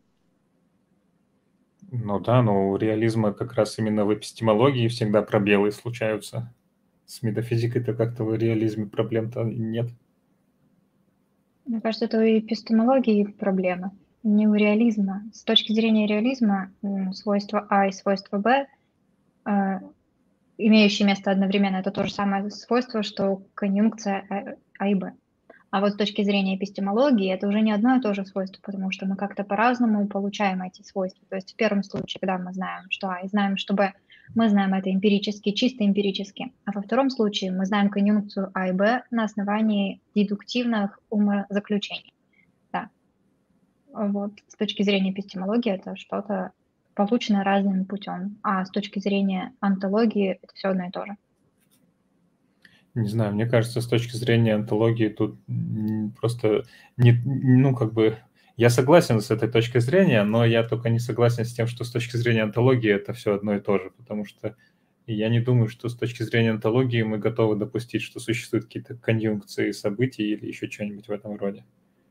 Ну да, но у реализма как раз именно в эпистемологии всегда пробелы случаются. С метафизикой-то как-то в реализме проблем-то нет. Мне кажется, это у эпистемологии проблема, не у реализма. С точки зрения реализма свойства А и свойства Б, э, имеющие место одновременно, это то же самое свойство, что конъюнкция А и Б. А вот с точки зрения эпистемологии это уже не одно и то же свойство, потому что мы как-то по-разному получаем эти свойства. То есть в первом случае, когда мы знаем, что А и знаем, что Б, мы знаем это эмпирически, чисто эмпирически. А во втором случае мы знаем конъюнкцию А и Б на основании дедуктивных умозаключений. Да. Вот. С точки зрения эпистемологии это что-то получено разным путем. А с точки зрения онтологии это все одно и то же. Не знаю, мне кажется, с точки зрения онтологии тут просто не, ну, как бы, я согласен с этой точкой зрения, но я только не согласен с тем, что с точки зрения онтологии это все одно и то же, потому что я не думаю, что с точки зрения онтологии мы готовы допустить, что существуют какие-то конъюнкции событий или еще что-нибудь в этом роде.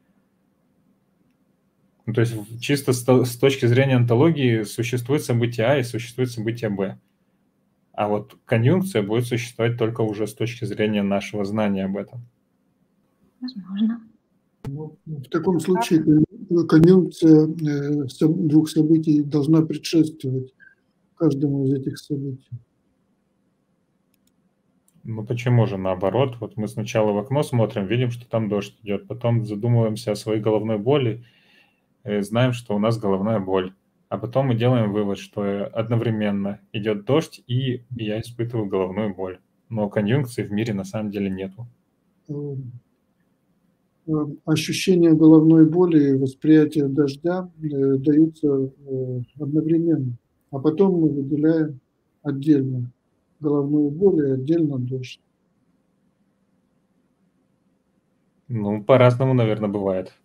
Ну, то есть чисто с точки зрения онтологии существует событие А и существует событие Б. А вот конъюнкция будет существовать только уже с точки зрения нашего знания об этом. Возможно. Ну, в таком случае конъюнкция двух событий должна предшествовать каждому из этих событий. Ну почему же наоборот? Вот мы сначала в окно смотрим, видим, что там дождь идет, потом задумываемся о своей головной боли, знаем, что у нас головная боль. А потом мы делаем вывод, что одновременно идет дождь, и я испытываю головную боль. Но конъюнкции в мире на самом деле нету. Ощущение головной боли и восприятие дождя даются одновременно, а потом мы выделяем отдельно головную боль и отдельно дождь. Ну, по-разному, наверное, бывает.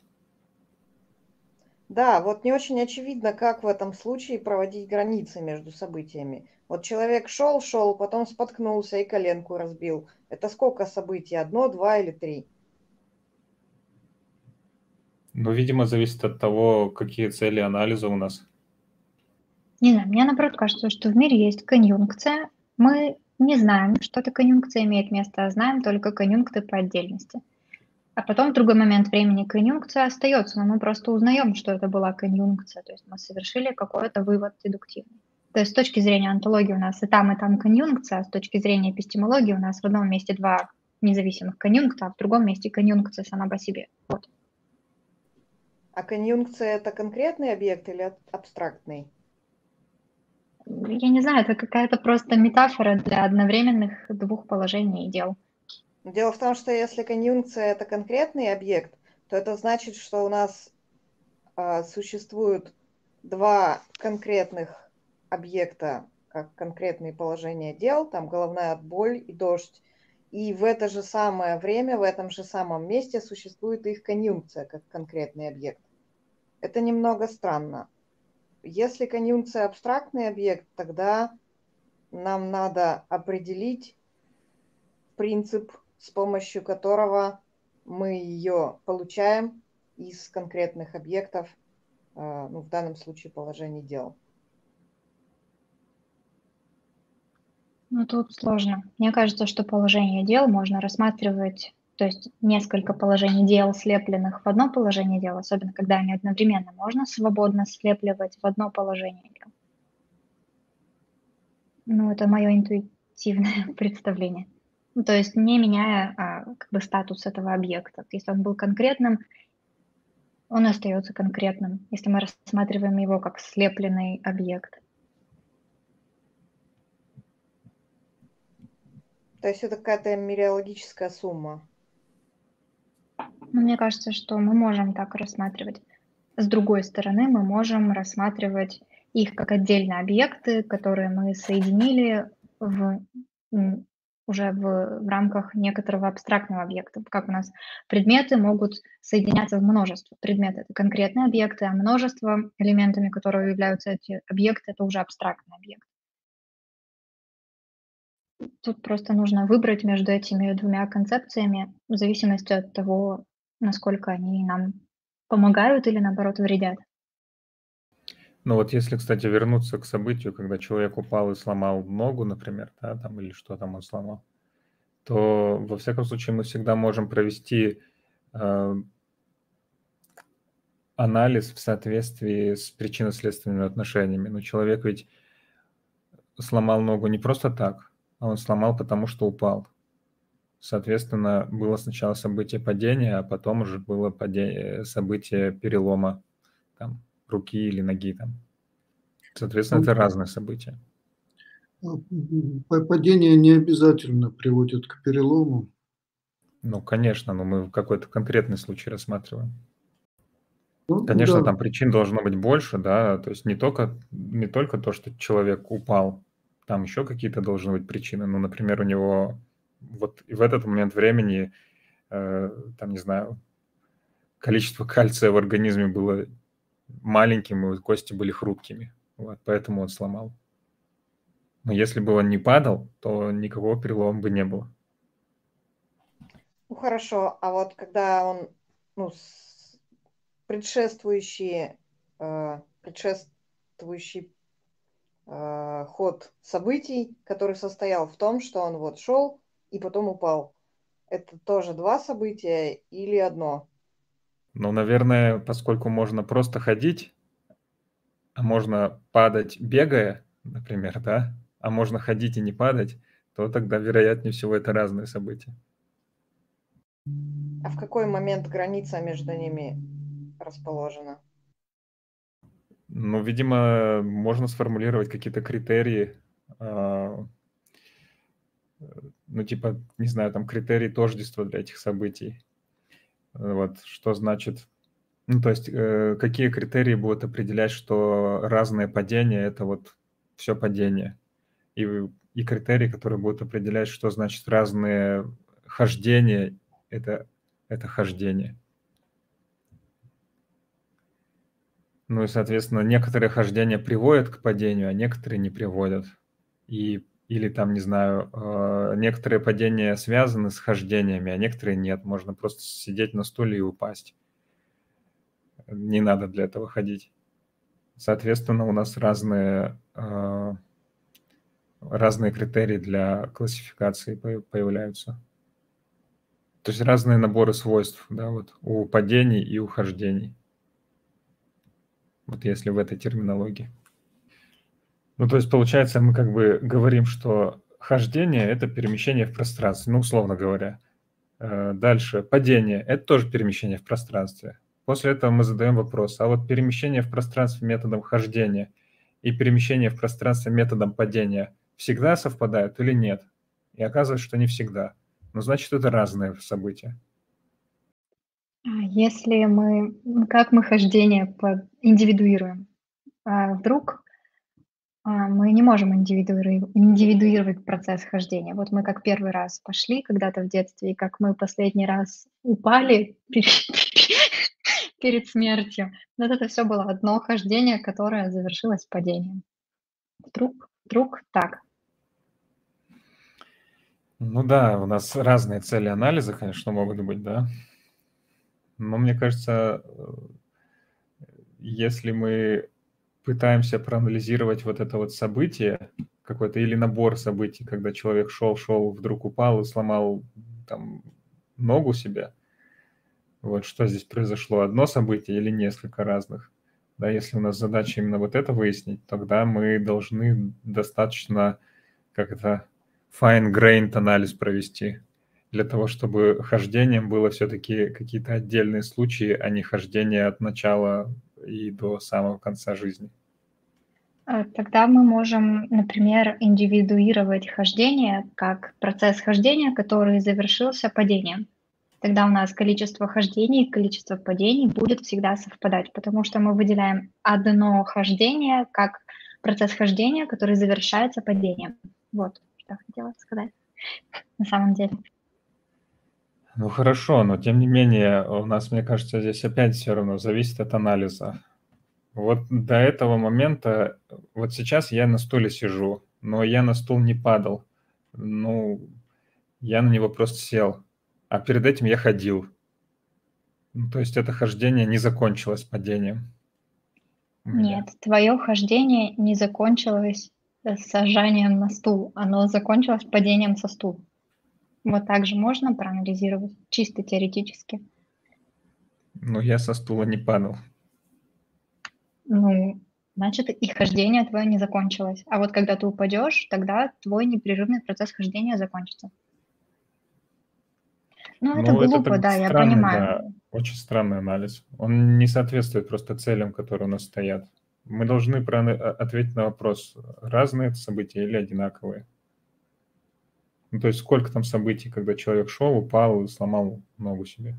Да, вот не очень очевидно, как в этом случае проводить границы между событиями. Вот человек шел, шел, потом споткнулся и коленку разбил. Это сколько событий? Одно, два или три? Ну, видимо, зависит от того, какие цели анализа у нас. Не знаю, мне наоборот кажется, что в мире есть конъюнкция. Мы не знаем, что эта конъюнкция имеет место, а знаем только конъюнкты по отдельности. А потом в другой момент времени конъюнкция остается, но мы просто узнаем, что это была конъюнкция. То есть мы совершили какой-то вывод дедуктивный. То есть с точки зрения онтологии у нас и там, и там конъюнкция, а с точки зрения эпистемологии у нас в одном месте два независимых конъюнкта, а в другом месте конъюнкция сама по себе. Вот. А конъюнкция это конкретный объект или аб- абстрактный? Я не знаю, это какая-то просто метафора для одновременных двух положений и дел. Дело в том, что если конъюнкция это конкретный объект, то это значит, что у нас а, существуют два конкретных объекта, как конкретные положения дел, там головная боль и дождь. И в это же самое время, в этом же самом месте существует их конъюнкция, как конкретный объект. Это немного странно. Если конъюнкция абстрактный объект, тогда нам надо определить принцип, с помощью которого мы ее получаем из конкретных объектов, ну, в данном случае положений дел. Ну, тут сложно. Мне кажется, что положение дел можно рассматривать, то есть несколько положений дел, слепленных в одно положение дел, особенно когда они одновременно, можно свободно слепливать в одно положение дел. Ну, это мое интуитивное представление. Ну, то есть не меняя а, как бы статус этого объекта. Если он был конкретным, он остается конкретным, если мы рассматриваем его как слепленный объект. То есть это какая-то мириологическая сумма. Ну, мне кажется, что мы можем так рассматривать. С другой стороны, мы можем рассматривать их как отдельные объекты, которые мы соединили в, м, уже в, в рамках некоторого абстрактного объекта. Как у нас предметы могут соединяться в множество. Предметы — это конкретные объекты, а множество элементами, которые являются эти объекты, это уже абстрактный объект. Тут просто нужно выбрать между этими двумя концепциями в зависимости от того, насколько они нам помогают или, наоборот, вредят. Ну вот если, кстати, вернуться к событию, когда человек упал и сломал ногу, например, да, там, или что там он сломал, то, во всяком случае, мы всегда можем провести э, анализ в соответствии с причинно-следственными отношениями. Но человек ведь сломал ногу не просто так, а он сломал, потому что упал. Соответственно, было сначала событие падения, а потом уже было падение, событие перелома там, руки или ноги. Там. Соответственно, это разные события. Падение не обязательно приводит к перелому. Ну, конечно, но мы какой-то конкретный случай рассматриваем. Ну, Конечно, да. там причин должно быть больше, да, то есть не только, не только то, что человек упал, там еще какие-то должны быть причины. Ну, например, у него вот в этот момент времени, э, там, не знаю, количество кальция в организме было маленьким, и кости были хрупкими, вот, поэтому он сломал. Но если бы он не падал, то никакого перелома бы не было. Ну хорошо, а вот когда он, ну, с- предшествующий, э, предшествующий э, ход событий, который состоял в том, что он вот шел и потом упал, это тоже два события или одно? Ну, наверное, поскольку можно просто ходить, а можно падать, бегая, например, да, а можно ходить и не падать, то тогда, вероятнее всего, это разные события. А в какой момент граница между ними расположена? Ну, видимо, можно сформулировать какие-то критерии, а, ну, типа, не знаю, там критерии тождества для этих событий. Вот, что значит, ну, то есть, э, какие критерии будут определять, что разные падения – это вот все падение. И, и критерии, которые будут определять, что значит разные хождения – это это хождение. Ну и, соответственно, некоторые хождения приводят к падению, а некоторые не приводят. И, или там, не знаю, э, некоторые падения связаны с хождениями, а некоторые нет. Можно просто сидеть на стуле и упасть. Не надо для этого ходить. Соответственно, у нас разные, э, разные критерии для классификации появляются. То есть разные наборы свойств, да, вот у падений и у хождений. Вот если в этой терминологии. Ну, то есть, получается, мы как бы говорим, что хождение – это перемещение в пространстве, ну, условно говоря. Дальше, падение – это тоже перемещение в пространстве. После этого мы задаем вопрос, а вот перемещение в пространстве методом хождения и перемещение в пространстве методом падения всегда совпадают или нет? И оказывается, что не всегда. Ну, значит, это разные события. Если мы, как мы хождение индивидуируем? Вдруг мы не можем индивидуировать, индивидуировать процесс хождения. Вот мы как первый раз пошли когда-то в детстве, и как мы последний раз упали перед смертью. Вот это все было одно хождение, которое завершилось падением. Вдруг, вдруг так. Ну да, у нас разные цели анализа, конечно, могут быть, да. Но мне кажется, если мы пытаемся проанализировать вот это вот событие какое-то или набор событий, когда человек шел, шел, вдруг упал и сломал там ногу себе, вот что здесь произошло, одно событие или несколько разных. Да, если у нас задача именно вот это выяснить, тогда мы должны достаточно как это fine-grained анализ провести для того, чтобы хождением было все-таки какие-то отдельные случаи, а не хождение от начала и до самого конца жизни. Тогда мы можем, например, индивидуировать хождение как процесс хождения, который завершился падением. Тогда у нас количество хождений и количество падений будет всегда совпадать, потому что мы выделяем одно хождение как процесс хождения, который завершается падением. Вот, что хотела сказать на самом деле. Ну хорошо, но тем не менее у нас, мне кажется, здесь опять все равно зависит от анализа. Вот до этого момента, вот сейчас я на стуле сижу, но я на стул не падал. Ну, я на него просто сел, а перед этим я ходил. Ну, то есть это хождение не закончилось падением. Нет, твое хождение не закончилось сажанием на стул, оно закончилось падением со стула. Вот так же можно проанализировать, чисто теоретически. Ну, я со стула не падал. Ну, значит, и хождение твое не закончилось. А вот когда ты упадешь, тогда твой непрерывный процесс хождения закончится. Ну, это Ну, это глупо, так да, я странный, да, понимаю. очень странный анализ. Он не соответствует просто целям, которые у нас стоят. Мы должны проана- ответить на вопрос, разные это события или одинаковые. Ну, то есть сколько там событий, когда человек шел, упал и сломал ногу себе.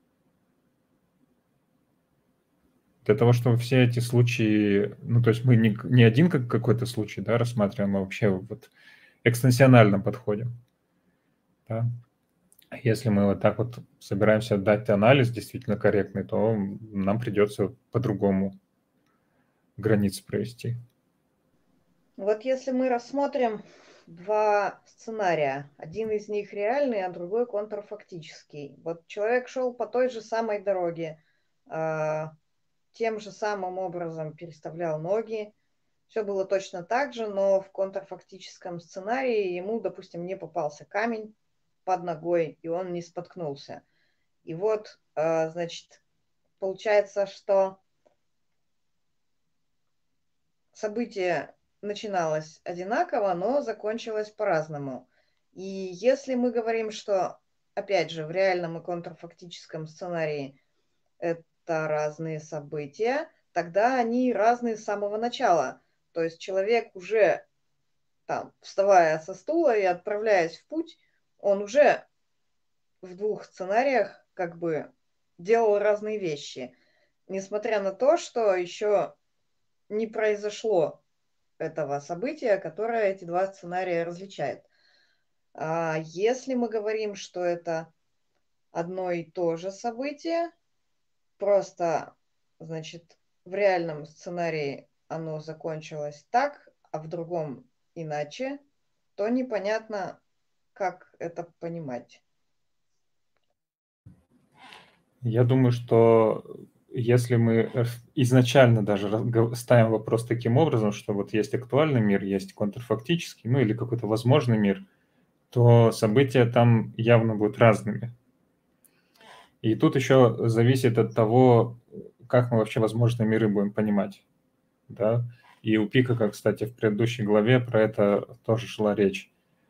Для того, чтобы все эти случаи, ну, то есть мы не, не один как какой-то случай, да, рассматриваем, а вообще вот экстенсионально подходим. Да? Если мы вот так вот собираемся дать анализ действительно корректный, то нам придется по-другому границы провести. Вот если мы рассмотрим два сценария, один из них реальный, а другой контрфактический. Вот человек шел по той же самой дороге, тем же самым образом переставлял ноги, все было точно так же, но в контрфактическом сценарии ему, допустим, не попался камень под ногой, и он не споткнулся. И вот, значит, получается, что событие начиналось одинаково, но закончилось по-разному. И если мы говорим, что, опять же, в реальном и контрфактическом сценарии это разные события, тогда они разные с самого начала. То есть человек уже, там, вставая со стула и отправляясь в путь, он уже в двух сценариях как бы делал разные вещи. Несмотря на то, что еще не произошло этого события, которое эти два сценария различает. А если мы говорим, что это одно и то же событие, просто, значит, в реальном сценарии оно закончилось так, а в другом иначе, то непонятно, как это понимать. Я думаю, что если мы изначально даже ставим вопрос таким образом, что вот есть актуальный мир, есть контрфактический, ну или какой-то возможный мир, то события там явно будут разными. И тут еще зависит от того, как мы вообще возможные миры будем понимать. Да? И у Пикака, кстати, в предыдущей главе про это тоже шла речь.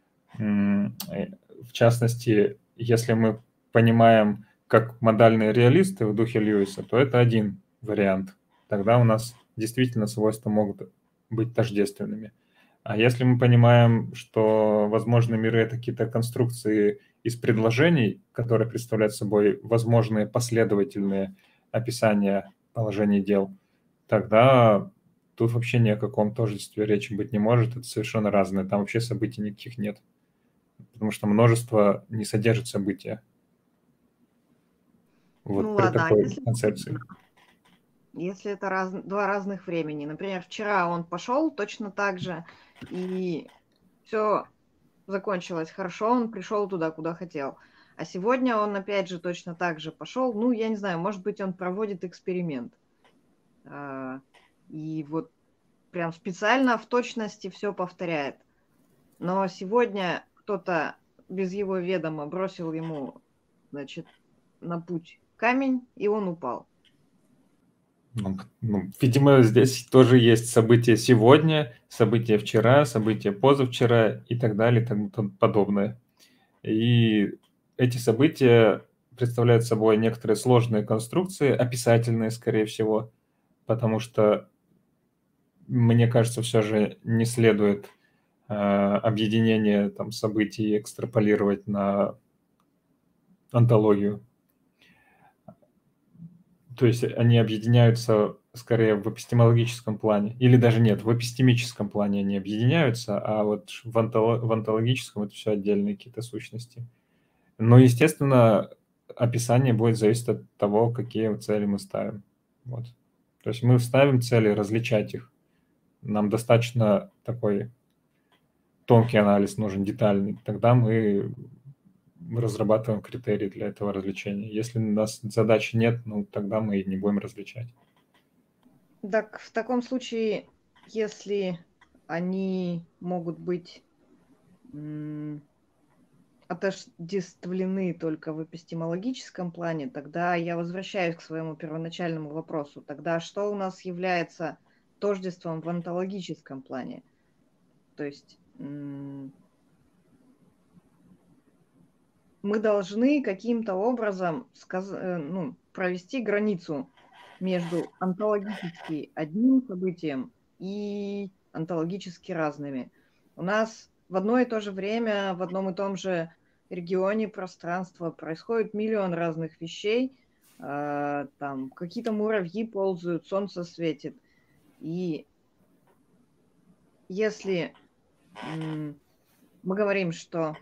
В частности, если мы понимаем как модальные реалисты в духе Льюиса, то это один вариант. Тогда у нас действительно свойства могут быть тождественными. А если мы понимаем, что возможные миры – это какие-то конструкции из предложений, которые представляют собой возможные последовательные описания положений дел, тогда тут вообще ни о каком тождестве речи быть не может. Это совершенно разное. Там вообще событий никаких нет. Потому что множество не содержит события. Вот Ну при ладно, а такой если, концепции. если это раз, два разных времени, например, вчера он пошел точно так же, и все закончилось хорошо, он пришел туда, куда хотел. А сегодня он опять же точно так же пошел, ну, я не знаю, может быть, он проводит эксперимент. А, и вот прям специально в точности все повторяет. Но сегодня кто-то без его ведома бросил ему, значит, на путь камень, и он упал. Ну, ну, видимо, здесь тоже есть события сегодня, события вчера, события позавчера и так далее и тому подобное. И эти события представляют собой некоторые сложные конструкции, описательные, скорее всего, потому что, мне кажется, все же не следует э, объединение там, событий экстраполировать на онтологию. То есть они объединяются скорее в эпистемологическом плане. Или даже нет, в эпистемическом плане они объединяются, а вот в, онтолог, в онтологическом это все отдельные какие-то сущности. Но, естественно, описание будет зависеть от того, какие цели мы ставим. Вот. То есть мы ставим цели различать их. Нам достаточно такой тонкий анализ нужен, детальный. Тогда мы разрабатываем критерии для этого развлечения. Если у нас задачи нет, ну тогда мы и не будем различать. Так в таком случае, если они могут быть м, отождествлены только в эпистемологическом плане, тогда я возвращаюсь к своему первоначальному вопросу. Тогда что у нас является тождеством в онтологическом плане? То есть м, мы должны каким-то образом сказ... ну, провести границу между онтологически одним событием и онтологически разными. У нас в одно и то же время, в одном и том же регионе пространства происходит миллион разных вещей. Э, там какие-то муравьи ползают, солнце светит. И если м, мы говорим, что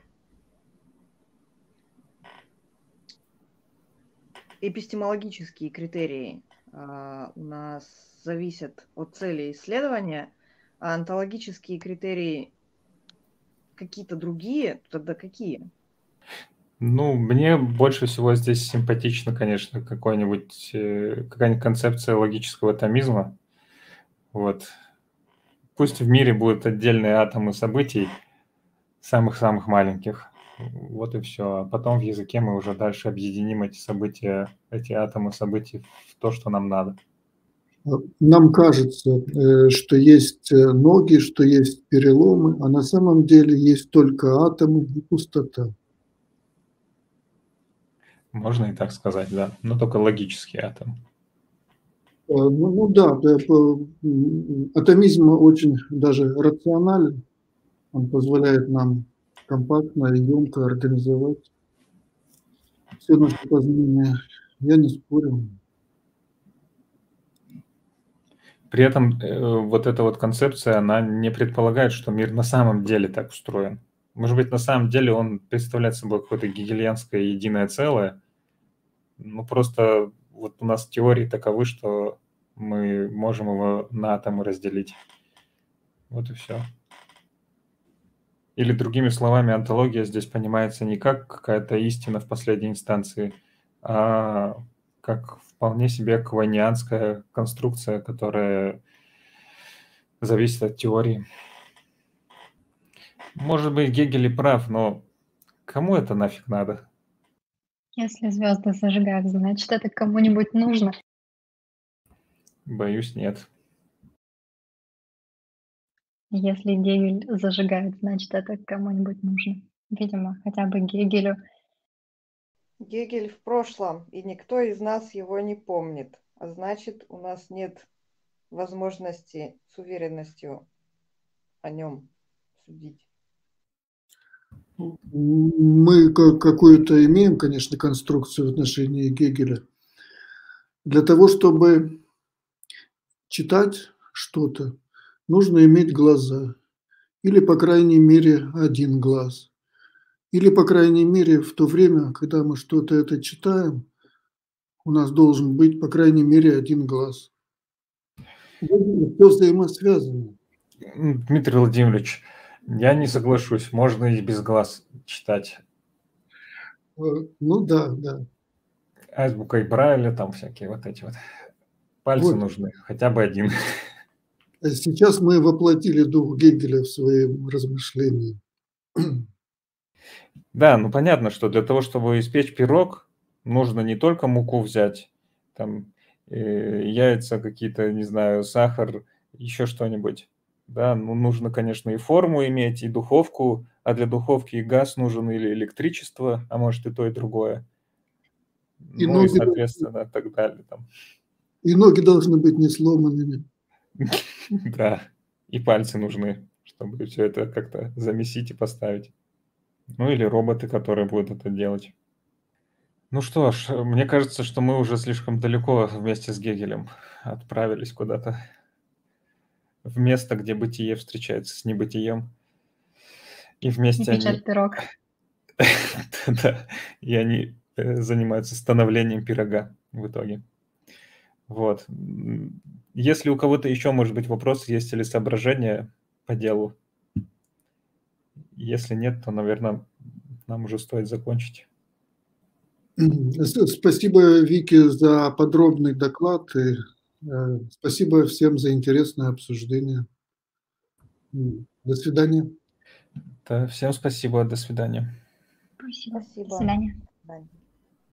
эпистемологические критерии uh, у нас зависят от цели исследования, а онтологические критерии какие-то другие, тогда какие? Ну, мне больше всего здесь симпатично, конечно, какой-нибудь, какая-нибудь концепция логического томизма. Вот. Пусть в мире будут отдельные атомы событий, самых-самых маленьких. Вот и все. А потом в языке мы уже дальше объединим эти события, эти атомы событий в то, что нам надо. Нам кажется, что есть ноги, что есть переломы, а на самом деле есть только атомы и пустота. Можно и так сказать, да. Но только логический атом. Ну, ну да, атомизм очень даже рационален. Он позволяет нам компактно и емко организовать все наши познания. Я не спорю. При этом э, вот эта вот концепция, она не предполагает, что мир на самом деле так устроен. Может быть, на самом деле он представляет собой какое-то гегельянское единое целое, Ну, просто вот у нас теории таковы, что мы можем его на атомы разделить. Вот и все. Или другими словами, онтология здесь понимается не как какая-то истина в последней инстанции, а как вполне себе кванианская конструкция, которая зависит от теории. Может быть, Гегель и прав, но кому это нафиг надо? Если звезды зажигают, значит, это кому-нибудь нужно. Боюсь, нет. Если Гегель зажигает, значит, это кому-нибудь нужно. Видимо, хотя бы Гегелю. Гегель в прошлом, и никто из нас его не помнит. А значит, у нас нет возможности с уверенностью о нем судить. Мы какую-то имеем, конечно, конструкцию в отношении Гегеля. Для того, чтобы читать что-то, нужно иметь глаза. Или, по крайней мере, один глаз. Или, по крайней мере, в то время, когда мы что-то это читаем, у нас должен быть, по крайней мере, один глаз. Все взаимосвязано. Дмитрий Владимирович, я не соглашусь. Можно и без глаз читать. Ну да, да. Азбукой Брайля, там всякие вот эти вот. Пальцы Вот. нужны, хотя бы один. Сейчас мы воплотили дух Гегеля в своем размышлении. Да, ну понятно, что для того, чтобы испечь пирог, нужно не только муку взять, там э, яйца какие-то, не знаю, сахар, еще что-нибудь. Да, ну нужно, конечно, и форму иметь, и духовку, а для духовки и газ нужен или электричество, а может и то, и другое. И ну ноги, и, соответственно, так далее. Там. И ноги должны быть не сломанными. Да, и пальцы нужны, чтобы все это как-то замесить и поставить. Ну или роботы, которые будут это делать. Ну что ж, мне кажется, что мы уже слишком далеко вместе с Гегелем отправились куда-то в место, где бытие встречается с небытием. И вместе И печать они... пирог. Да, и они занимаются становлением пирога в итоге. Вот. Если у кого-то еще, может быть, вопросы есть или соображения по делу, если нет, то, наверное, нам уже стоит закончить. Спасибо, Вике, за подробный доклад. И спасибо всем за интересное обсуждение. До свидания. Да, всем спасибо. До свидания. Спасибо. Спасибо. До свидания. До свидания.